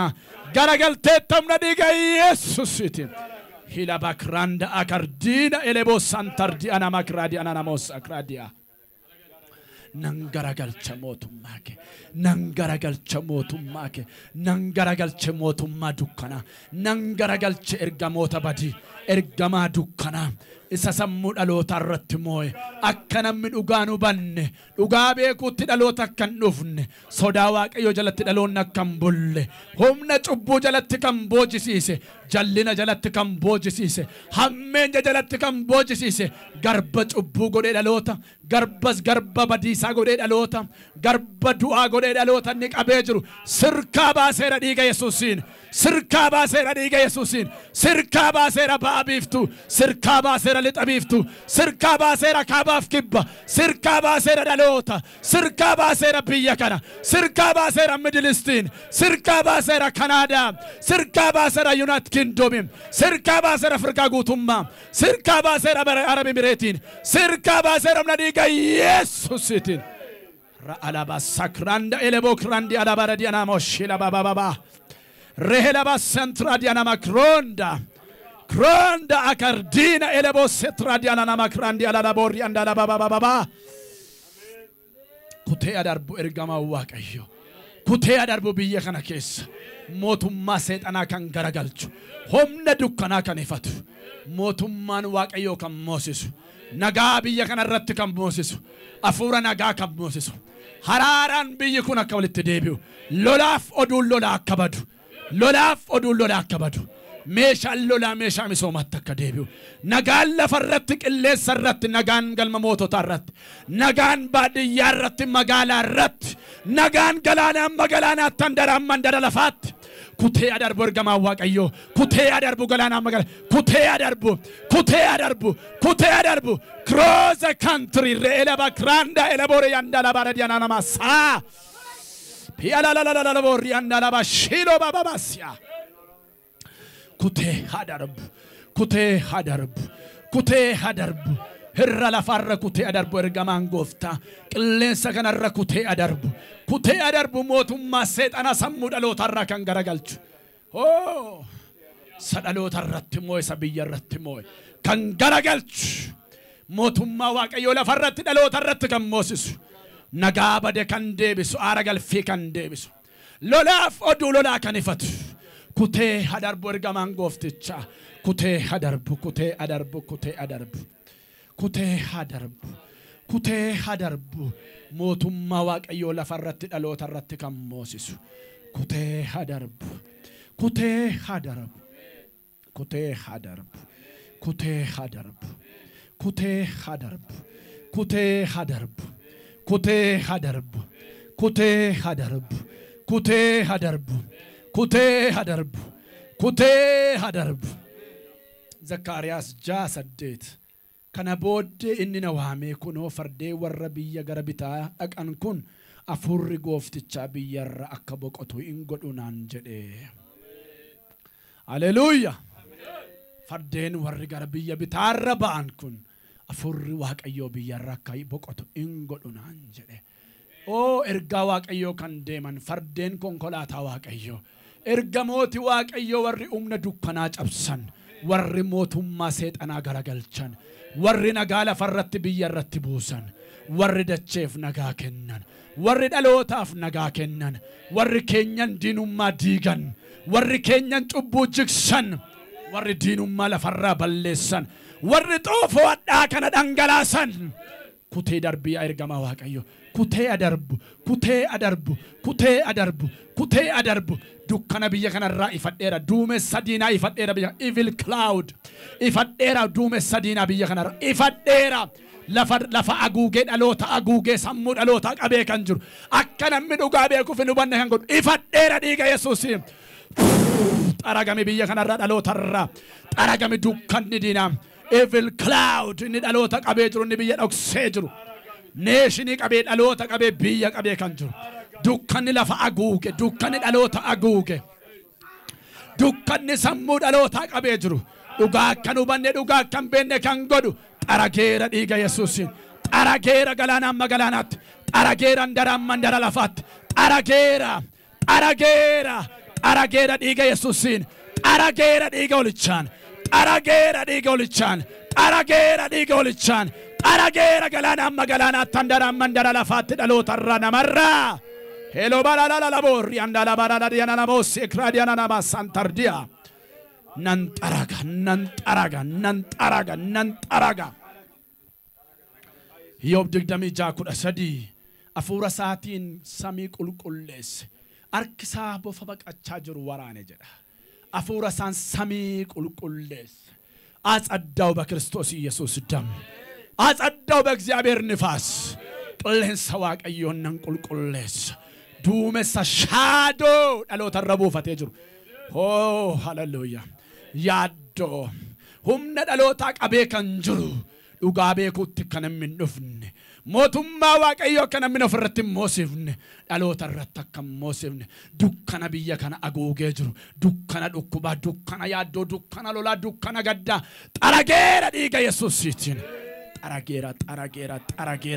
garagaltee tamna dhiiga Yesuusiitiin. Hila bakranda akardina elebo santardi anamakradi ananamos akradia. Nangaragalcha mootummaake nangaragalcha mootummaake nangaragalcha mootummaa dukkana nangaragalcha ergamoota badii ergamaa dukkana isa sammuu dhaloota irratti moo'e akka namni dhugaa nu banne dhugaa beekuutti dhaloota akkan dhufne sodaa Waaqayyoo jalatti dhaloonni akkan bulle humna cubbuu jalatti kan boojisiise jallina jalatti kan boojisiise hammeenya jalatti kan boojisiise garba cubbuu godhee dhaloota garbas garba badiisaa godhee dhaloota garba du'aa godhee dhaloota ni qabee jiru sirkaa baaseera dhiiga Yesuusiin sirkaa baaseera dhiiga Yesuusiin sirkaa baaseera ba'a biiftu sirkaa baaseera lixa biiftu sirkaa baaseera kaabaaf kibba sirkaa baaseera dhaloota sirkaa baaseera biyya kana sirkaa baaseera Midilistiin sirkaa baaseera Kanaadaa sirkaa baaseera Yuunaayitid Kingdom sirkaa baaseera Afrikaa guutummaa sirkaa baaseera Arab Emireetiin sirkaa baaseera dhiiga Yesuusiitiin Ra'alaba sakranda elebo krandi alabara diana moshila baba baba rehelaba sentra diana makronda kronda akardina elebo setra diana namakrandi alabori andala baba baba kutee adarbu ergama Waaqayyo kutee adarbu biyya kana keessa mootummaa seexanaa kan garagalchu humna dukkanaa kan ifatu mootummaan Waaqayyo kan moosisu nagaa biyya kana irratti kan moosisu afuura nagaa kan moosisu haraaran biyyi kun akka walitti deebi'u lolaaf oduun lolaa akka badu lolaaf oduun lolaa akka badu meeshaan lolaa meeshaa misoomaatti akka deebi'u nagaan lafa irratti qilleessa irratti nagaan galma moototaa irratti nagaan baadiyyaa irratti magaalaa irratti nagaan galaanaan magalaanaatti handaraan mandara lafaatti kutee adarbu ergamaa Waaqayyo kutee adarbu galaanaan magaalaa kutee adarbu kutee adarbu kutee adarbu cross the country reela bakranda elabore yandala baradiana namasa piala la la la la bori yandala bashilo baba basya kutee adarbu kutee adarbu kutee adarbu hirra lafarra kutee adarbu ergamaan Gooftaa qilleensa kanarra kutee adarbu kutee adarbu mootummaa seexana sammuu dhalootarra kan garagalchu oh sadhalootarratti moo'e sabiyya irratti moo'e kan garagalchu mootummaa Waaqayyoo lafarratti dhalootarratti kan moosisu nagaa bade kan deebisu aara galfii kan deebisu lolaaf oduu lolaa kan ifatu kutee adarbu ergamaan Goofticha kutee adarbu kutee adarbu kutee adarbu kutee adarbu kutee adarbu mootummaa Waaqayyoo lafarratti dhalootarratti kan moosisu kutee adarbu kutee adarbu kutee adarbu kutee adarbu kutee adarbu kutee adarbu kutee adarbu kutee adarbu kutee adarbu kutee adarbu kutee adarbu Zakkaariyaas ja'a saddeet kana booddee inni na waamee kunoo fardee warra biyya gara bitaa dhaqan kun afurri Gooftichaa biyyarra akka boqotu hin godhu naan jedhe. Haleluuyaa. Fardeen warri gara biyya bitaarra ba'an kun afurri Waaqayyoo biyyarra akka boqotu hin godhu naan jedhe. Oo ergaa Waaqayyoo kan deeman fardeen konkolaataa Waaqayyoo ergamooti Waaqayyoo warri humna dukkanaa cabsan warri mootummaa seexanaa garagalchan warri nagaa lafarratti biyya irratti buusan warri dacheef nagaa kennan warri dhalootaaf nagaa kennan warri keenyan diinummaa diigan warri keenyan cubbuu jigsan warri diinummaa lafarraa balleessan warri xoofoo addaa kana dhangalaasan kutee darbii ergamaa Waaqayyo kutee adarbu kutee adarbu kutee adarbu kutee adarbu dukkana biyya kanarraa ifadheera duumessa diinaa ifadheera biyya evil cloud ifadheera duumessa diinaa biyya kanarraa ifadheera lafa lafa aguugee dhaloota aguugee sammuu dhaloota qabee kan jiru akka namni dhugaa beekuuf hin hubanne kan godhu ifadheera dhiiga Yesuusiin xaragame biyya kanarraa dhalootarraa xaragame dukkanni diinaa evil cloud inni dhaloota qabee jiru inni biyya dhoksee jiru neeshinii qabee dhaloota qabee biyya qabee kan jiru dukkanni lafa aguuge dukkanni dhaloota aguuge dukkanni sammuu dhaloota qabee jiru dhugaa kan hubanne dhugaa kan beenne kan godhu xarageera dhiiga Yesuusiin xarageera galaanaan magalaanaatti xarageera ndaraan mandara lafaatti xarageera xarageera Xarageera dhiiga Yesuusiin. Xarageera dhiiga Hoolichaan. Xarageera dhiiga Hoolichaan. Xarageera dhiiga Hoolichaan. Xarageera galaana amma galaanaatti handara amma handara lafaatti dhalootarraa namarraa. Hello balala la borri andala balala diana la bosse cradiana na masantardia. Nan taraga nan taraga nan taraga nan taraga. Yob digdami jaakudha sadii afuura saatiin samii qulqulleesse. Harkisaa bofa baqachaa jiru waraane jedha. Afuura isaan samii qulqulleesse. አጸዳው በክርስቶስ ኢየሱስ ደም አጸዳው በእግዚአብሔር ንፋስ ቅሌንሳ ዋቀዮነን ቁልቁሌስ ዱመሳ ሻዶ ዳሎ ተረቡ ፈቴጅሩ ኦ ሃሌሉያ ያዶ ሁምነ ዳሎታ ቀቤ ከንጅሩ ዱጋቤ ኩት ከነምን ዱፍን ሞቱማ ዋቀዮ ከነምን ፍረት ሞሲፍን ዳሎታ ረተከም ሞሲፍን ዱከና ቢየ ከና አጎጌጅሩ ዱከና ዱኩባ ዱከና ያዶ ዱከና ሎላ ዱከና ገዳ ጠራጌራ ዲጋ ኢየሱስ ሲቲን ጠራጌራ ጠራጌራ ጠራጌራ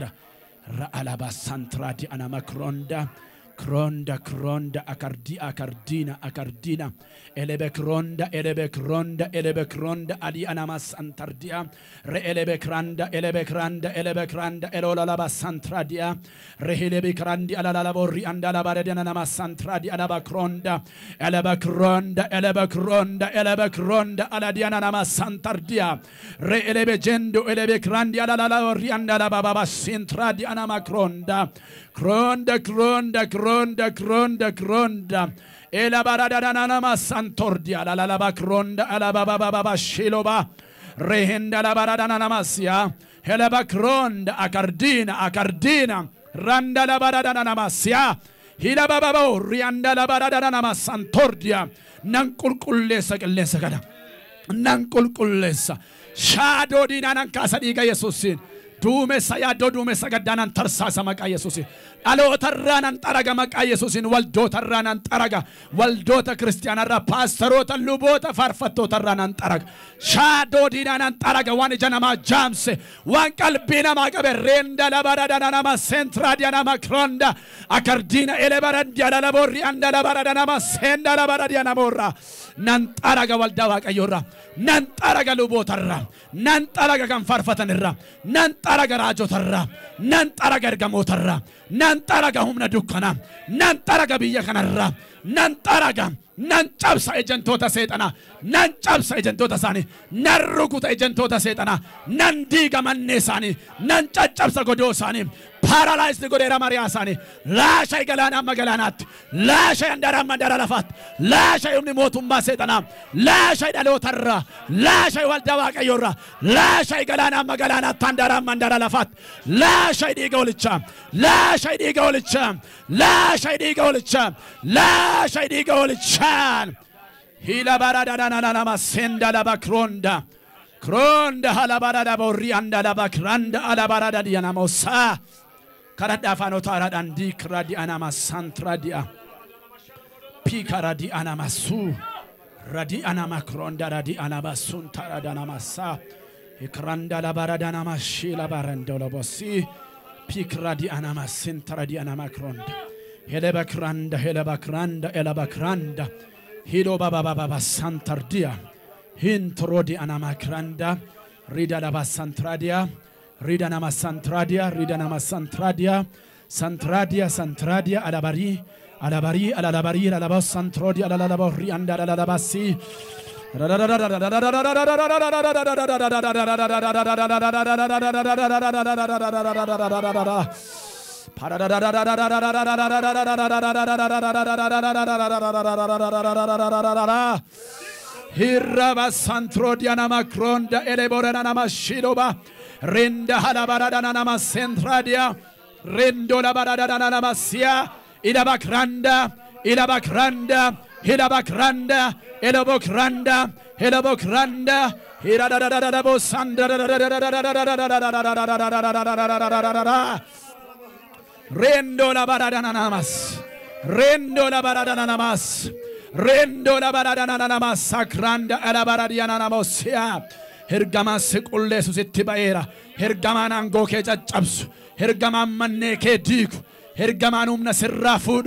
ረአላባ ሳንትራዲ አና ማክሮንዳ Kronda, kronda, akardi, akardina, akardina. Elebe kronda, elebe kronda, elebe kronda, adi anamas antardia. Re elebe kranda, elebe kranda, elebe kranda, elolalaba santradia. Re elebe krandi, alalabori, andalabarediana namas santradi, alaba kronda. Elebe kronda, elebe kronda, elebe kronda, aladiana namas santardia. Re elebe jendo, elebe krandi, alalabori, andalababa sintradi, anama kronda. Kronda, kronda, kronda, kronda, kronda. Ela barada nana masantordia la la la ba kronda ala ba ba ba ba shiloba. Rehenda la barada nana masia. Ela ba kronda akardina akardina. Randa la barada nana masia. Hila ba ba ba rianda la barada nana masantordia. Nankul kullesa kullesa kada. Nankul kullesa. Shado di nanan kasa diga Yesusin. Dume saya do dume sagadanan tarsa sama ka Yesusin. Alo tarranan taraga maka Yesusin waldo tarranan taraga waldo ta Kristiyanarra pastorota lubota farfatto tarranan taraga shado dinanan taraga wani janama jamse wan qalbina ma qabe renda la barada nama sentra diana makronda akardina ele baranda la borri anda la barada nama senda la barada namorra nan taraga walda waqayorra nan taraga lubotarra nan taraga kan farfatanirra nan taraga rajotarra nan taraga ergamotarra nan taraga humna dukkana nan taraga biyya kanarra nan taraga nan cabsa ejentota seetana nan cabsa ejentota sani nan rukuta ejentota seetana nan diga manne sani nan caccabsa godo sani paralyzed godera maria sani lasha galana magalanat lasha andara mandara lafat lasha yumni motumba seetana lasha dalotarra lasha waldawa qayorra lasha galana magalanat andara mandara lafat lasha digolicha lasha digolicha lasha digolicha lasha digolicha hila barada nana nama senda la bakronda kronda hala barada borianda la bakranda ala barada diana mosa karada fano taradan dikradi anama santradia pikaradi anama su radi anama kronda radi anama sun taradana masa ikranda la barada nama shila baranda la bosi pikradi anama sintradi anama kronda heleba kranda heleba kranda eleba kranda hido baba baba santardia hintrodi anama kranda rida la basantradia rida nama santradia rida nama santradia santradia santradia alabari alabari alalabari alabas santrodia alalabari anda alalabasi Hiraba santrodiana makronda eleborana nama shiloba renda halabarada nama sentradia rendo la barada nama sia ilabakranda ilabakranda ilabakranda ilabakranda ilabakranda hirada bo sandra rendo la barada namas rendo la barada namas rendo la barada nana sakranda ala baradiana namosia hergama sekulle susittibaera hergama nango ke caccabsu hergama manne ke diku hergama numna sirra fudu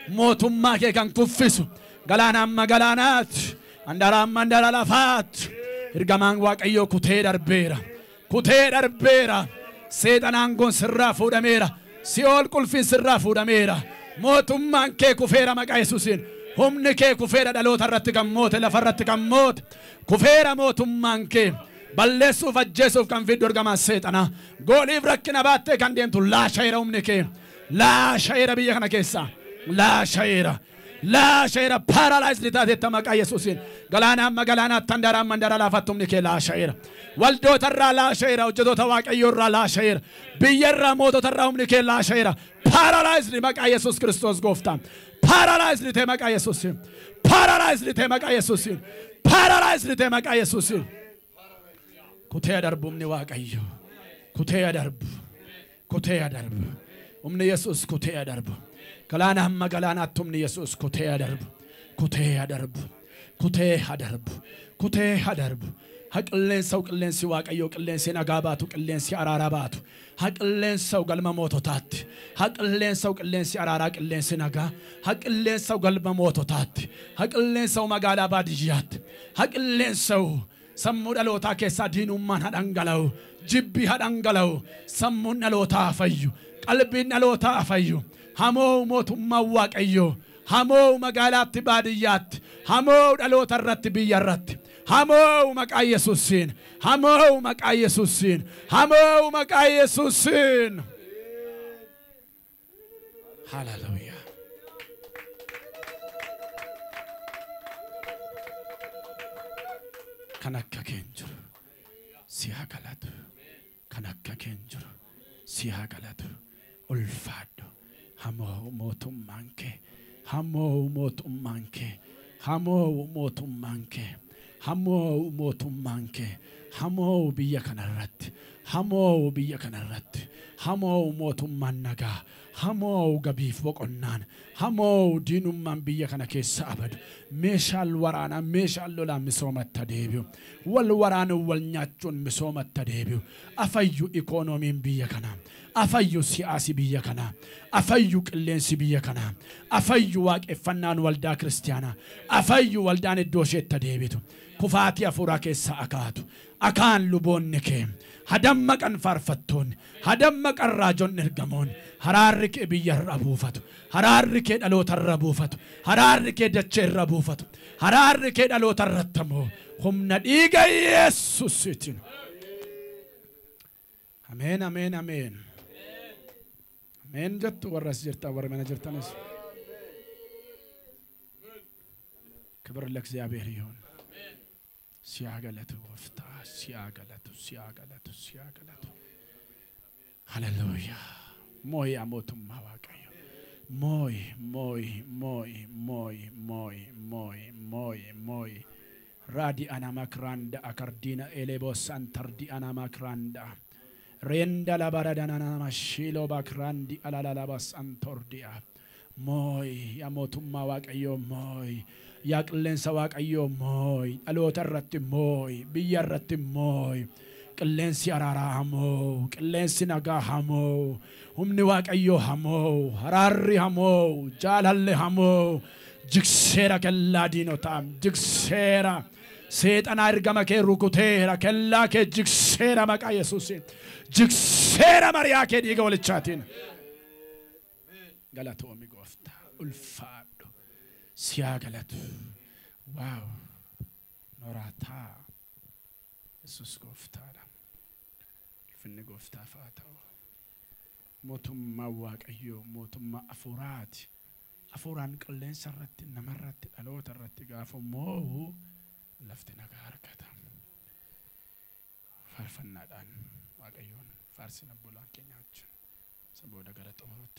mootummaa kee kan kuffisu galaana amma galaanaatti andara amma andara lafaatti ergamaan waaqayyoo kutee darbeera kutee darbeera seexanaan gon sirraa fuudhameera si'ool qulfiin sirraa fuudhameera mootummaan kee kufeera maqaa Yesuusiin humni kee kufeera dhaloota irratti kan moote lafa irratti kan moote kufeera mootummaan kee balleessuuf ajjeesuuf kan fiddu ergamaa seexanaa gooliif rakkina baattee kan deemtu laasha'eera humni kee laasha'eera biyya kana keessa laasha'eera laasha'eera paaralaayisdii taateetta maqaa Yesuusiin galaana amma galaanaatti handara amma handara lafaatti humni kee laasha'eera waldoota irraa laasha'eera hojjetoota waaqayyoo irraa laasha'eera biyya irraa mootota irraa humni kee laasha'eera paaralaayisdii maqaa Yesuus Kiristoos gooftaan paaralaayisdii ta'e maqaa Yesuusiin paaralaayisdii ta'e maqaa Yesuusiin paaralaayisdii ta'e maqaa Yesuusiin kutee darbu humni waaqayyo kutee darbu kutee darbu humni Yesuus kutee darbu galaana hamma galaanaatti humni Yesuus kutee darbu kutee darbu kutee darbu kutee darbu haqilleensa qilleensi waaqayyo qilleensi nagaa baatu qilleensi araaraa baatu haqilleensa galma moototaatti haqilleensa qilleensi araaraa qilleensi nagaa haqilleensa galma moototaatti haqilleensa magaalaa baadiyyaatti haqilleensa sammuu dhalootaa keessaa diinummaan hadhangala'u jibbi hadhangala'u sammuun dhalootaa fayyu qalbiin dhalootaa fayyu hamoo mootummaa waaqayyo hamoo magaalaatti baadiyyaatti hamoo dhaloota irratti biyya irratti hamoo maqaa Yesuusiin hamoo maqaa Yesuusiin hamoo maqaa Yesuusiin haleluuyaa kan akka keen jiru si haa galatu kan akka keen jiru si haa galatu ulfaadhu hamoo mootummaan kee hamoo mootummaan kee hamoo mootummaan kee hamoo mootummaan kee hamoo biyya kanarratti hamoo biyya kanarratti hamoo mootummaan nagaa hamoo gabiif boqonnaan hamoo diinummaan biyya kana keessa abadu meeshaal waraanaa meeshaal lolaa misoomatti deebi'u wal waraana wal nyaachuun misoomatti deebi'u afayyu ikoonomiin biyya kanaa afayyu siyaasi biyya kanaa afayyu qilleensi biyya kanaa afayyu waaqeffannaan waldaa kiristaanaa afayyu waldaan iddoo isheetti deebitu kufaatii hafuuraa keessa akaatu akaan luboonni kee hadamma kan faarfattoonni hadamma kan raajoonni ergamoonni haraarri kee biyya irra buufatu haraarri kee dhaloota irra buufatu haraarri kee dachee irra buufatu haraarri kee dhaloota irratti immoo humna dhiiga Yesuusiitiin ameen ameen ameen ameen jettu warra as jirtan warra mana jirtanis ክብር ለእግዚአብሔር ይሁን ሲያገለቱ ወፍታ ሲያገለቱ ሲያገለቱ ሲያገለቱ ሃሌሉያ ሞይ አሞቱም ማዋቀዩ ሞይ ሞይ ሞይ ሞይ ሞይ ሞይ ሞይ ሞይ ራዲ አናማክራንዳ አካርዲና ኤሌቦስ አንተርዲ አናማክራንዳ ሬንዳ ላባራዳና ማሽሎ ባክራንዲ አላላላባስ አንቶርዲያ ሞይ አሞቱም ማዋቀዩ ሞይ ያቅሌንሳ ዋቀዮ ሞይ አሎተረት ሞይ ብየረት ሞይ ቅሌንሲ አራራ ሀሞ ቅሌንሲ ነጋ ሀሞ ሁምኒ ዋቀዮ ሀሞ ሀራሪ ሀሞ ጃላለ ሀሞ ጅክሴራ ከላ ዲኖታም ጅክሴራ ሴጣና እርገመ ከ ሩኩቴራ ከላ ከ ጅክሴራ መቃ ኢየሱስ ጅክሴራ ማርያ ከ ዲገ ወልቻቲን ገላቶ ሚጎፍታ ኡልፋ ሲያገለቱ ዋው ኖራታ ኢየሱስ ጎፍታራ ፍን ጎፍታ ፋታው ሞቱማ ዋቀዮ ሞቱማ አፎራት አፎራን ቀለን ሰረት ነመረት አሎት ረት ጋፎ ሞሁ ለፍት ነገር ከታ ፈርፈናዳን ዋቀዮን ፋርስ ነብሎ አንከኛችን ሰቦ ነገር ተመረጥ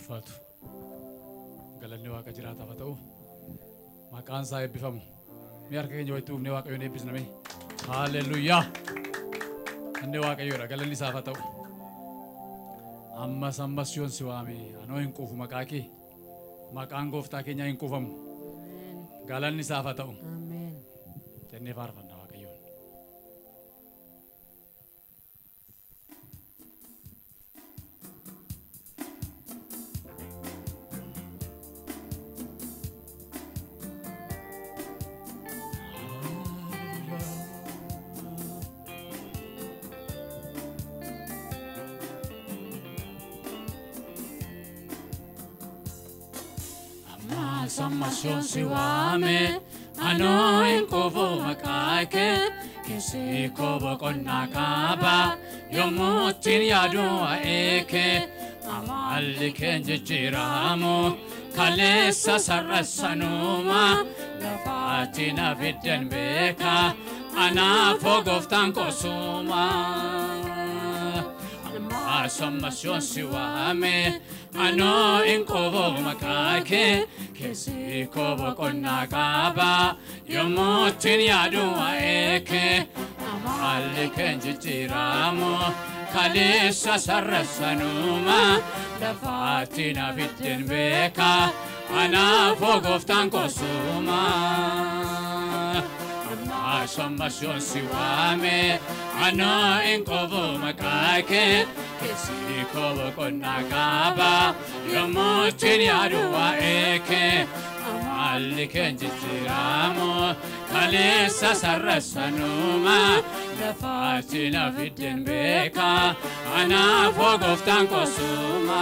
ulfaatu. Galanni Waaqa jiraataaf haa ta'u. Maqaan isaa eebbifamu. Mee harka keenya walitti uufnee Waaqayyoon eebbisname. Haaleluyyaa. Inni Waaqayyoodha. Galanni isaaf haa ta'u. Ammas ammas yoon si waame anoo hin quufu maqaa kee. Maqaan gooftaa keenyaa hin quufamu. Galanni isaaf haa ta'u. Jennee faarfanna Waaqayyoon. Ammas yoon si waame anoo hin quufu maqaa kee. Keessi koo boqonnaa qaba yommuu ittiin yaadu waa'ee kee. Amalli kee jijjiiramu kaleessa sarrasanuuma. Lafaatti na fiddan beeka anaafoo gooftaan koosuma. Ammas ammas yoon si waame anoo hin quufu maqaa kee. Keessi koo boqonnaa qaba yommuu ittiin yaadu waa'ee kee. Amalli kee jijjiiramu kaleessa sarrasanuuma. Lafaatti na fiddan beeka anaafoo gooftaan koosuma. Ammas ammas yoon si waame anoo hin quufu maqaa kee. Keessi koo boqonnaa qaba yommuu ittiin yaadu waa'ee kee. Amalli kee jijjiiramu kaleessa sarrasanuuma. Lafaatti na fiddan beeka anaafoo gooftaan koosuma.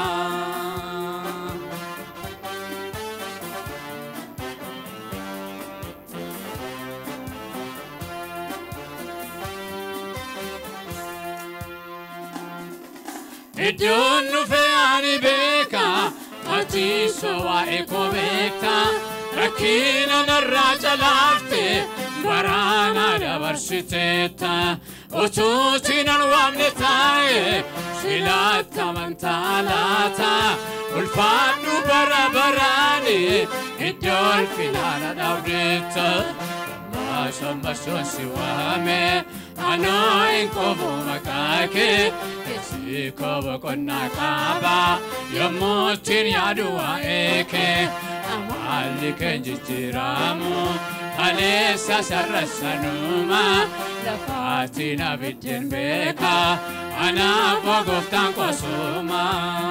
Iddoon dhufee ani beeka atiisoo waa'ee koo beekta. Rakkina narraa calaafte waraana dabarsiteetta. Utuutiin an waamne taa'e silaatti amantaa laata. Ulfaadhu bara baraani iddoo ulfinaana dhaabdeetta. Ammas ammas yoon si waame anoo hin quufu maqaa kee. Keessi koo boqonnaa qaba yommuu ittiin yaadu waa'ee kee. Amalli kee jijjiiramu kaleessa sarrasanuuma. Lafaatti na fiddan beeka anaafoo gooftaan koosuma.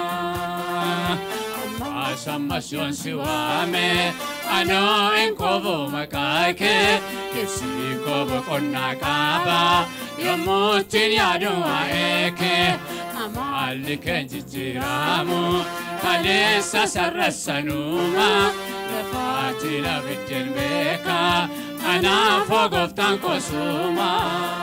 Ammas ammas yoon si waame anoo hin quufu maqaa kee. Keessi koo boqonnaa qaba yommuu ittiin yaadu waa'ee kee. Amalli kee jijjiiramu kaleessa sarrasanuuma. Lafaatti na fiddan beeka anaafoo gooftaan koosuma.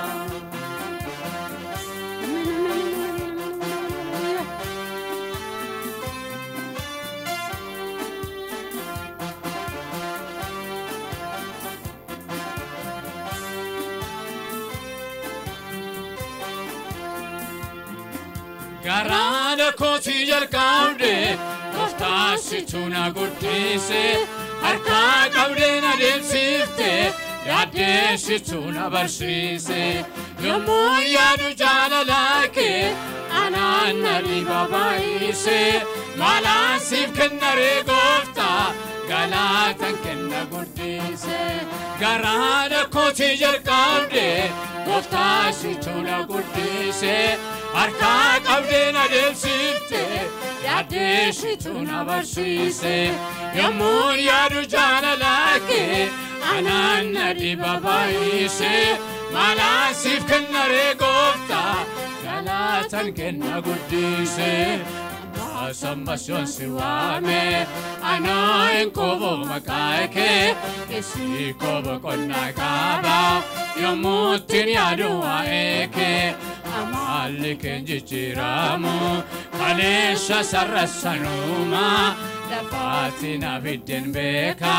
Garaana kooti jalqabde gooftaa situ na guddise. Harkaa qabdee na deemsifte yaaddee situ na barsiise. Yommuu yaadu jaalalaa kee anaan na dhiiba baay'ise. Maalaan siif kenna ree gooftaa galaatan kenna guddise. Garaana kooti jalqabde gooftaa situ na guddise. Harkaa qabdee na deemsifte yaaddee situ na barsiise. Yommuu yaadu jaalalaa kee anaan na dhiiba baay'ise. Maalaan siif kenna ree gooftaa galaatan kenna guddise. Ammas ammas yoon si waame anoo hin quufu maqaa kee. Keessi koo boqonnaa qaba yommuu ittiin yaadu waa'ee kee. Amalli kee jijjiiramu kaleessa sarrasanuuma. Lafaatti na fiddan beeka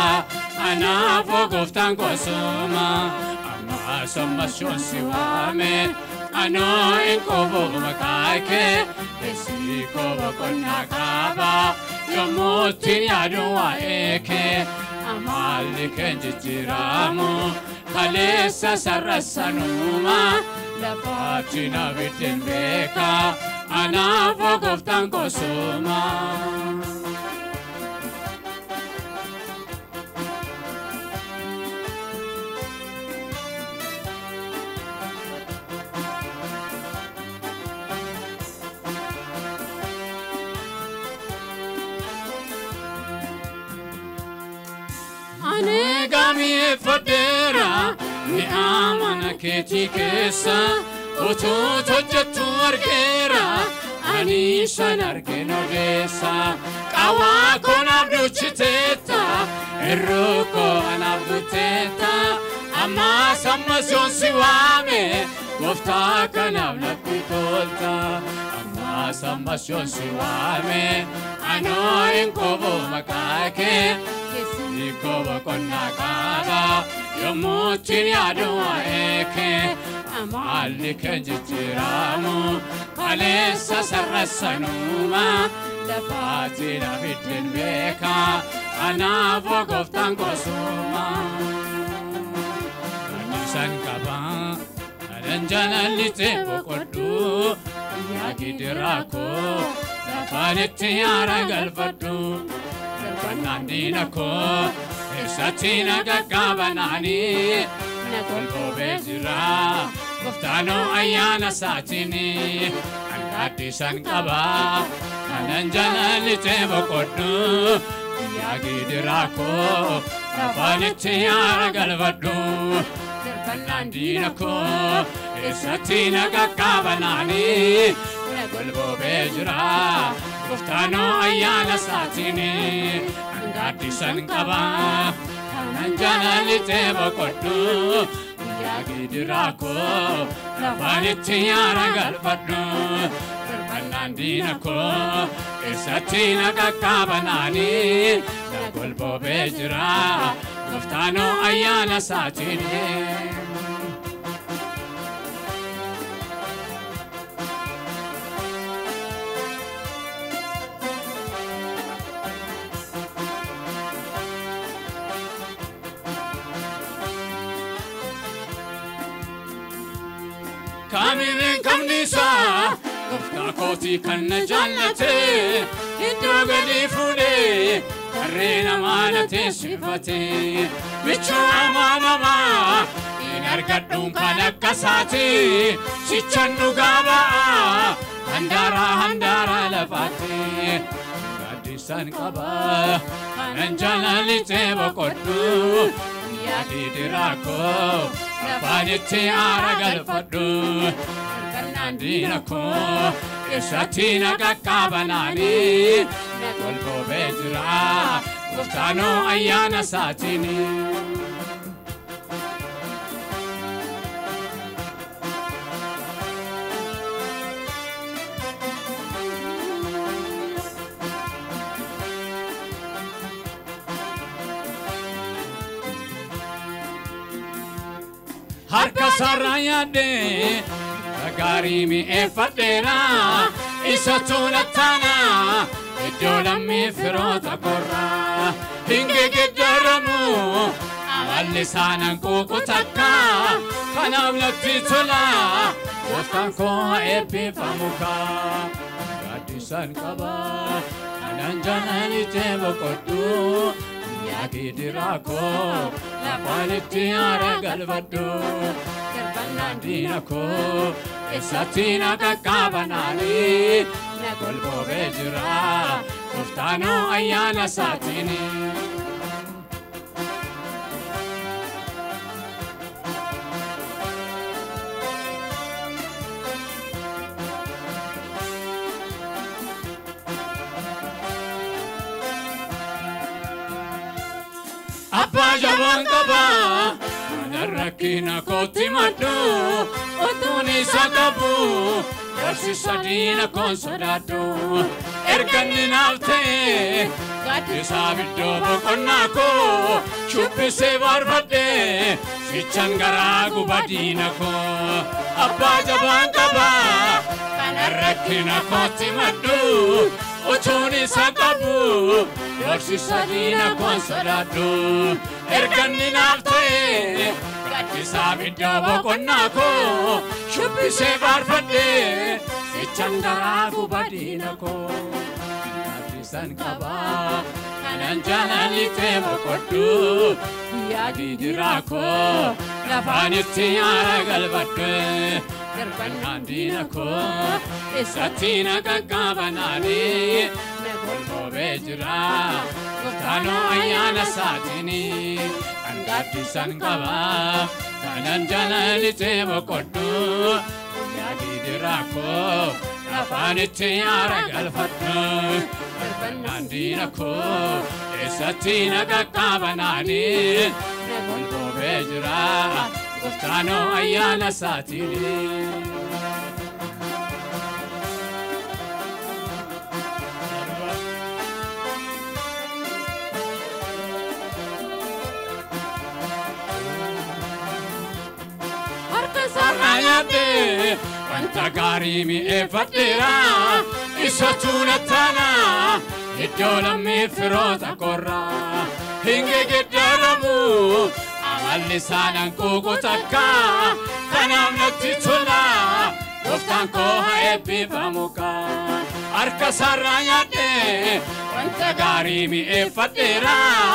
anaafoo gooftaan koosuma. Ammas ammas yoon si waame ano inkobo makake esiko bokonna kaba yomutin yadwa eke amali kenjitiramu kalesa sarasanuma lafatina vitembeka anavo goftan kosuma Anegami fadera mi amana keti kesa oto tojetu argera ani sanargeno desa kawa kona duchiteta eroko anabuteta amma sammasion siwame gofta kanavla pitolta amma sammasion siwame ano enkobo makake Ikoba konna kaba yomutin yadwa eke amali kenjitiramu kalesa sarasanuma lafatina fitin beka anavo goftan kosuma anisan kaba aranjana lite bokodu yagidirako lafaniti aragalfadu Banandina ko, esatina gagabanani, nakolbo bezira, goftano ayana satini, angatisan kaba, ananjana litebo kodu, yagidirako, nafaniti aragalvadu, banandina ko, esatina gagabanani, nakolbo bezira, Goftano ayana satini angatisan kaba anjana litebo kodu yagidirako lafaniti aragalfadu banandina ko esatina gakabanani nagolbo bejra goftano ayana satini Kaminin kamnisa Gofta koti kanna jannate Iddo gadi fude Karrena manate sifate Michu amamama Inargadun kanakasati Sichannu gaba Handara handara lafate Gadisan kaba Kananjala litebo kodu Yagidirako Rafaniti aragalfadu Kanandina ko Esatina gakabanani Nakolbo bejra Goftano ayana satini Harka saraya de Agari mi efadera Isa tunatana Ijola mi firota korra Hinge gidaramu Amalli sanan kukutaka Kanam lati tula Waftan ko epi famuka Gadisan kaba Ananjana li tebo kodu Yagidirako Lafaniti aragalvadu Banandina ko esatina gakabanani Nagolbo bejra Goftano ayana satini Apa jaban kaba Narakina koti madu Otuni sakabu Yarsi sadina konsodatu Ergani nafte Gati sabido bokonnako Chuppi se barbade sichan garaa gubadiina koo abbaa jabaan qabaa kana rakkina kootti maddu utuun isa qabu doorsisa diina koon sodaadhu erganni naaf ta'e gaddisaa biddoo boqonnaa koo shubbisee faarfadhee sichan garaa gubadiina koo gaddisan qabaa kanan jaalalitee boqodhu guyyaa gidiraa koo lafaanitti yaara galfadhe darbannaan diina koo isatti na qaqqabanaanii na golboobee jira gooftaanoo ayyaana isaatiini kan gaddisan qabaa kanan jaalalitee boqodhu guyyaa gidiraa koo lafaanitti yaara galfadhe darbannaan diina koo isatti na qaqqabanaanii na golboobee jira gooftaanoo ayyaana isaatiini. Harka sararaayyaatee wanta gaarii mi'eeffadheera isatu nattaana iddoo lammii firoota korraa hinge geddaramu. Amalli saanan kuuku takka kanaaf natti tola gooftaan koo haa eebbifamu kaa harka sarraa nyaadhee wanta gaarii mi'eeffadheera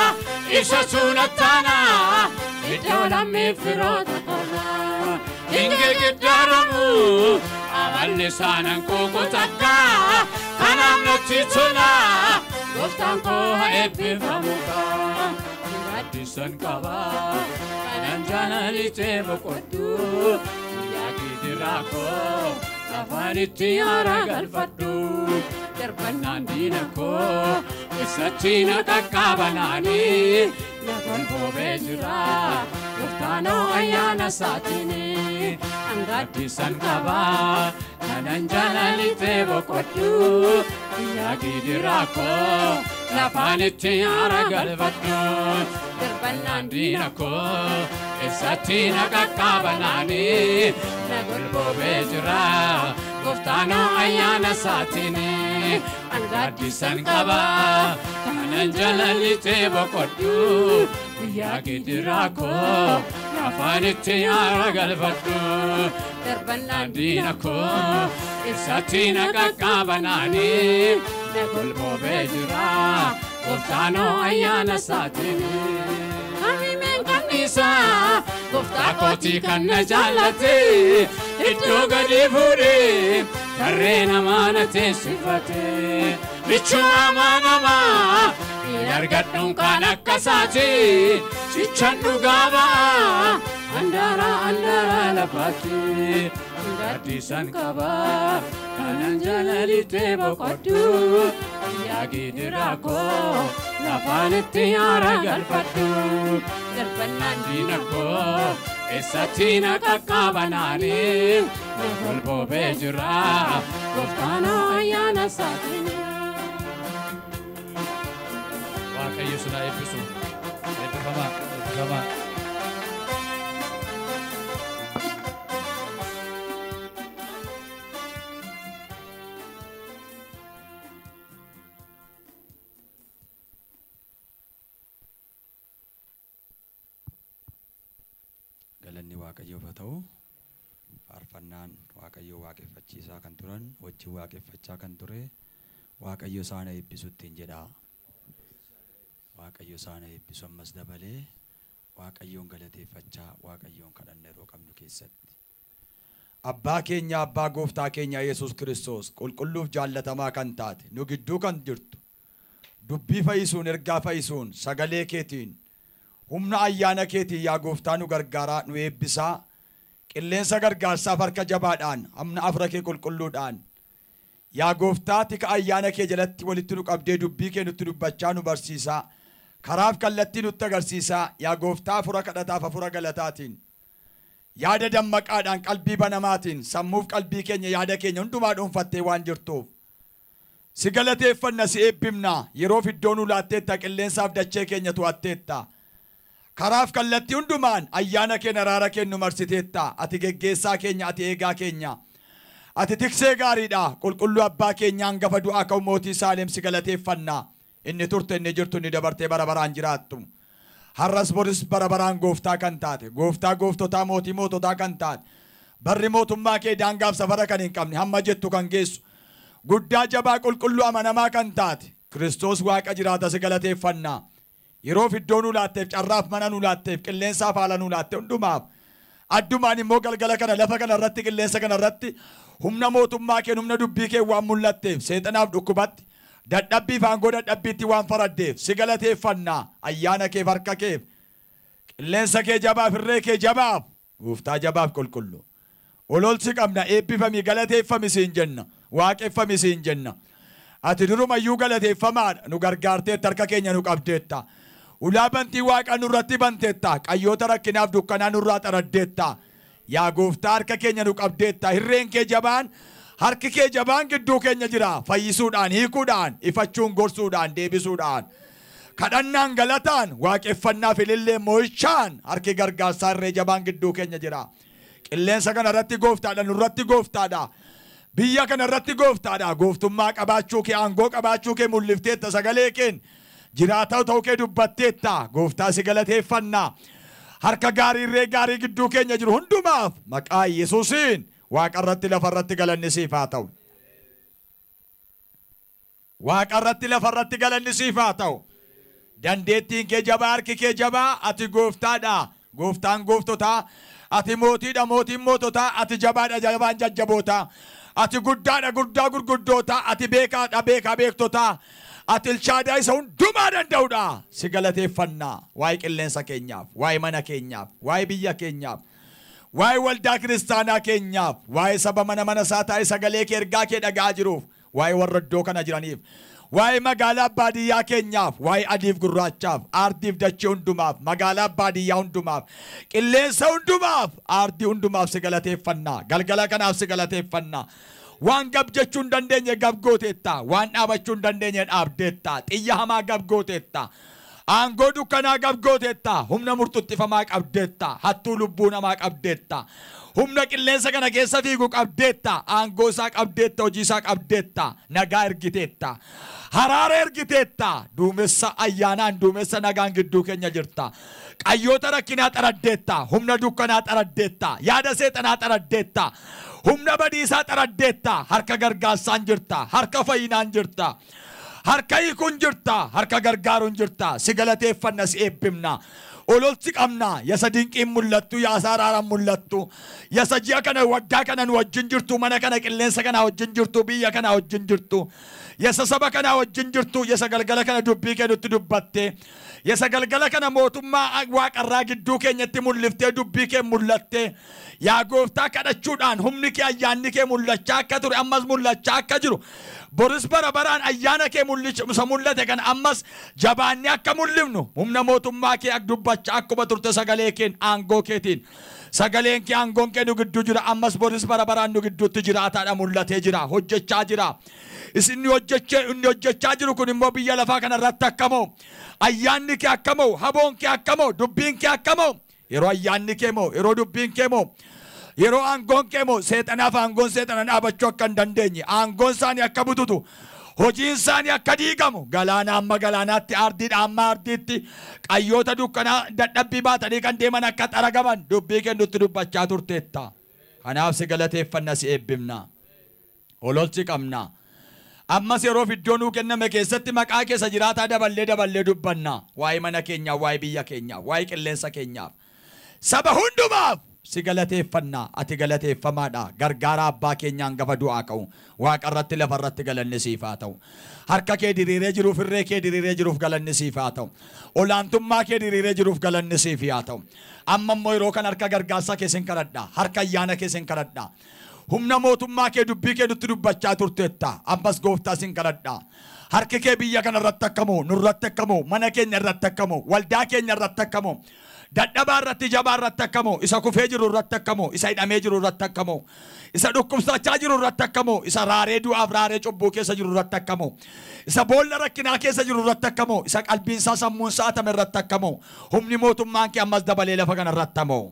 isatu nattaana iddoo lammii firoota korraa hinge geddaramu. Amalli saanan kuuku takka kanaaf natti tola gooftaan koo haa eebbifamu kaa gaddisan qabaa kanan jaalalitee boqodhu guyyaa gidiraa koo lafaanitti yaara galfadhu darbannaan diina koo isatti na qaqqabanaanii na golboobee jira gooftaanoo ayyaana isaatiini kan gaddisan qabaa kanan jaalalitee boqodhu guyyaa gidiraa koo lafaanitti yaara galfadhu darbannaan diina koo isatti na qaqqabanaanii na golboobee jira gooftaanoo ayyaana isaatiini kan gaddisan qabaa kanan jaalalitee boqodhu guyyaa gidiraa koo lafaanitti yaara galfadhu darbannaan diina koo isatti na qaqqabanaanii na golboobee jira gooftaanoo ayyaana isaatiini. Amimeen kanniisaa gooftaa kootii kan na jaallate iddoo gadi fuudhee tarree namaa na teessifate michuu amanamaa hin argadhuun kan akka isaati sichan dhugaa ba'a handaara handaara lafaatti gaddisan qabaa kanan jaalalitee boqodhu guyyaa gidiraa koo lafaanitti yaara galfadhu darbannaan diina koo isatti na qaqqabanaanii na golboobee jira gooftaanoo ayyaana isaatiini. Waaqayyo sinaa eebbisu eebbifamaa eebbifamaa. Galanni Waaqayyoof haa ta'u faarfannaan Waaqayyoo waaqeffachiisaa kan turan wajjin waaqeffachaa kan ture Waaqayyo isaan eebbisuttiin jedha. Waaqayyo isaan eebbisu ammas dabalee Waaqayyoon galateeffachaa Waaqayyoon kadhanna yeroo qabnu keessatti. Abbaa keenya abbaa gooftaa keenya Yesuus Kiristoos qulqulluuf jaallatamaa kan taate nu gidduu kan jirtu dubbii fayyisuun ergaa fayyisuun sagalee keetiin humna ayyaana keetiin yaa gooftaa nu gargaaraa nu eebbisaa qilleensa gargaarsaaf harka jabaadhaan humna afra kee qulqulluudhaan yaa gooftaa tika ayyaana kee jalatti walitti nu qabdee dubbii kee nutti dubbachaa nu barsiisaa karaaf kallattii nutti agarsiisaa yaa gooftaa afura kadhataaf afura galataatiin yaada dammaqaadhaan qalbii banamaatiin sammuuf qalbii keenya yaada keenya hundumaa dhuunfattee waan jirtuuf si galateeffanna si eebbifna yeroof iddoo nu laatteetta qilleensaaf dachee keenya to'atteetta karaaf kallattii hundumaan ayyaana kee araara kennu marsiteetta. Ati geggeessaa keenya, ati eegaa keenya, ati tiksee gaariidha. Qulqulluu abbaa keenya hangafa du'aa ka'u mootii Saalem si galateeffannaa. Inni turte inni jirtu inni dabartee bara baraan jiraattu. Har'as boris bara baraan gooftaa kan taate, gooftaa gooftotaa mootii moototaa kan taate, barri mootummaa kee daangaaf safara kan hin qabne hamma jettu kan geessu, guddaa jabaa qulqulluu amanamaa kan taate Kiristoos Waaqa jiraata si galateeffannaa. Yeroof iddoo nu laatteef, carraaf mana nu laatteef, qilleensaaf haala nu laatte hundumaaf, addumaan immoo galgala kana lafa kana irratti qilleensa kana irratti humna mootummaa kee humna dubbii kee waan mul'atteef seexanaaf dhukkubatti dadhabbii faangoo dadhabbiitti waan faraddeef si galateeffannaa. Ayyaana keef harka keef qilleensa kee jabaaf irree kee jabaaf gooftaa jabaaf qulqullu ololsi qabna. Eebbifamii galateeffami siin jenna, waaqeffami siin jenna. Ati durumayyuu galateeffamaadha. Nu gargaarteetta, harka keenya nu qabdeetta. Ulaa bantii waaqa nurratti banteetta. Qayyoota rakkinaaf dukkanaa nurraa xaraddeetta. Yaa gooftaa harka keenya nu qabdeetta. Hirreen kee jabaan, harki kee jabaan gidduu keenya jira. Fayyisuudhaan, hiikuudhaan, ifachuun, gorsuudhaan, deebisuudhaan, kadhannaan, galataan, waaqeffannaaf ilillee moo'ichaan harki gargaarsaa irree jabaan gidduu keenya jira. Qilleensa kana irratti gooftaadha, nurratti gooftaadha. Biyya kana irratti gooftaadha. Gooftummaa qabaachuu kee, aangoo qabaachuu kee mul'ifteetta. Sagalee keen jiraataa ta'uu kee dubbatteetta. Gooftaa si galateeffannaa. Harka gaarii irree gaarii gidduu keenya jiru hundumaaf maqaa Yesuusiin Waaqa irratti lafa irratti galanni siif haa ta'u. Waaqa irratti lafa irratti galanni siif haa ta'u. Dandeettiin kee jabaa, harki kee jabaa, ati gooftaadha. Gooftaan gooftotaa, ati mootiidha, mootiin moototaa, ati jabaadha, jabaan jajjabootaa. Ati guddaadha, guddaa gurguddoota, ati beekaadha, beekaa beektotaa. Ati ilchaadaa isa hundumaa danda'udha. Si galateeffannaa. Waa'ee qilleensa keenyaaf, waa'ee mana keenyaaf, waa'ee biyya keenyaaf, waa'ee waldaa kiristaanaa keenyaaf, waa'ee saba mana mana isaa taa'e sagalee kee ergaa kee dhaga'aa jiruuf, waa'ee warra iddoo kana jiraniif, waa'ee magaalaa baadiyyaa keenyaaf, waa'ee adiif gurraachaaf, aardiif dachee hundumaaf, magaalaa baadiyyaa hundumaaf, qilleensa hundumaaf, aardii hundumaaf si galateeffannaa. Galgala kanaaf si galateeffannaa. Waan gab jechuu hin dandeenye gab gooteetta. Waan dhaabachuu hin dandeenye dhaabdeetta. Xiyya hamaa gab gooteetta. Aangoo dukkanaa gab gooteetta. Humna murtuxxifamaa qabdeetta. Hattuu lubbuu namaa qabdeetta. Humna qilleensa kana keessa fiigu qabdeetta. Aangoo isaa qabdeetta. Hojii isaa qabdeetta. Nagaa ergiteetta. Haraara ergiteetta. Duumessa ayyaanaan, duumessa nagaan gidduu keenya jirta. Qayyoota rakkinaa xaraddeetta. Humna dukkanaa xaraddeetta. Yaada seexanaa xaraddeetta. Humna badiisaa xaraddeetta. Harka gargaarsaan jirta. Harka fayyinaan jirta. Harka hiikuun jirta. Harka gargaaruun jirta. Si galateeffanna, si eebbifna. Ololchi qabna. Yasa dinqiin mul'attu, yaasa araaraan mul'attu. Yasa ji'a kana, waggaa kana nu wajjin jirtu, mana kana qilleensa kana wajjin jirtu, biyya kana wajjin jirtu. Yasa saba kana wajjin jirtu, yasa galgala kana dubbii kee nutti dubbatte. Yasa galgala kana mootummaa waaqarraa gidduu keenyatti mul'iftee dubbii kee mul'atte. Yaa gooftaa kadhachuudhaan humni kee, ayyaanni kee mul'achaa akka ture ammas mul'achaa akka jiru. Boris bara baraan ayyaana kee mul'ate kan ammas jabaanni akka mul'ifnu humna mootummaa kee dubbachaa akkuma turte sagalee keen aangoo keetiin. Sagaleen kee aangoon kee nu gidduu jira. Ammas boris bara baraan nu gidduutti jiraataadha, mul'atee jira, hojjechaa jira. Isin inni hojjechaa jiru kun immoo biyya lafaa kana irratti akkamoo, ayyaanni kee akkamoo, haboon kee akkamoo, dubbiin kee akkamoo. Yeroo ayyaanni kee moo, yeroo dubbiin kee moo, yeroo aangoon kee moo, seexanaaf aangoon seexana dhaabachuu akka hin dandeenye, aangoon isaanii akka bututu, hojiin isaanii akka diigamu, galaana amma galaanaatti, ardiidha amma ardiitti, qayyoota dukkanaa dadhabbii baatanii kan deeman akka xaragaman dubbii kennutti dubbachaa turteetta. Kanaaf si galateeffanna, si eebbifna. Ololchi qabna. Ammas yeroo iddoo nuu kenname keessatti maqaa keessa jiraataa daballee daballee dubbanna. Waa'ee mana keenyaaf, waa'ee biyya keenyaaf, waa'ee qilleensa keenyaaf. Saba hundumaaf si galateeffanna. Ati galateeffamaadha. Gargaara abbaa keenya hangafa du'aa ka'u. Waaqa irratti lafa irratti galanni siif haa ta'u. Harka kee diriiree jiruuf, irree kee diriiree jiruuf galanni siif haa ta'u. Olaantummaa kee diriiree jiruuf galanni siif haa ta'u. Amma immoo yeroo kan harka gargaarsaa keessan kadhadha. Harka ayyaana keessan kadhadha. Humna mootummaa kee dubbii kee nutti dubbachaa turteetta. Ammas gooftaa sin kadhadha. Harki kee biyya kana irratti akkamoo, nurratti akkamoo, mana keenya irratti akkamoo, waldaa keenya irratti akkamoo, dadhabaa irratti jabaa irratti akkamoo isa kufee jiru irratti akkamoo isa hidhamee jiru irratti akkamoo isa dhukkubsachaa jiru irratti akkamoo isa raaree du'aaf raaree cubbuu keessa jiru irratti akkamoo isa boolla rakkinaa keessa jiru irratti akkamoo isa qalbiinsaa sammuunsaa hatame irratti akkamoo humni mootummaan kee ammas dabalee lafa kana irratti hamoo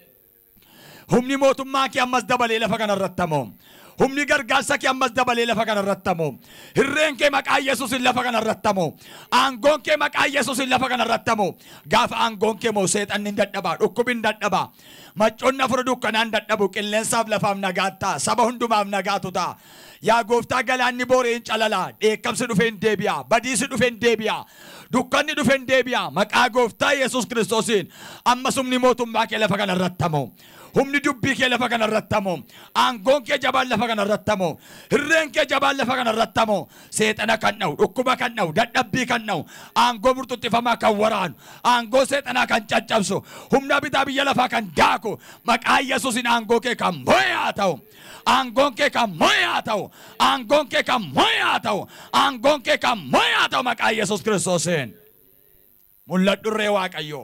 humni mootummaan kee ammas dabalee lafa kana irratti hamoo humni gargaarsa kee ammas dabalee lafa kana irratti hamoo hirreen kee maqaa Yesuusin lafa kana irratti hamoo aangoon kee maqaa Yesuusin lafa kana irratti hamoo gaafa aangoon kee moo seexanni dadhabaa dhukkubin dadhabaa macconna afur dukkanaan dadhabu qilleensaaf lafaaf nagaattaa saba hundumaaf nagaatu ta'a yaa gooftaa galaanni booreen calalaa dheekkamsi dhufeen deebi'a badiisi dhufeen deebi'a dukkanni dhufeen deebi'a maqaa gooftaa Yesuus Kiristoosiin ammas humni mootummaa kee lafa kana irratti hamoo humni dubbii kee lafa kana irratti hamoo aangoon kee jabaan lafa kana irratti hamoo hirreen kee jabaan lafa kana irratti hamoo seexana kan dha'u dhukkuba kan dha'u dadhabbii kan dha'u aangoo murtuxxifamaa kan waraanu aangoo seexanaa kan caccabsu humna bitaa biyya lafaa kan daaku maqaa Yesuusin aangoo kee kan mo'aa ta'u aangoon kee kan mo'aa ta'u aangoon kee kan mo'aa ta'u aangoon kee kan mo'aa ta'u maqaa Yesuus Kiristoosiin mul'adhu irree Waaqayyoo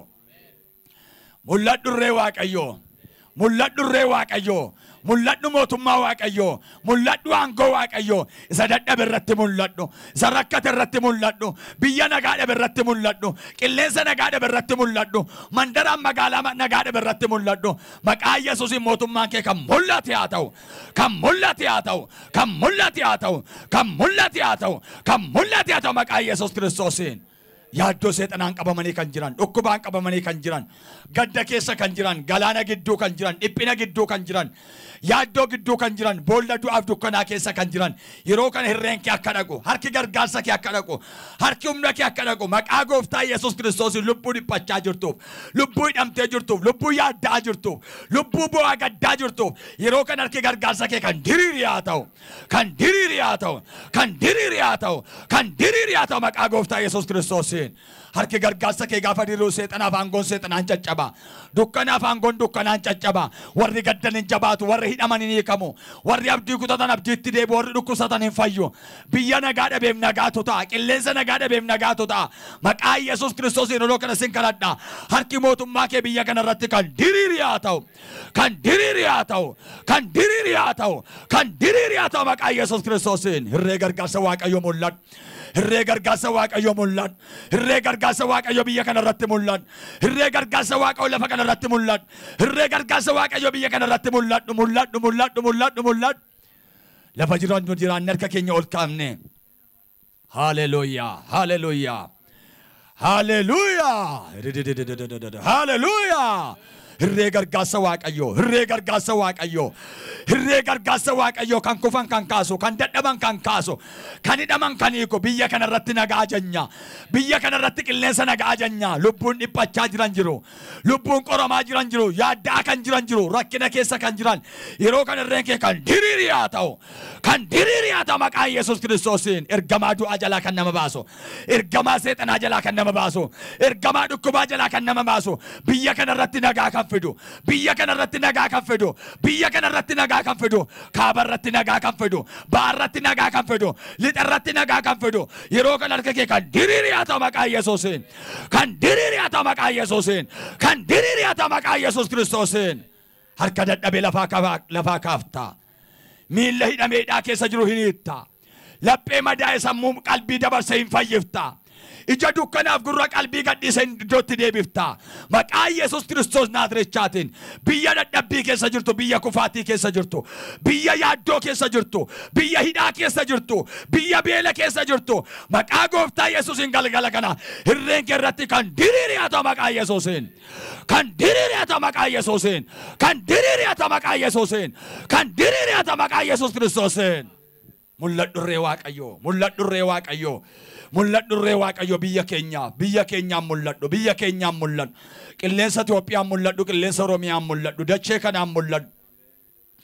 mul'adhu irree Waaqayyoo mul'adhu irree Waaqayyoo mul'adhu mootummaa Waaqayyoo mul'adhu aangoo Waaqayyoo isa dadhabe irratti mul'adhu isa rakkate irratti mul'adhu biyya nagaa dhabe irratti mul'adhu qilleensa nagaa dhabe irratti mul'adhu mandaraan magaalaa nagaa dhabe irratti mul'adhu maqaa Yesuusin mootummaan kee kan mul'ate haa ta'u kan mul'ate haa ta'u kan mul'ate haa ta'u kan mul'ate haa ta'u kan mul'ate haa ta'u maqaa Yesuus Kiristoosiin yaaddoo seexanaan qabamanii kan jiran dhukkubaan qabamanii kan jiran gadda keessa kan jiran galaana gidduu kan jiran dhiphina gidduu kan jiran yaaddoo gidduu kan jiran boolla du'aaf dukkanaa keessa kan jiran yeroo kana hirreen kee akka dhaqu harki gargaarsa kee akka dhaqu harki humna kee akka dhaqu maqaa gooftaa Yesuus Kiristoos lubbuu dhiphachaa jirtuuf lubbuu hidhamtee jirtuuf lubbuu yaaddaa jirtuuf lubbuu bu'aa gaddaa jirtuuf yeroo kana harki gargaarsa kee kan diriiriyaa ta'u kan diriiriyaa ta'u kan diriiriyaa ta'u kan diriiriyaa ta'u maqaa gooftaa Yesuus Kiristoos harki gargaarsa kee gaafa diriiru seexanaaf aangoon seexanaan caccaba dukkanaaf aangoon dukkanaan caccaba warri gaddan hin jabaatu warri hidhaman hin hiikamu warri abdii kutatan abdiitti deebi'u warri dhukkubsatan hin fayyu biyya nagaa dhabeef nagaatu ta'a qilleensa nagaa dhabeef nagaatu ta'a maqaa Yesuus Kiristoosiin oloo kana sin kadhadha harki mootummaa kee biyya kana irratti kan diriiriyaa ta'u kan diriiriyaa ta'u kan diriiriyaa ta'u kan diriiriyaa ta'u maqaa Yesuus Kiristoosiin hirree gargaarsa Waaqayyoo mul'adhu hirree gargaarsa Waaqayyoo mul'adhu hirree gargaarsa Waaqayyoo biyya kana irratti mul'adhu hirree gargaarsa Waaqayyoo lafa kana irratti mul'adhu hirree gargaarsa Waaqayyoo biyya kana irratti mul'adhu mul'adhu mul'adhu mul'adhu mul'adhu lafa jiran jiraan harka keenya ol kaafne haleluuyaa haleluuyaa haleluuyaa haleluuyaa hirree gargaarsa Waaqayyoo hirree gargaarsa Waaqayyoo hirree gargaarsa Waaqayyoo kan kufan kan kaasu kan dadhaban kan kaasu kan hidhaman kan hiiku biyya kana irratti nagaa ajanya biyya kana irratti qilleensa nagaa ajanya lubbuun dhiphachaa jiran jiru lubbuun qoramaa jiran jiru yaaddaa kan jiran jiru rakkina keessa kan jiran yeroo kana irreen kee kan diriiriyaa ta'u kan diriiriyaa ta'u maqaa Yesuus Kiristoosiin ergamaa du'aa jalaa kan nama baasu ergamaa seexanaa jalaa kan nama baasu ergamaa dhukkubaa jalaa kan nama baasu biyya kana irratti nagaa kan fidu biyya kana irratti nagaa kan fidu biyya kana irratti nagaa kan fidu kaaba irratti nagaa kan fidu ba'a irratti nagaa kan fidu lixa irratti nagaa kan fidu yeroo kana harka kee kan diriiriyaa ta'u maqaa Yesuusiin kan diriiriyaa ta'u maqaa Yesuusiin kan diriiriyaa ta'u maqaa Yesuus Kiristoosiin harka dadhabee lafaa lafaa kaaftaa miilla hidhameedhaa keessa jiru hin hiittaa laphee madaa'e sammuu qalbii dabarsee hin fayyiftaa ija dukkanaaf gurra qalbii gadhiisee iddootti deebiftaa maqaa Yesuus Kiristoos Naazreechaatiin biyya dadhabbii keessa jirtu biyya kufaatii keessa jirtu biyya yaaddoo keessa jirtu biyya hidhaa keessa jirtu biyya beela keessa jirtu maqaa gooftaa Yesuusiin galgala kana hirreen kee irratti kan diriiriyaa ta'u maqaa Yesuusiin kan diriiriyaa ta'u maqaa Yesuusiin kan diriiriyaa ta'u maqaa Yesuusiin kan diriiriyaa ta'u maqaa Yesuus Kiristoosiin mul'adhu irree Waaqayyoo mul'adhu irree Waaqayyoo mul'adhu irree Waaqayyoo biyya keenya biyya keenyaan mul'adhu biyya keenyaan mul'adhu qilleensa Itoophiyaan mul'adhu qilleensa Oromiyaan mul'adhu dachee kanaan mul'adhu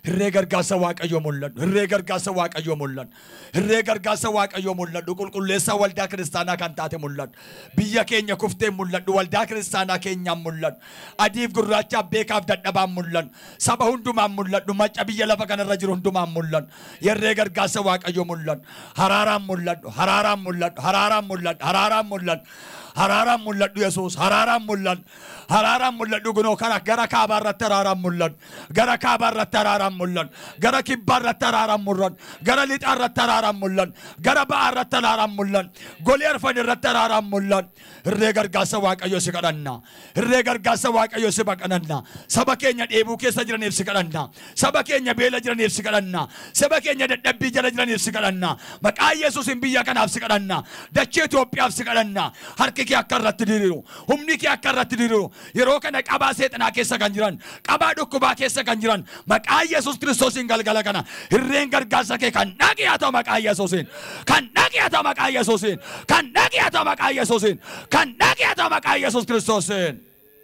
Hirree gargaarsa waaqayyoo mul'adhu. Hirree gargaarsa waaqayyoo mul'adhu. Hirree gargaarsa waaqayyoo mul'adhu. Qulqulleessa waldaa kiristaanaa kan taate mul'adhu. Biyya keenya kuftee mul'adhu. Waldaa kiristaanaa keenyaan mul'adhu. Adiif gurraachaaf beekaaf dadhabaan mul'adhu. Saba hundumaan mul'adhu. Macca biyya lafa kanarra jiru hundumaan mul'adhu. Hirree gargaarsa waaqayyoo mul'adhu. Haraaraan mul'adhu. Haraaraan mul'adhu. Haraaraan mul'adhu. Haraaraan mul'adhu. Haraaraan mul'adhu Yesuus. Haraaraan mul'adhu. Haraaraan mul'adhu gunoo kana gara kaabaa irratti haraaraan mul'adhu. Gara kaabaa irratti haraaraan mul'adhu. Gara kibbaa irratti haraaraan mul'adhu. Gara lixaa irratti haraaraan mul'adhu. Gara ba'aa irratti haraaraan mul'adhu. Golee arfan irratti haraaraan mul'adhu. Hirree gargaarsa waaqayyoo si kadhanna. Hirree gargaarsa waaqayyoo si kadhanna. Saba keenya dheebuu keessa jiraniif si kadhanna. Saba keenya beela jiraniif si kadhanna. Saba keenya dadhabbii jala jiraniif si kadhanna. Maqaa Yesuusiin biyya kanaaf si kadhanna. Dachee Itoophiyaaf si kadhanna. Harki kee akka irratti diriiru. Humni kee akka irratti diriiru. Yeroo kana qabaa seexanaa keessa kan jiran, qabaa dhukkubaa keessa kan jiran, maqaa Yesuus Kiristoosiin galgala kana hirreen gargaarsa kee kan dhaqi haa ta'u maqaa Yesuusiin. Kan dhaqi haa ta'u maqaa Yesuusiin. Kan dhaqi haa ta'u maqaa Yesuusiin. Kan dhaqi haa ta'u maqaa Yesuus Kiristoosiin.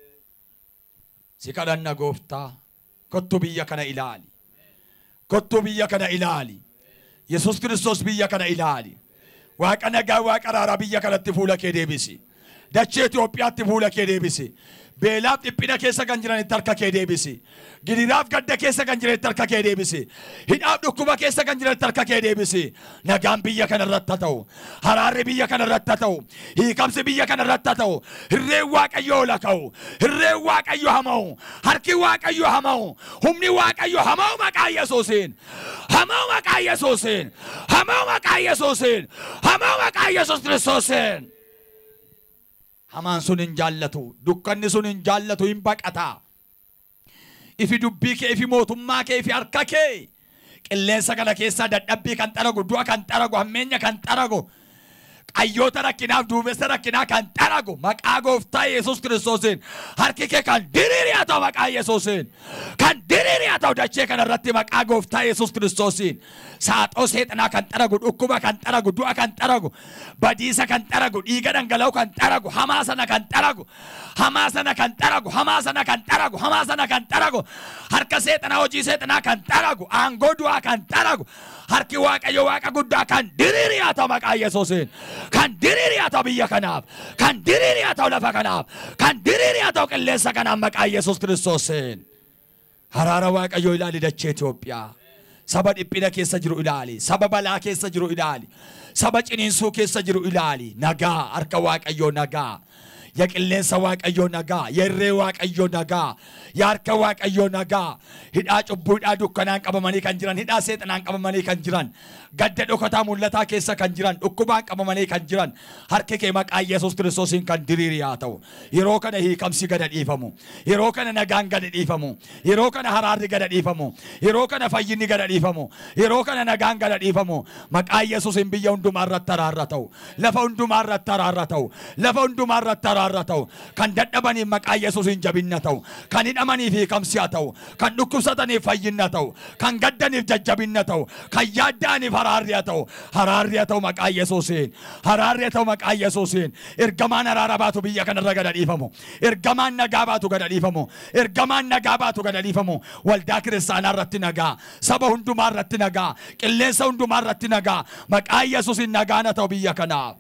Si kadhanna gooftaa. Kottu biyya kana ilaali. Kottu biyya kana ilaali. Yesuus Kiristoos biyya kana ilaali. Waaqa nagaa waaqa araaraa biyya kanatti fuula kee deebisi. Dachee Itoophiyaatti fuula kee deebisi. Beelaaf dhiphina keessa kan jiranitti harka kee deebisi. Gidiraaf gadda keessa kan jiranitti harka kee deebisi. Hidhaaf dhukkuba keessa kan jiranitti harka kee deebisi. Nagaan biyya kana irratti haa ta'u. Haraarri biyya kana irratti haa ta'u. Hiikamsi biyya kana irratti haa ta'u. Hirreen waaqayyoo ol ka'u. Hirreen waaqayyoo hama'u. Harki waaqayyoo hama'u. Humni waaqayyoo hama'u maqaa Yesuusiin. Hama'u maqaa Yesuusiin. Hama'u maqaa Yesuusiin. Hama'u maqaa Yesuus Kiristoosiin. Hamaan sun hin jaallatu. Dukkanni sun hin jaallatu, hin baqata. Ifi dubbii kee, ifi mootummaa kee, ifi harka kee. Qilleensa kana keessaa dadhabbii kan xaragu, du'a kan xaragu, hammeenya kan xaragu, qayyoota rakkinaaf duumessa rakkinaa kan xaragu maqaa gooftaa Yesuus Kiristoosiin. Harki kee kan diriiri haa ta'u maqaa Yesuusiin. Kan diriiri haa ta'u dachee kana irratti maqaa gooftaa Yesuus Kiristoosiin. Saaxoo seexanaa kan xaragu, dhukkuba kan xaragu, du'a kan xaragu, badiisa kan xaragu, dhiiga dhangala'u kan xaragu, hamaa sana kan xaragu, hamaa sana kan xaragu, hamaa sana kan xaragu, hamaa sana kan xaragu, harka seexanaa, hojii seexanaa kan xaragu, aangoo du'aa kan xaragu, harki waaqayyo waaqa guddaa kan diriiri haa ta'u maqaa Yesuusiin. Kan diriiri haa ta'u biyya kanaaf, kan diriiri haa ta'u lafa kanaaf, kan diriiri haa ta'u qilleensa kanaaf maqaa Yesuus Kiristoosiin. Haraara waaqayyoo ilaali dachee Itoophiyaa. Saba dhiphina keessa jiru ilaali. Saba balaa keessa jiru ilaali. Saba ciniinsuu keessa jiru ilaali. Nagaa harka waaqayyoo nagaa. Ya qilleensa waaqayyoo nagaa. Ya irree waaqayyoo nagaa. Ya harka waaqayyoo nagaa. Hidhaa cubbuudhaa dukkanaan qabamanii kan jiran, hidhaa seexanaan qabamanii kan jiran, gadda dhokataa mul'ataa keessa kan jiran, dhukkubaan qabamanii kan jiran, harki kee maqaa Yesuus Kiristoosiin kan diriiri haa ta'u. Yeroo kana hiikamsi gada dhiifamu. Yeroo kana nagaan gada dhiifamu. Yeroo kana haraarri gada dhiifamu. Yeroo kana fayyinni gada dhiifamu. Yeroo kana nagaan gada dhiifamu. Maqaa Yesuusiin biyya hundumaa irratti haraarra ta'u. Lafa hundumaa irratti haraarra ta'u. Lafa hundumaa irratti haraarra ta'u. Kan dadhabaniif maqaa Yesuusiin jabinna ta'u. Kan hidhamaniif hiikamsi haa ta'u. Kan dhukkubsataniif fayyinna ta'u. Kan gaddaniif jajjabinna ta'u. Kan yaadda'aniif haraarri haa ta'u. Haraarri haa ta'u maqaa Yesuusiin. Haraarri haa ta'u maqaa Yesuusiin. Ergamaan haraara baatu biyya kanarra gada dhiifamu. Ergamaan nagaa baatu gada dhiifamu. Ergamaan nagaa baatu gada dhiifamu. Waldaa kiristaanaa irratti nagaa. Saba hundumaa irratti nagaa. Qilleensa hundumaa irratti nagaa. Maqaa Yesuusiin nagaan haa ta'u biyya kanaaf.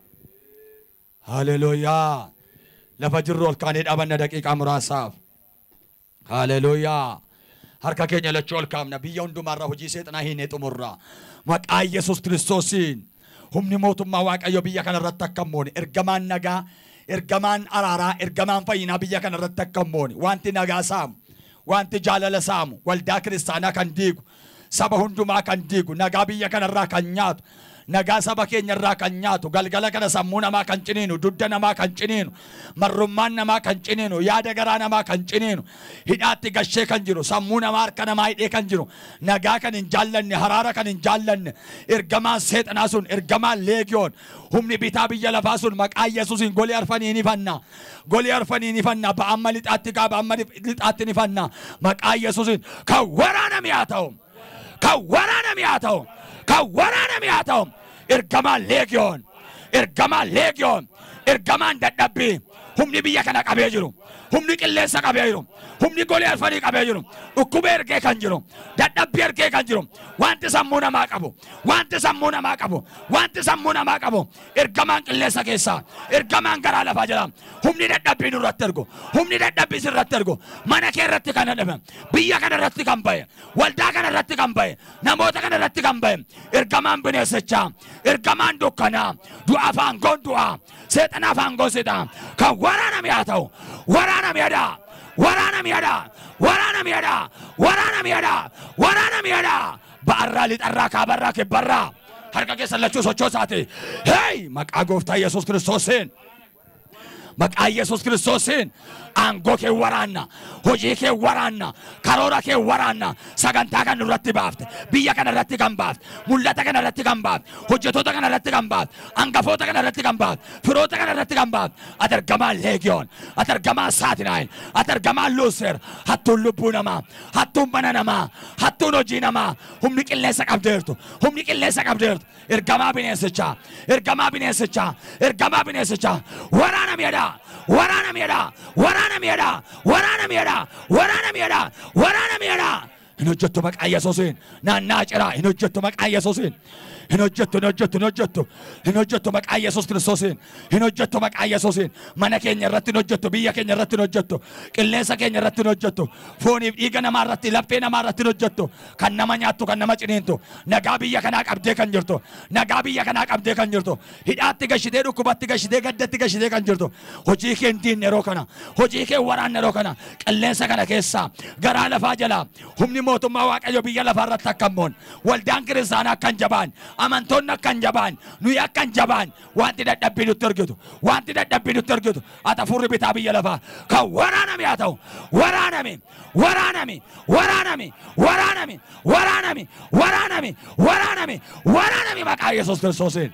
Haleluuyaa. Lafa jirru ol kaanee dhaabanna daqiiqaa muraasaaf. Haleluuyaa. Harka keenya lachuu ol kaafna. Biyya hundumaarraa hojii seexanaa hiinee xumurra. Maqaa Yesuus Kiristoosiin. Humni mootummaa waaqayyo biyya kana irratti akka hin moone. Ergamaan nagaa, ergamaan araaraa, ergamaan fayyinaa biyya kana irratti akka hin moone. Wanti nagaa saamu, wanti jaalala saamu, waldaa kiristaanaa kan diigu, saba hundumaa kan diigu, nagaa biyya kana irraa kan nyaatu, nagaa saba keenya irraa kan nyaatu, galgala kana sammuu namaa kan ciniinu, dudda namaa kan ciniinu, marrummaan namaa kan ciniinu, yaada garaa namaa kan ciniinu, hidhaatti gashee kan jiru, sammuu namaa harka namaa hidhee kan jiru, nagaa kan hin jaallanne, haraara kan hin jaallanne, ergamaan seexanaa sun, ergamaan leegiyoon, humni bitaa biyya lafaa sun maqaa Yesuusiin golee arfanii ni fanna, golee arfanii ni fanna, ba'amma lixaatti kaa ba'amma lixaatti ni fanna, maqaa Yesuusiin kan waraaname haa ta'u, kan waraaname haa ta'u, kan waraaname haa ta'u. Ergamaan leegiyoon, ergamaan leegiyoon, ergamaan dadhabbii, humni biyya kana qabee jiru humni qilleensa qabee jiru humni golee alfanii qabee jiru dhukkubee ergee kan jiru dadhabbii ergee kan jiru wanti sammuu namaa qabu wanti sammuu namaa qabu wanti sammuu namaa qabu ergamaan qilleensa keessaa ergamaan garaa lafaa jala humni dadhabbii nurratti ergu humni dadhabbii sirratti ergu mana kee irratti kan dhabe biyya kana irratti kan baye waldaa kana irratti kan baye namoota kana irratti kan baye ergamaan bineensichaa ergamaan dukkanaa du'a afaan goon du'a seexana afaan goon seexana kan waraaname haa ta'u waraaname haa waraaname haa waraaname haa waraaname haa waraaname haa ba'arraa lixarraa kaabarraa kibbarraa harka keessa lachuu sochoosaati hey maqaa gooftaa Yesuus Kiristoosiin maqaa Yesuus Kiristoosiin aangoo kee waraanna hojii kee waraanna karoora kee waraanna sagantaa kan irratti baafte biyya kana irratti kan baafte mul'ata kana irratti kan baafte hojjetoota kana irratti kan baafte hangafoota kana irratti kan baafte firoota kana irratti kan baafte ati ergamaan leegiyoon ati ergamaan saatinaayil ati ergamaan luuser hattuun lubbuu namaa hattuun mana namaa hattuun hojii namaa humni qilleensa qabdeertu humni qilleensa qabdeertu ergamaa bineensichaa ergamaa bineensichaa ergamaa bineensichaa waraana miidhaa waraana miidhaa waraana miidhaa waraana miidhaa waraana miidhaa waraana miidhaa hin hojjettu maqaa Yesuusiin naannaa ciraa hin hojjettu maqaa Yesuusiin hin hojjettu hin hojjettu hin hojjettu hin hojjettu maqaa Yesuus Kiristoosiin hin hojjettu maqaa Yesuusiin mana keenya irratti hin hojjettu biyya keenya irratti hin hojjettu qilleensa keenya irratti hin hojjettu fooniif dhiiga namaa irratti laphee namaa irratti hin hojjettu kan nama nyaattu kan nama ciniintu nagaa biyya kanaa qabdee kan jirtu nagaa biyya kanaa qabdee kan jirtu hidhaatti gashitee dhukkubatti gashitee gaddatti gashitee kan jirtu hojii kee hin diinne yeroo kana hojii kee waraanne yeroo kana qilleensa kana keessaa garaa lafaa jalaa humni mootummaa Waaqayyo biyya lafaa irratti akka moon waldaan kiristaanaa akkan jabaan amantoonni akkan jabaan nuyi akkan jabaan wanti dadhabbii nutti argitu wanti dadhabbii nutti argitu ati hafuurri bitaa biyya lafaa kan waraaname haa ta'u waraaname waraaname waraaname waraaname waraaname waraaname waraaname waraaname maqaa Yesuus Kiristoosiin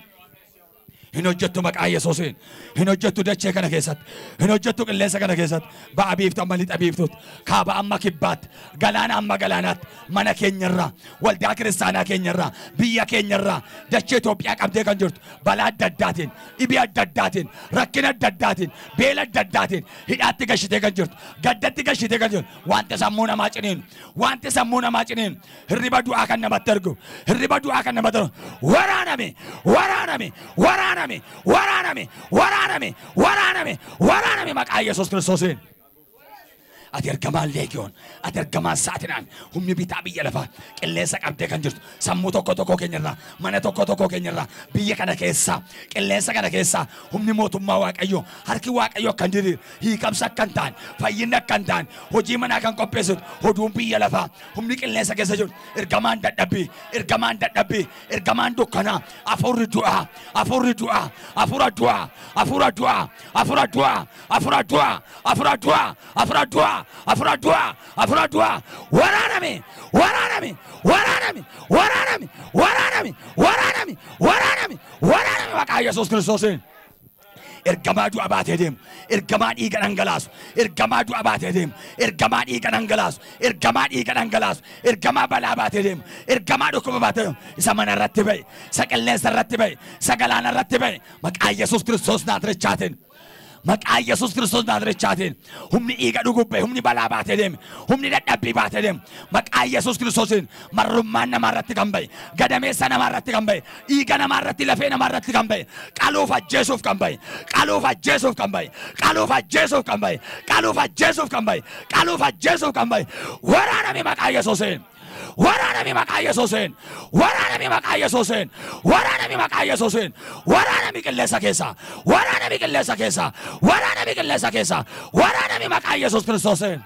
hin hojjettu maqaa Yesuusiin hin hojjettu dachee kana keessatti hin hojjettu qilleensa kana keessatti ba'a biiftu amma lixa biiftuutti kaaba amma kibbaatti galaana amma galaanaatti mana keenyarraa waldaa kiristaanaa keenyarraa biyya keenyarraa dachee Itoophiyaa qabdee kan jirtu balaa adda addaatiin dhibee adda addaatiin rakkina adda addaatiin beela adda addaatiin hidhaatti gashitee kan jirtu gaddatti gashitee kan jirtu wanti sammuu namaa ciniinu wanti sammuu namaa ciniinu hirriba du'aa kan namatti argu hirriba du'aa kan namatti argu waraaname waraaname waraaname waraaname waraaname waraaname waraaname maqaa Yesuus Kiristoosiin ati ergamaan leegiyoon ati ergamaan saatinaan humni bitaa biyya lafaa qilleensa qabdee kan jirtu sammuu tokko tokko keenyarraa mana tokko tokko keenyarraa biyya kana keessaa qilleensa kana keessaa humni mootummaa Waaqayyo harki Waaqayyo akkan diriir hiikamsa akkan ta'an fayyinni akkan ta'an hojii manaa kan qopheessutu hoduun biyya lafaa humni qilleensa keessa jiru ergamaan dadhabbii ergamaan dadhabbii ergamaan dukkanaa hafuurri du'aa hafuurri du'aa hafuura du'aa hafuura du'aa hafuura du'aa hafuura du'aa hafuura du'aa hafuura du'aa afura dua afura dua waraaname waraaname waraaname waraaname waraaname waraaname waraaname waraaname maqaa Yesuus Kiristoosiin ergamaa du'a baatee deemu ergamaa dhiiga dhangalaasu ergamaa du'a baatee deemu ergamaa dhiiga dhangalaasu ergamaa dhiiga dhangalaasu ergamaa balaa baatee deemu ergamaa dhukkuba baatee deemu isa mana irratti ba'e isa qilleensa irratti ba'e isa galaana irratti ba'e maqaa Yesuus Kiristoos Naazirechaatiin maqaa Yesuus Kiristoos Naazirechaatiin humni dhiiga dhugubbe humni balaa baatee deeme humni dadhabbii baatee deeme maqaa Yesuus Kiristoosiin marrummaan namaa irratti kan ba'e gadameessa namaa irratti kan ba'e dhiiga namaa irratti lafee namaa irratti kan ba'e qaluuf ajjeesuuf kan ba'e qaluuf ajjeesuuf kan ba'e qaluuf ajjeesuuf kan ba'e qaluuf ajjeesuuf kan ba'e qaluuf ajjeesuuf kan ba'e waraaname maqaa Yesuusiin waraaname maqaa Yesuusiin waraaname maqaa Yesuusiin waraaname maqaa Yesuusiin waraaname qilleensa keessa waraaname qilleensa keessa waraaname qilleensa keessa waraaname maqaa Yesuus Kiristoosiin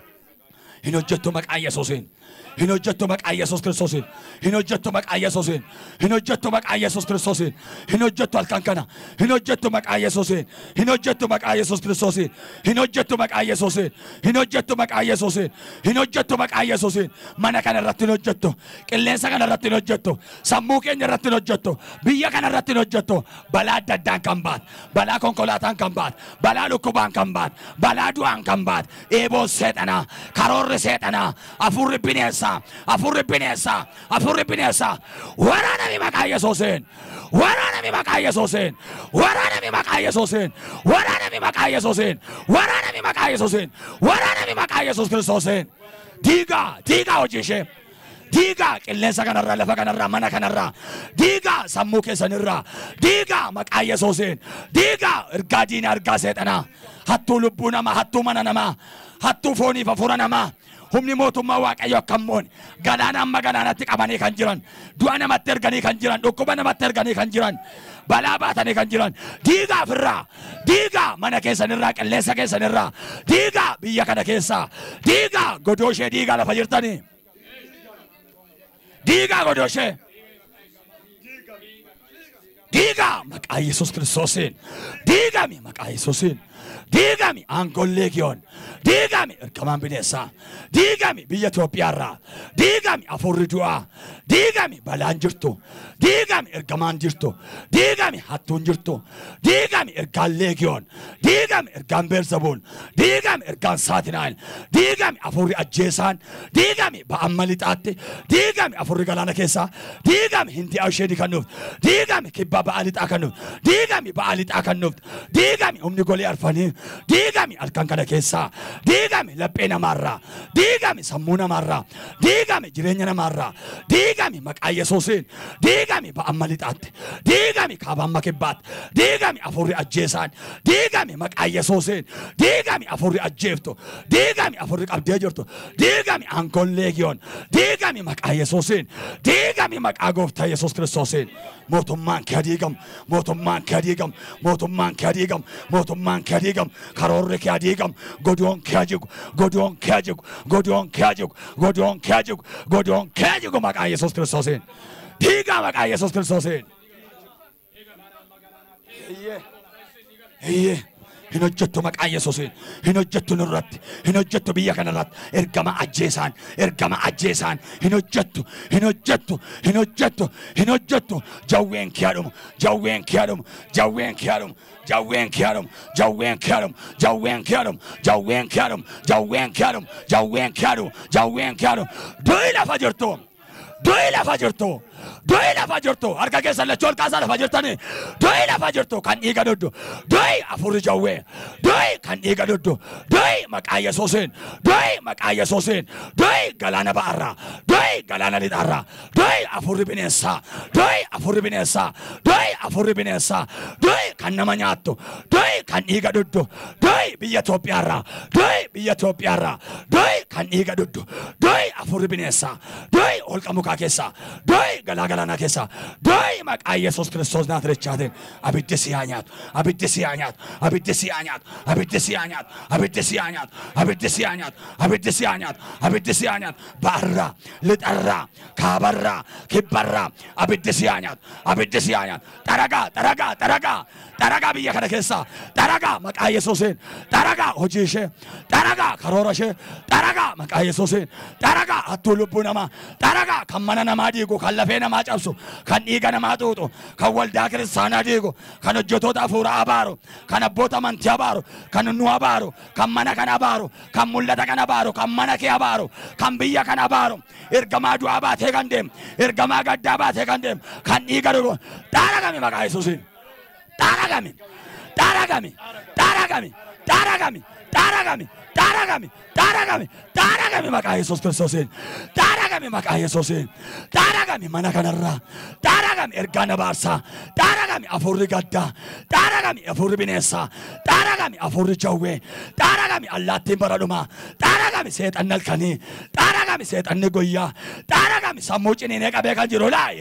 hin hojjettu maqaa Yesuusiin hin hojjettu maqaa Yesuus Kiristoosiin hin hojjettu maqaa Yesuusiin hin hojjettu maqaa Yesuus Kiristoosiin hin hojjettu halkan kana hin hojjettu maqaa Yesuusiin hin hojjettu maqaa Yesuus Kiristoosiin hin hojjettu maqaa Yesuusiin hin hojjettu maqaa Yesuusiin hin hojjettu maqaa Yesuusiin mana kana irratti hin hojjettu qilleensa kana irratti hin hojjettu sammuu keenya irratti hin hojjettu biyya kana irratti hin hojjettu balaa adda addaan kan baat balaa konkolaataan kan baat balaa dhukkubaan kan baat balaa du'aan kan baat eeboon seexanaa karoorri seexanaa hafuurri bineensa afurri bineensa afurri bineensa waraaname maqaa Yesuusiin waraaname maqaa Yesuusiin waraaname maqaa Yesuusiin waraaname waraanami maqaa Yesuusiin waraanami maqaa Yesuusiin waraanami maqaa Yesuus Kiristoosiin diigaa diigaa hojii ishee diigaa qilleensa kanarraa lafa kanarraa mana kanarraa diigaa sammuu keessanirraa diigaa maqaa Yesuusiin diigaa ergaa diinaa ergaa seexanaa hattuu lubbuu namaa hattuu mana namaa hattuu fooniif hafuura namaa humni mootummaa waaqayyo akkammoon galaana amma galaanatti qabanii kan jiran du'a namatti erganii kan jiran dhukkuba namatti erganii kan jiran balaa baatanii kan jiran diigaa firraa diigaa mana keessanirraa qilleensa keessanirraa diigaa biyya kana keessaa diigaa godoo ishee diigaa lafa jirtanii diigaa godoo ishee diigaa maqaa Yesuus Kiristoosiin diigami maqaa Yesuusiin diigami aangoon leegiyoon diigami ergamaan bineensaa diigami biyya Itoophiyaarraa diigami afurri du'aa diigami balaan jirtu diigami ergamaan jirtu diigami hattuun jirtu diigami ergaan leegiyoon diigami ergaan beelzebuul diigami ergaan saatinaayil diigami afurri ajjeesaan diigami ba'amma lixaatti diigami afurri galaana keessaa diigami hindiyaa ishee kannuuf diigami kibbaa ba'a lixaa kannuuf diigami ba'a lixaa kannuuf diigami humni golee arfanii diigami halkan kana keessaa diigami laphee namaarraa diigami sammuu namaarraa diigami jireenya namaarraa diigami maqaa Yesuusiin diigami ba'amma lixaatti diigami kaabamma kibbaatti diigami afurri ajjeesaan diigami maqaa Yesuusiin diigami afurri ajjeeftu diigami afurri qabdee jirtu diigami aangoon leegiyoon diigami maqaa Yesuusiin diigami maqaa gooftaa Yesuus Kiristoosiin mootummaan kee diigam mootummaan kee diigam mootummaan kee diigam mootummaan kee diigam karoorri kee diigam godoon kee jigu godoon kee jigu godoon kee jigu godoon kee jigu godoon kee jigu maqaa Yesuus Kiristoosiin diigaa maqaa Yesuus Kiristoosiin iyyee hin hojjettu maqaa Yesuusiin hin hojjettu nurratti hin hojjettu biyya kanarratti ergama ajjeesaan ergama ajjeesaan hin hojjettu hin hojjettu hin hojjettu hin hojjettu jawween kiyaadhuma jawween kiyaadhuma jawween kiyaadhuma jawween kiyaadhuma jawween kiyaadhuma jawween kiyaadhuma jawween kiyaadhuma jawween kiyaadhuma jawween kiyaadhuma jawween kiyaadhuma du'i lafa jirtu du'i lafa jirtu du'i lafa jirtu harka keessa lachoon kaasaa lafa jirtanii du'i lafa jirtu kan dhiiga duddu du'i afurri jawwee du'i kan dhiiga duddu du'i maqaa Yesuusiin du'i maqaa Yesuusiin du'i galaana ba'arraa du'i galaana lixaarraa du'i afurri bineensaa du'i afurri bineensaa du'i afurri bineensaa du'i kan nama nyaattu du'i kan dhiiga duddu du'i biyya Itoophiyaarraa du'i biyya Itoophiyaarraa du'i kan dhiiga duddu du'i afurri bineensaa du'i holqa mukaa keessaa du'i galaa galaana keessaa du'i maqaa Yesuus Kiristoos naatirichaatiin abiddi siyaa nyaatu abiddi siyaa nyaatu abiddi siyaa nyaatu abiddi siyaa nyaatu abiddi siyaa nyaatu abiddi siyaa nyaatu abiddi siyaa nyaatu abiddi siyaa nyaatu ba'arraa lixarraa kaabarraa kibbarraa abiddi siyaa nyaatu abiddi siyaa nyaatu xaragaa xaragaa xaragaa xaragaa biyya kana keessaa xaragaa maqaa Yesuusiin xaragaa hojii ishee xaragaa karoora ishee xaragaa maqaa Yesuusiin xaragaa hattuu lubbuu namaa xaragaa kan mana namaa diigu kan lafee namaa cabsu kan dhiiga namaa xuuxu kan waldaa kiristaanaa diigu kan hojjetoota hafuuraa abaaru kan abboota amantii abaaru kan nu abaaru kan mana kana abaaru kan mul'ata kana abaaru kan mana kee abaaru kan biyya kana abaaru ergamaa du'aa baatee kan deemu ergamaa gaddaa baatee kan deemu kan dhiiga dhugu xaragami maqaa Yesuusiin xaragami xaragami xaragami xaragami xaragami xaragami xaragami xaragami maqaa Yesuus Kiristoosiin xaragami maqaa Yesuusiin xaragami mana kanarraa xaragami ergaa nabaarsaa xaragami afurri gaddaa xaragami afurri bineensaa xaragami afurri jawwee xaragami allaattiin bara dhumaa xaragami seexanni halkanii xaragami seexanni guyyaa xaragami sammuu ciniinee qabee kan jiru laa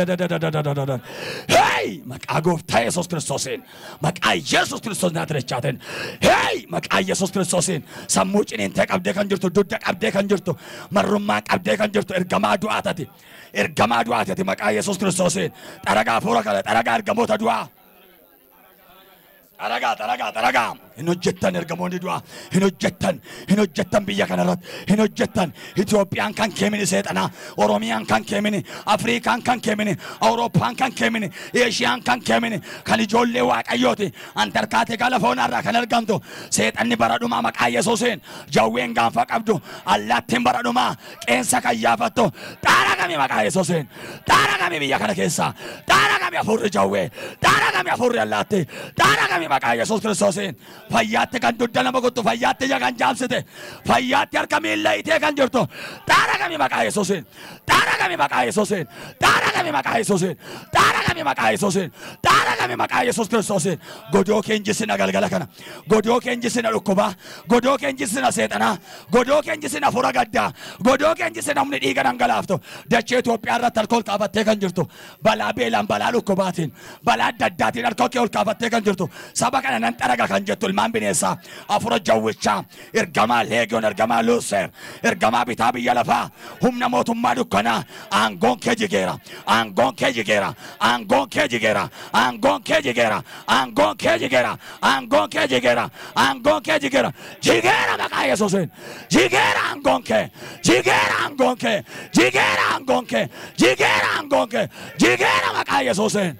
hey maqaa gooftaa Yesuus Kiristoosiin maqaa Yesuus Kiristoos naatirichaatiin hey maqaa Yesuus Kiristoosiin sammuu ciniintee qabdee kan jirtu dudda qabdee kan jirtu marrummaa qabdee kan jirtu ergamaa du'aatati ergamaa du'aatati maqaa Yesuus Kiristoosiin xaragaa fuura kana xaragaa ergamoota du'aa xaragaa xaragaa xaragaa hin hojjettan ergamoonni du'aa hin hojjettan hin hojjettan biyya kanarratti hin hojjettan Itoophiyaan kan keemini seexanaa Oromiyaan kan keemini Afrikaan kan keemini Awurooppaan kan keemini Eeshiyaan kan keemini kan ijoollee waaqayyooti antarkaatee gala foonaarraa kan argamtu seexanni bara dhumaa maqaa Yesuusiin jawween gaanfa qabdu allaattiin bara dhumaa qeensa kan yaafattu xaragami maqaa Yesuusiin xaragami biyya kana keessaa xaragami afurri jawwee xaragami kami afurri allaatti xaara kami maqaa Yesuus Kiristoosiin fayyaatti kan dudda nama kuttu fayyaatti ija kan jaamsite fayyaatti harka miilla itee kan jirtu xaara kami maqaa Yesuusiin xaara kami maqaa Yesuusiin xaara kami maqaa Yesuusiin xaara kami maqaa Yesuusiin xaara kami maqaa Yesuus Kiristoosiin godoo keenjisina galgala kana godoo keenjisina dhukkubaa godoo keenjisina seexanaa godoo keenjisina fura gaddaa godoo keenjisina humni dhiiga dhangalaaftu dachee Itoophiyaa irratti alkool kaafattee kan jirtu balaa beelaan balaa dhukkubaatiin balaa adda addaatiin alkool kee ol kaafattee kan jirtu saba kana nan xaraga kan jettu ilmaan bineensaa afura jawwichaa ergamaa leegiyoon ergamaa luuseer ergamaa bitaa biyya lafaa humna mootummaa dukkanaa aangoon kee jigeera aangoon kee jigeera aangoon kee jigeera aangoon kee jigeera aangoon kee jigeera aangoon kee jigeera aangoon kee jigeera jigeera maqaa Yesuusiin jigeera aangoon kee jigeera aangoon kee jigeera aangoon kee jigeera aangoon kee jigeera maqaa Yesuusiin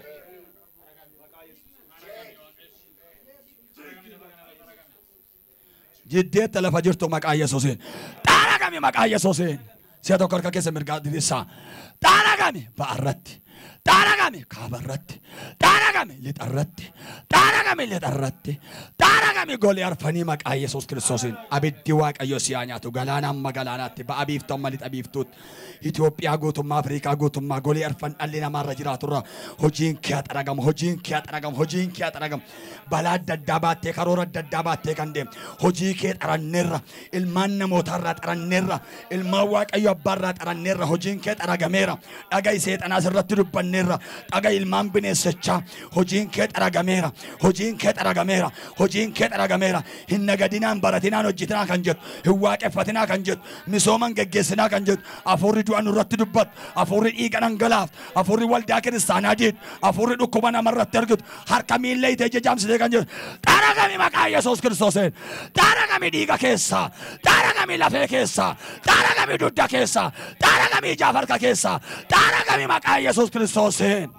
jiddeetta lafa jirtu maqaa Yesuusiin xaara kami maqaa Yesuusiin si'a tokko harka keessa mirgaa diriirsaa xaara kami ba'arratti xaara kami kaabarratti xaara kami lixarratti xaara kami lixarratti xaara kami golee arfanii maqaa Yesuus Kiristoosiin abiddi Waaqayyo si'aa nyaatu galaana amma galaanaatti ba'a biiftuu amma lixa biiftuutti Itoophiyaa guutummaa Afrikaa guutummaa golee arfan dhalli namaarra jiraaturra hojiin kee xaragamu hojiin kee xaragamu hojiin kee xaragamu balaa adda addaa baattee karoora adda addaa baattee kan deemu hojii kee xaranneerra ilmaan namootarraa xaranneerra ilmaan Waaqayyo abbaarraa xaranneerra hojiin kee xaragameera dhagai seexanaa sirratti dubbanneerra dhagai ilmaan bineensichaa hojiin kee xaragameera hojiin kee xaragameera hojiin kee xaragameera hin nagadinaan baratinaan hojjetinaa kan jettu hin waaqeffatinaa kan jettu misooman geggeessinaa kan jettu afurri du'a nurratti dubbatu afurri dhiiga dhangalaaf afurri waldaa kiristaanaa diidu afurri dhukkuba namarratti argitu harka miilla itee jajaamsitee kan jettu xaara kami maqaa Yesuus Kiristoosiin xaara kami dhiiga keessaa xaara kami lafee keessaa xaara kami dudda keessaa xaara kami ijaaf harka keessaa xaara kami maqaa Yesuus Kiristoosiin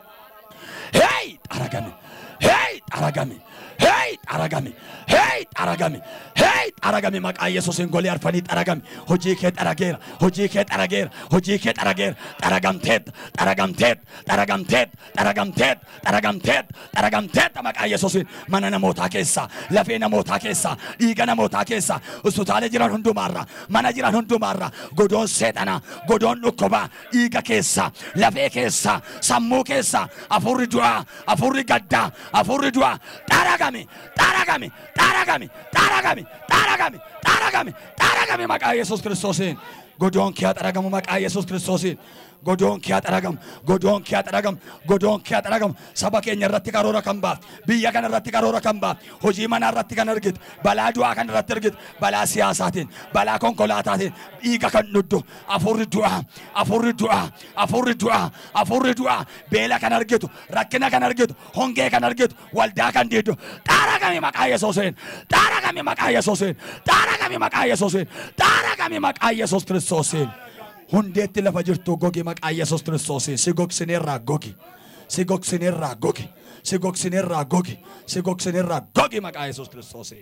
hey xaara kami hey xaara kami hey xaara kami hey xaara kami hey xaara kami maqaa Yesuusiin golee arfanii xaara kami hojii kee xarageera hojii kee xarageera hojii kee xarageera xaragamteet xaragamteet xaragamteet xaragamteet xaragamteet xaragamteet maqaa Yesuusiin mana namootaa keessaa lafee namootaa keessaa dhiiga namootaa keessaa hospitaala jiran hundumaarra mana jiran hundumaarra godoon seexanaa godoon dhukkubaa dhiiga keessaa lafee keessaa sammuu keessaa afurri du'aa afurri gaddaa afurri du'aa xaara kami xaara kami xaara kami xaara kami xaara kami xaara kami xaara kami maqaa Yesuus Kiristoosiin godoon kee xaragamu maqaa Yesuus Kiristoosiin godoon kee xaragamu godoon kee xaragamu godoon kee xaragamu saba keenya irratti karoora kan baafte biyya kana irratti karoora kan baafte hojii mana irratti kan argitu balaa du'aa kan irratti argitu balaa siyaasaatiin balaa konkolaataatiin dhiiga kan dhuddu afurri du'aa afurri du'aa afurri du'aa afurri du'aa beela kan argitu rakkina kan argitu hongee kan argitu waldaa kan diidu xaara kami maqaa Yesuusiin xaara kami maqaa Yesuusiin xaara kami maqaa Yesuusiin xaara kami maqaa Yesuus Kiristoosiin hundeetti lafa jirtu gogi maqaa Yesuus Kiristoosiin si gogsineerraa gogi si gogsineerraa gogi si gogsineerraa gogi si gogsineerraa gogi maqaa Yesuus Kiristoosiin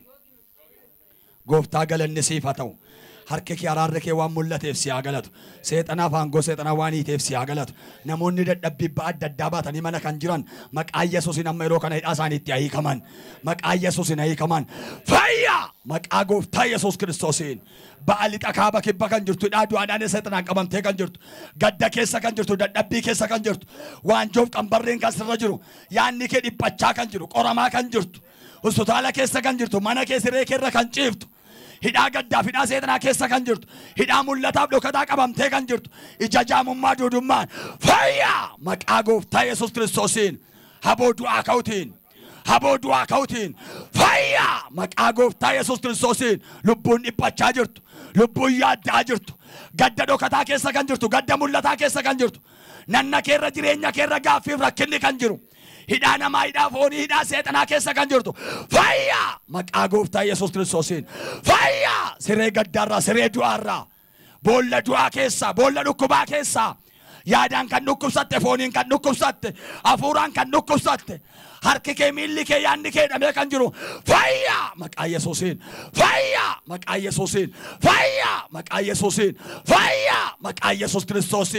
gooftaa galanni siif haa ta'u harki kee araarri kee waan mul'ateef si haa galatu seexanaaf aangoo seexanaa waan hiiteef si haa galatu namoonni dadhabbii ba'a adda addaa baatanii mana kan jiran maqaa Yesuusiin amma yeroo kana hidhaa isaaniitti haa hiikaman maqaa Yesuusiin haa hiikaman fayyaa maqaa gooftaa Yesuus Kiristoosiin ba'a lixa kaaba kibba kan jirtu hidhaa du'aadhaan seexanaan qabamtee kan jirtu gadda keessa kan jirtu dadhabbii keessa kan jirtu waanjoof qambarreen kan sirra jiru yaanni kee dhiphachaa kan jiru qoramaa kan jirtu hospitaala keessa kan jirtu mana kee siree keerra kan ciiftu hidhaa gaddaa hidhaa seexanaa keessa kan jirtu hidhaa mul'ataaf dhokataa qabamtee kan jirtu ija jaamummaa duudummaan fayyaa maqaa gooftaa Yesuus Kiristoosiin haboo du'aa ka'utiin haboo du'aa ka'utiin fayyaa maqaa gooftaa Yesuus Kiristoosiin lubbuun dhiphachaa jirtu lubbuun yaaddaa jirtu gadda dhokataa keessa kan jirtu gadda mul'ataa keessa kan jirtu nanna keerra jireenya keerra gaaffiif rakkinni kan jiru hidhaa namaa hidhaa foonii hidhaa seexanaa keessa kan jirtu fayyaa maqaa gooftaa Yesuus Kiristoosiin fayyaa siree gaddaarraa siree du'aarraa boolla du'aa keessaa boolla dhukkubaa keessaa yaadaan kan dhukkubsatte fooniin kan dhukkubsatte hafuuraan kan dhukkubsatte harki kee miilli kee yaanni kee dhabee kan jiru fayyaa maqaa Yesuusiin fayyaa maqaa Yesuusiin fayyaa maqaa Yesuusiin fayyaa maqaa Yesuus Kiristoosiin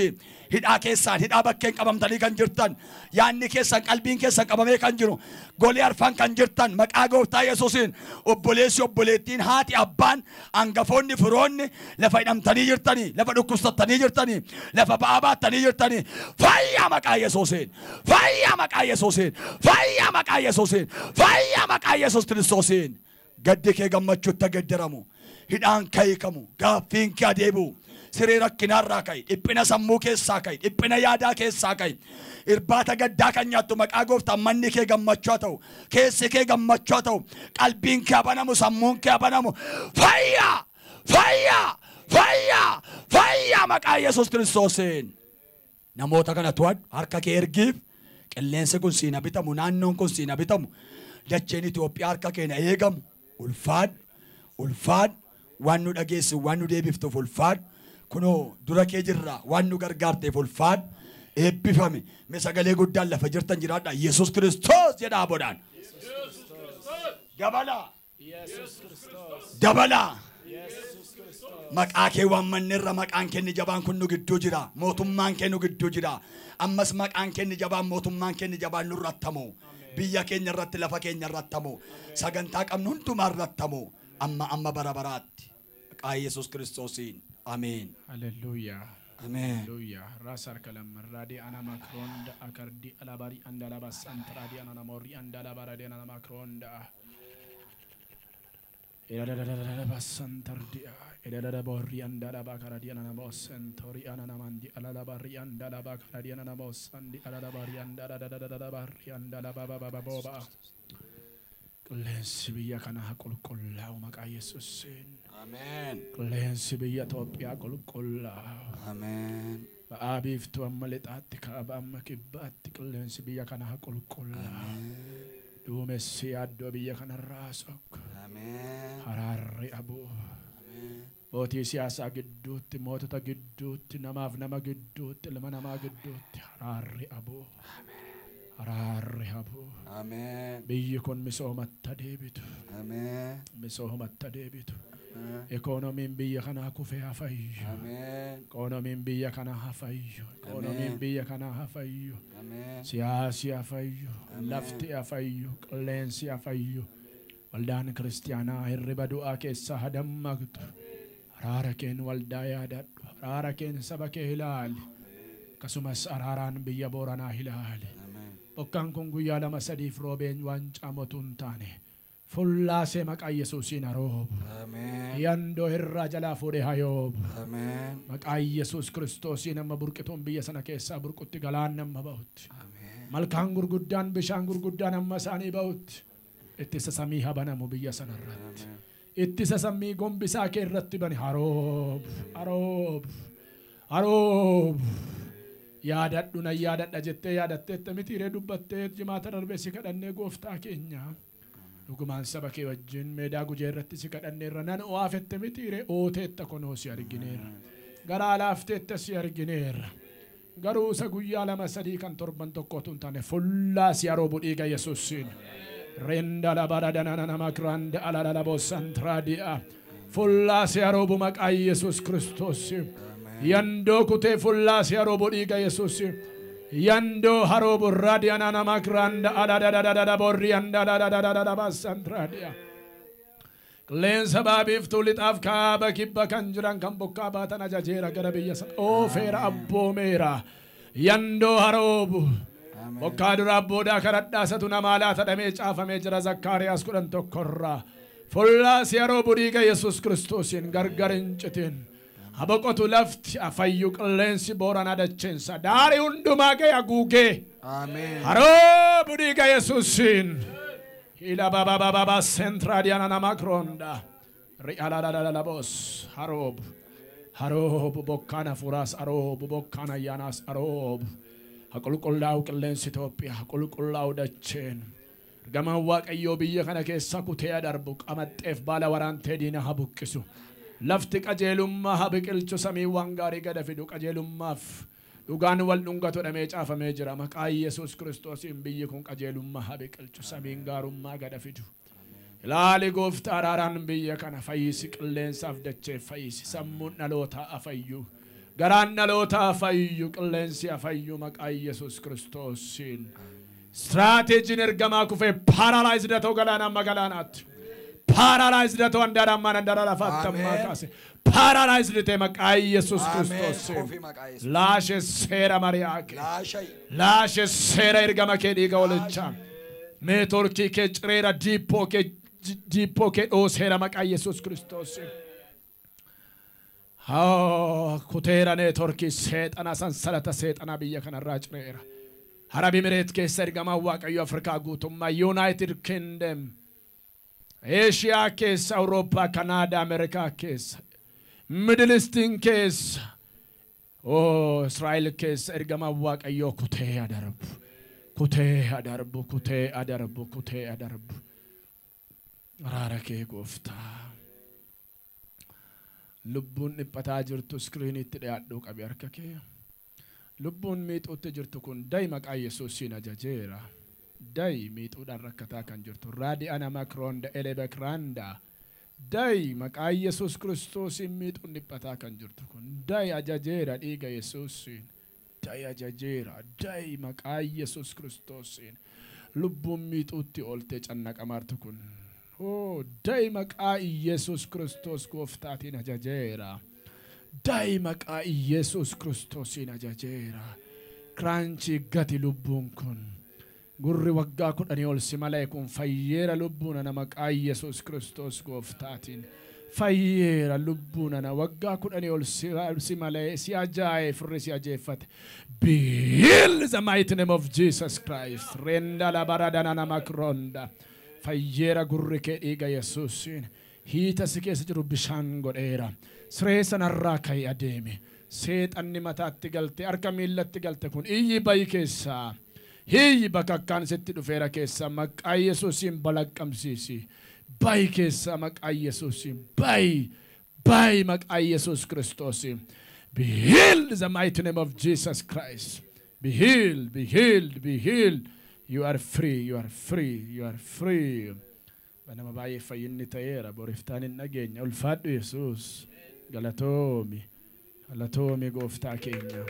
hidhaa keessaan hidhaa bakkeen qabamtanii kan jirtan yaanni keessan qalbiin keessan qabamee kan jiru golee arfan kan jirtan maqaa gooftaa Yesuusiin obboleessi obboleettiin haati abbaan hangafoonni firoonni lafa hidhamtanii jirtanii lafa dhukkubsattanii jirtanii lafa ba'aa baattanii jirtanii fayyaa maqaa Yesuusiin fayyaa maqaa Yesuusiin fayyaa maqaa Yesuusiin fayyaa maqaa Yesuus Kiristoosiin gaddi kee gammachuutti gaddaramu hidhaan kaayikamu gaaffiin kee adeebu siree rakkinarraa ka'e dhiphina sammuu keessaa ka'e dhiphina yaadaa keessaa ka'e irbaata gaddaa kan nyaattu maqaa gooftaa manni kee gammachuu ta'u keessi kee gammachuu ta'u qalbiin kee abanamu sammuun kee abanamu fayyaa fayyaa fayyaa fayyaa maqaa Yesuus Kiristoosiin namoota kana tu'adhu harka kee ergiif qilleensi kun siina bitamu naannoon kun siina bitamu dacheen Itoophiyaa harka keenya eegamu ulfaadhu ulfaadhu waan nu dhageessu waan nu deebiftuuf ulfaadhu kuno dura kee jirra waan nu gargaarteef ulfaadhu eebbifame mee sagalee guddaan lafa jirtan jiraadha Yesuus Kiristoos jedhaa bodhaan dabala dabala maqaa kee waammanneerra maqaan kee jabaan kun nu gidduu jira mootummaan kee nu gidduu jira ammas maqaan kee jabaan mootummaan kee jabaan nu irrattamu biyya keenya irratti lafa keenya irrattamu sagantaa qabnu hundumaa irrattamu amma amma bara baraatti maqaa Yesuus Kiristoosiin ameen Hallelujah. ameen Hallelujah. Rasar kalam radi ana makronda akardi alabari andala basantradi ana mori andala baradi ana makronda. Ida basantardi ida bori andala bakaradi ana basantori ana mandi alala bari andala bakaradi ana basandi alala bari andala bari andala baba baba baba. Qilleensi biyya kana qulqullaa'u maqaa Yesuusiin. ameen Qilleensi biyya Itoophiyaa qulqullaa'u. ameen Ba'aa biiftuu amma lixaatti kaaba amma kibbaatti qilleensi biyya kana qulqullaa'u. Duumessi yaaddoo biyya kanarraa sokku. ameen Haraarri abuu. Mootii siyaasaa gidduutti mootota gidduutti namaaf nama gidduutti ilma namaa gidduutti haraarri abuu. Haraarri abuu. ameen Biyyi kun misoomatti deebitu. ameen Misoomatti deebitu. Ekonomiin biyya kanaa kufee hafayyu. ameen Ekonomiin biyya kanaa hafayyu. Ekonomiin biyya kanaa hafayyu. ameen Siyaasi hafayyu. Lafti hafayyu. Qilleensi hafayyu. Waldaan kiristiyaanaa hirriba du'aa keessaa hadammaqtu. Araara keen waldaa yaadadhu. Araara keen saba kee ilaali. Akkasumas araaraan biyya Booranaa ilaali. Bokkaan kun guyyaa lama sadiif roobeen waan caamotu hin taane. Fullaasee maqaa Yesuusiin haroobu. ameen Yandoo irraa jalaa fuudhee hayoobu. ameen Maqaa Yesuus Kiristoosiin amma burqituun biyya sana keessaa burqutti galaan amma ba'utti. Malkaan gurguddaan bishaan gurguddaan amma isaanii ba'utti. Ittisa samii habanamu biyya sana irratti. Ittisa samii gombisaa kee irratti bani haroobu. Haroobu. Haroobu. Yaadadhu na yaadadha jettee yaadattee mitiiree dubbattee jimaata darbee si kadhannee gooftaa keenya. Dhugumaan saba kee wajjin meedaa gujee irratti si kadhanneerra nan oofette mitiiree ooteetta konoo si argineerra. Garaa laafteetta si argineerra. Garuu isa guyyaa lama sadii kan torban tokkootu hin taane fullaa si haroobu dhiiga Yesuusiin. Renda la baradana nama grande ala la bosantradia. Fullaa si haroobu maqaa Yesuus Kiristoosiin. Yandoo kutee fullaa si haroobu dhiiga Yesuusiin. Yando harobu radiana nama granda ada da da da da da borianda da da da da da da basantradia. Qilleensa baabiiftuu lixaaf kaaba kibba kan jiran kan bokkaa baatan ajajeera gara biyya sana oofeera abboomeera. Yandoo haroobu. Bokkaa dura abboodaa kadhadhaasatu namaa laata dhamee caafamee jira Zakkaariyaas kudhan tokkorraa. Fullaa si haroobu dhiiga Yesuus Kiristoosiin gargar hin citin. Haboqotu lafti afayyu qilleensi Booranaa dacheensa daarii hundumaa ga'e haguugee. ameen Haroobu dhiiga Yesuusiin. Hila baba baba baba sentraadiyaana nama kronda. Ri'alalalalalabos haroobu. Haroobu bokkaan hafuuraas haroobu bokkaan ayyaanaas haroobu. Haqulqullaa'u qilleensi Itoophiyaa haqulqullaa'u dacheen. Gamaan Waaqayyoo biyya kana keessa kutee darbu qamaxxeef baala waraantee diina haa buqqisu. Lafti qajeelummaa haa biqilchu samiiwwan gaarii gada fidu qajeelummaaf dhugaan wal dhungatu dhamee caafamee jira maqaa Yesuus Kiristoosiin biyyi kun qajeelummaa haa biqilchu samiin gaarummaa gada fidu. Ilaali gooftaa araaraan biyya kana fayyisi qilleensaaf dachee fayyisi sammuun dhalootaa afayyu Garanna loota fayyu qilleensi fayyu maqaa Yesuus Kiristoosiin. Strategiin ergamaa kufee paralyzed ta'uu galaana magalaanaatti. Paralyzed ta'uu handaara ammaan handaara lafaatti ammaa kaase. Paralyzed ta'e maqaa Yesuus Kiristoosiin. Laashe seera mari'aake. Laashe seera ergama kee dhiiga oolchaa. Meetorkii kee cireera diippoo kee diippoo kee dhooseera maqaa Yesuus Kiristoosiin. Haa kuteera neetorkii seexana sansalata seexana biyya kanarraa cireera. Harabi Mireet keessa ergamaa Waaqayyo Afrikaa guutummaa United Kingdom. Asia keessa Awurooppaa Kanaadaa Ameerikaa keessa. Middle Eastiin keessa. Oh Israa'el keessa ergamaa Waaqayyo kutee adarbu. Kutee adarbu kutee adarbu kutee adarbu. Araara kee gooftaa. Lubbuun dhiphataa jirtu iskiriinitti dhiyaadhuu qabi harka kee. Lubbuun miixuutti jirtu kun daa'ima maqaa Yesuusiin ajajeera. Daa'ima miixuudhaan rakkataa kan jirtu. Raadi'ana makroonda elebekraanda. Daa'ima maqaa Yesuus Kiristoosiin miixuun dhiphataa kan jirtu kun. Daa'ima ajajeera dhiiga Yesuusiin. Daa'ima ajajeera. Daa'ima maqaa Yesuus Kiristoosiin. Lubbuun miixuutti oolte cannaqamartu kun. Oh, daa'ima maqaa Yesuus Kiristoos gooftaatiin ajajeera. Daa'ima maqaa Yesuus Kiristoosiin ajajeera. Kiraanchii gati lubbuun kun. Gurri waggaa kudhanii ol si malee kun fayyeera lubbuun ana maqaa Yesuus Kiristoos gooftaatiin. Fayyeera lubbuun ana waggaa kudhanii ol si malee si ajaa'ee firri si ajeeffate. Heal the mighty name of Jesus Christ. Renda la baradana nama kronda. Fayyeera gurri kee dhiiga Yesuusiin. Hiita si keessa jiru bishaan godheera. Siree sanarraa ka'ee adeeme. Seexanni mataatti galte harka miillatti galte kun iyyi bayi keessaa. Hiyyi bakka akkaan sitti dhufeera keessaa maqaa Yesuusiin balaqqamsiisi. Bayi keessaa maqaa Yesuusiin. Bayi. Bayi maqaa Yesuus Kiristoosiin. Be healed in the mighty name of Jesus Christ. Be healed, be healed, be healed. You are free, you are free, you are free. Banama baay'ee fayyinni ta'eera boriftaan hin dhageenya ulfaadhu Yesuus. Galatoomi. Galatoomi gooftaa keenya.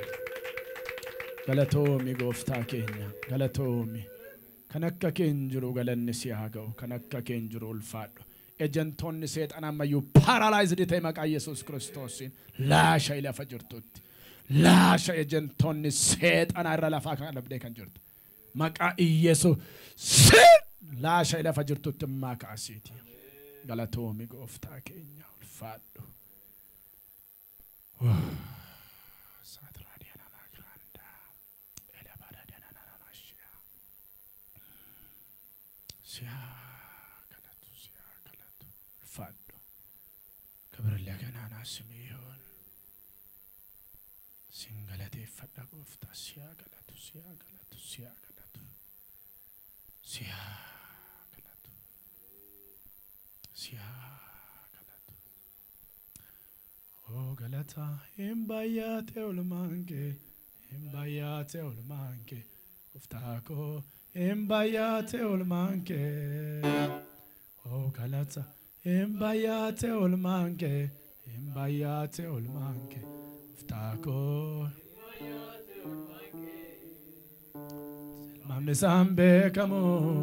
Galatoomi gooftaa keenya. Galatoomi. Kan akka keen jiru galanni si haa ga'u. Kan akka keen jiru ulfaadhu. Ejantoonni seexana ammayyuu paralyzed ta'e maqaa Yesuus Kiristoosiin laasha lafa jirtutti. Laasha ejantoonni seexana irra lafaa kan dhabdee kan jirtu. Maqaa Yesuus laasha lafa jirtutti maqaa asiiti. Galatoomi gooftaa keenya ulfaadhu. كبر اللي كان أنا سميون سنجلتي فدا قفتا سيا قلتو سيا قلتو سيا قلتو سيا قلتو سيا قلتو أو قلتا إم باياتي ولمانكي إم باياتي ولمانكي قفتاكو إم باياتي ولمانكي أو قلتا Imbayate olmanke, imbayate olmanke, ftako. Mamne sambe kamo,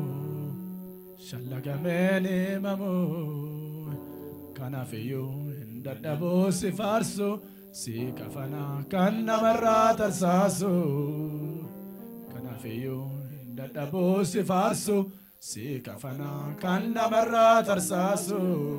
shalagamene mamo. Kanafiyo indadabo si farso, si kafana kanna marata saso. Kanafiyo indadabo si farso. Si kafana kanda marra tarsasu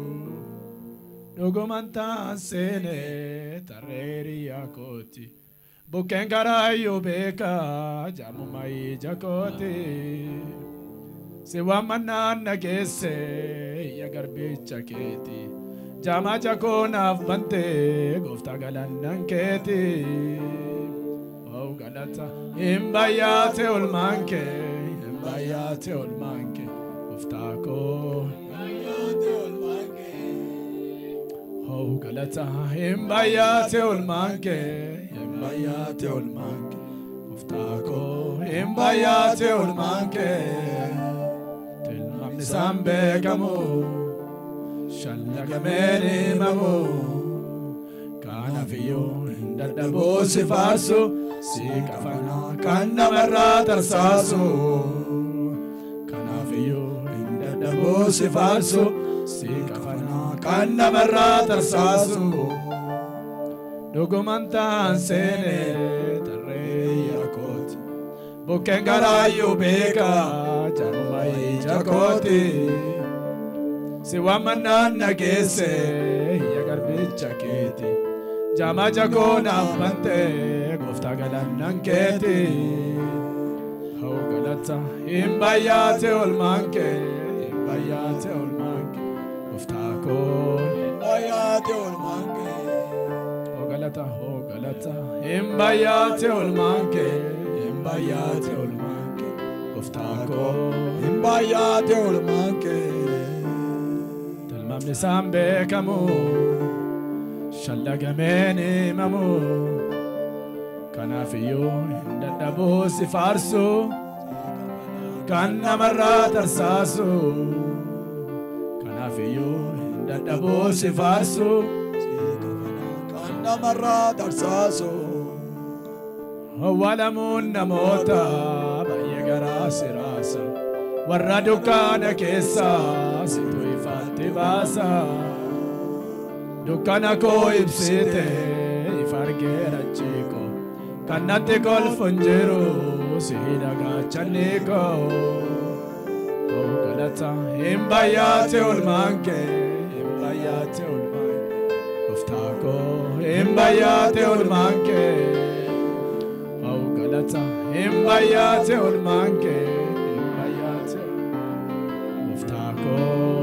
Dogomantan sene tareri yakoti Buken karayo beka jamumai jakoti Si wamanan nagese yagarbi chaketi Jama jakona vante gofta galandan keti Oh galata imbayate ulmanke Imbayate olmanke, uftako. Imbayate olmanke. Oh galata, imbayate olmanke, imbayate olmanke, uftako. Imbayate olmanke. Tilmam nisambe kamo, shalagamene mamo. Kana fiyo dadhaboo si faarsu si kafana kan namarraa tarsaasu kanaafiyyuu hin dadhaboo si faarsu si kafana kan namarraa tarsaasu dhuguman taan seenee tarree yakooti bukkeen garaayyuu beeka jaruma ija kooti si waamannaan nageesse hiyya garbicha keeti jama jagoo naabbante gooftaa galannan keeti hau galata hin bayyaate olmaan kee hin bayyaate olmaan kee gooftaa koo hin bayyaate olmaan kee hau galata hau galata hin bayyaate olmaan kee hin bayyaate olmaan kee gooftaa koo hin bayyaate olmaan kee talmamni isaan beekamu shallagameen himamu kanaafiyyuu hin dadhaboo si faarsu kan namarraa tarsaasu kanaafiyyuu hin dadhaboo si faarsu kan namarraa tarsaasu awwaalamuun namoota baay'ee garaa si raasa warra dukkaana keessaa situ ifaatti baasa dukkana koo ibsite ifargeera chiiko kannatti kolfun jiru si dhagaachanni koo oo galata hin bayyaate olmaan kee hin bayyaate olmaan kee gooftaa koo hin bayyaate olmaan kee oo galata hin bayyaate olmaan kee hin bayyaate gooftaa koo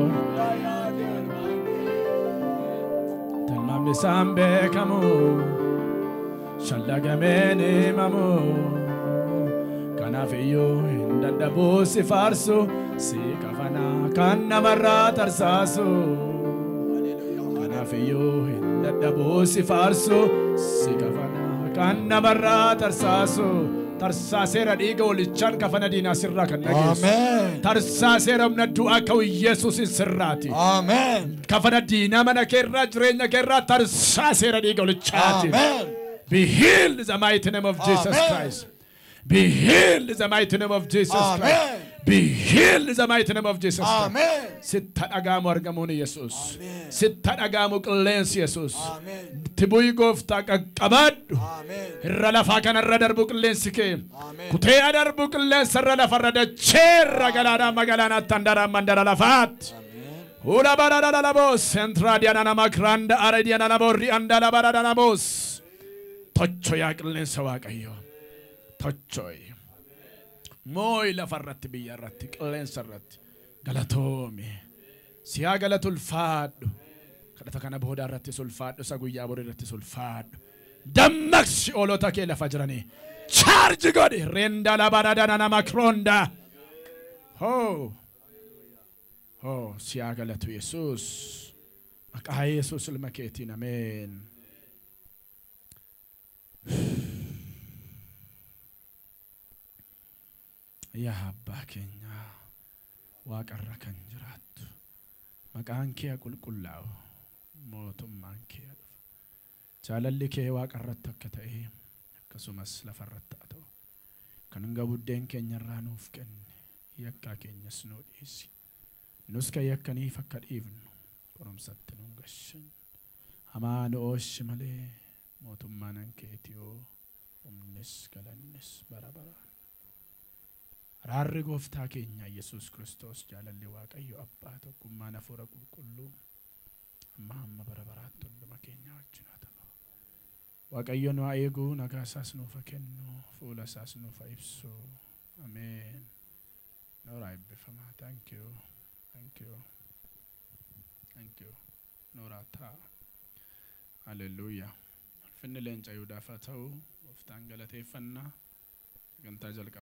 isaan beekamu shallagameen himamu kanaafiyyuu hin dadhaboo si faarsu si kafana kan namarraa tarsaasu kanaafiyyuu hin dadhaboo si faarsu si kafana kan namarraa tarsaasu tarsaaseera dhiiga olichaan kafana diinaa sirraa kan nageessu tarsaaseera humna du'aa ka'u Yesuusin sirraati kafana diinaa mana keerraa jireenya keerraa tarsaaseera dhiiga olichaati be healed in the mighty name of Jesus Christ be healed in the mighty name of Jesus Christ be healed in the mighty name of Jesus Christ sitta dhagaamu argamuun Yesuus sitta dhagaamu qilleensi Yesuus tibuyi gooftaa qaqqabadhu irra lafaa kanarra darbu qilleensi kee kutee darbu qilleensa irra lafarra dacheerra galaanaa magalaanaatti handaraan mandara lafaatti Ula barada la bos entra diana na makranda ara diana na borri andala barada na bos tocho ya qilleensa waaqayyo tochoy mooy lafarratti biyyarratti qilleensa irratti galatoomi siyaa galatul faadhu kadhata kana booda irratti sulfaadhu sa guyyaa borii irratti sulfaadhu dammaqsi oolota kee lafa jiranii charge godhi renda la barada na makronda ho Oh, siaga la tu Jesus. Maka Jesus ilmaketin, amen. Ya habba kenya waaqarra kan jiraattu maqaan kee qulqullaa'u mootummaan kee dhufu jaalalli kee waaqarratti akka ta'e akkasumas lafarratti haa ta'u kan hanga buddeen keenyarraa nuuf kenne yakkaa keenyas nuu dhiisi nus kan yakkaniif akka dhiifnu qoromsatti nuun gashin hamaa nu ooshi malee mootummaan keetiyoo humnis galannis bara baraan Rarri gooftaa keenya Yesuus Kiristoos jaalalli Waaqayyo Abbaa tokkummaan hafuura qulqulluu amma hamma bara baraatti hunduma keenya wajjin haa ta'u. Waaqayyo nu haa eegu, nagaa isaas nuuf haa kennu, fuula isaas nuuf haa ibsu. Ameen. Noora eebbifamaa. Thank you. Thank you. Thank you. Noora ta'a. Hallelujah. Finni leenca Yihudaaf haa ta'u, gooftaan galateeffannaa. Gantaa jalqaba.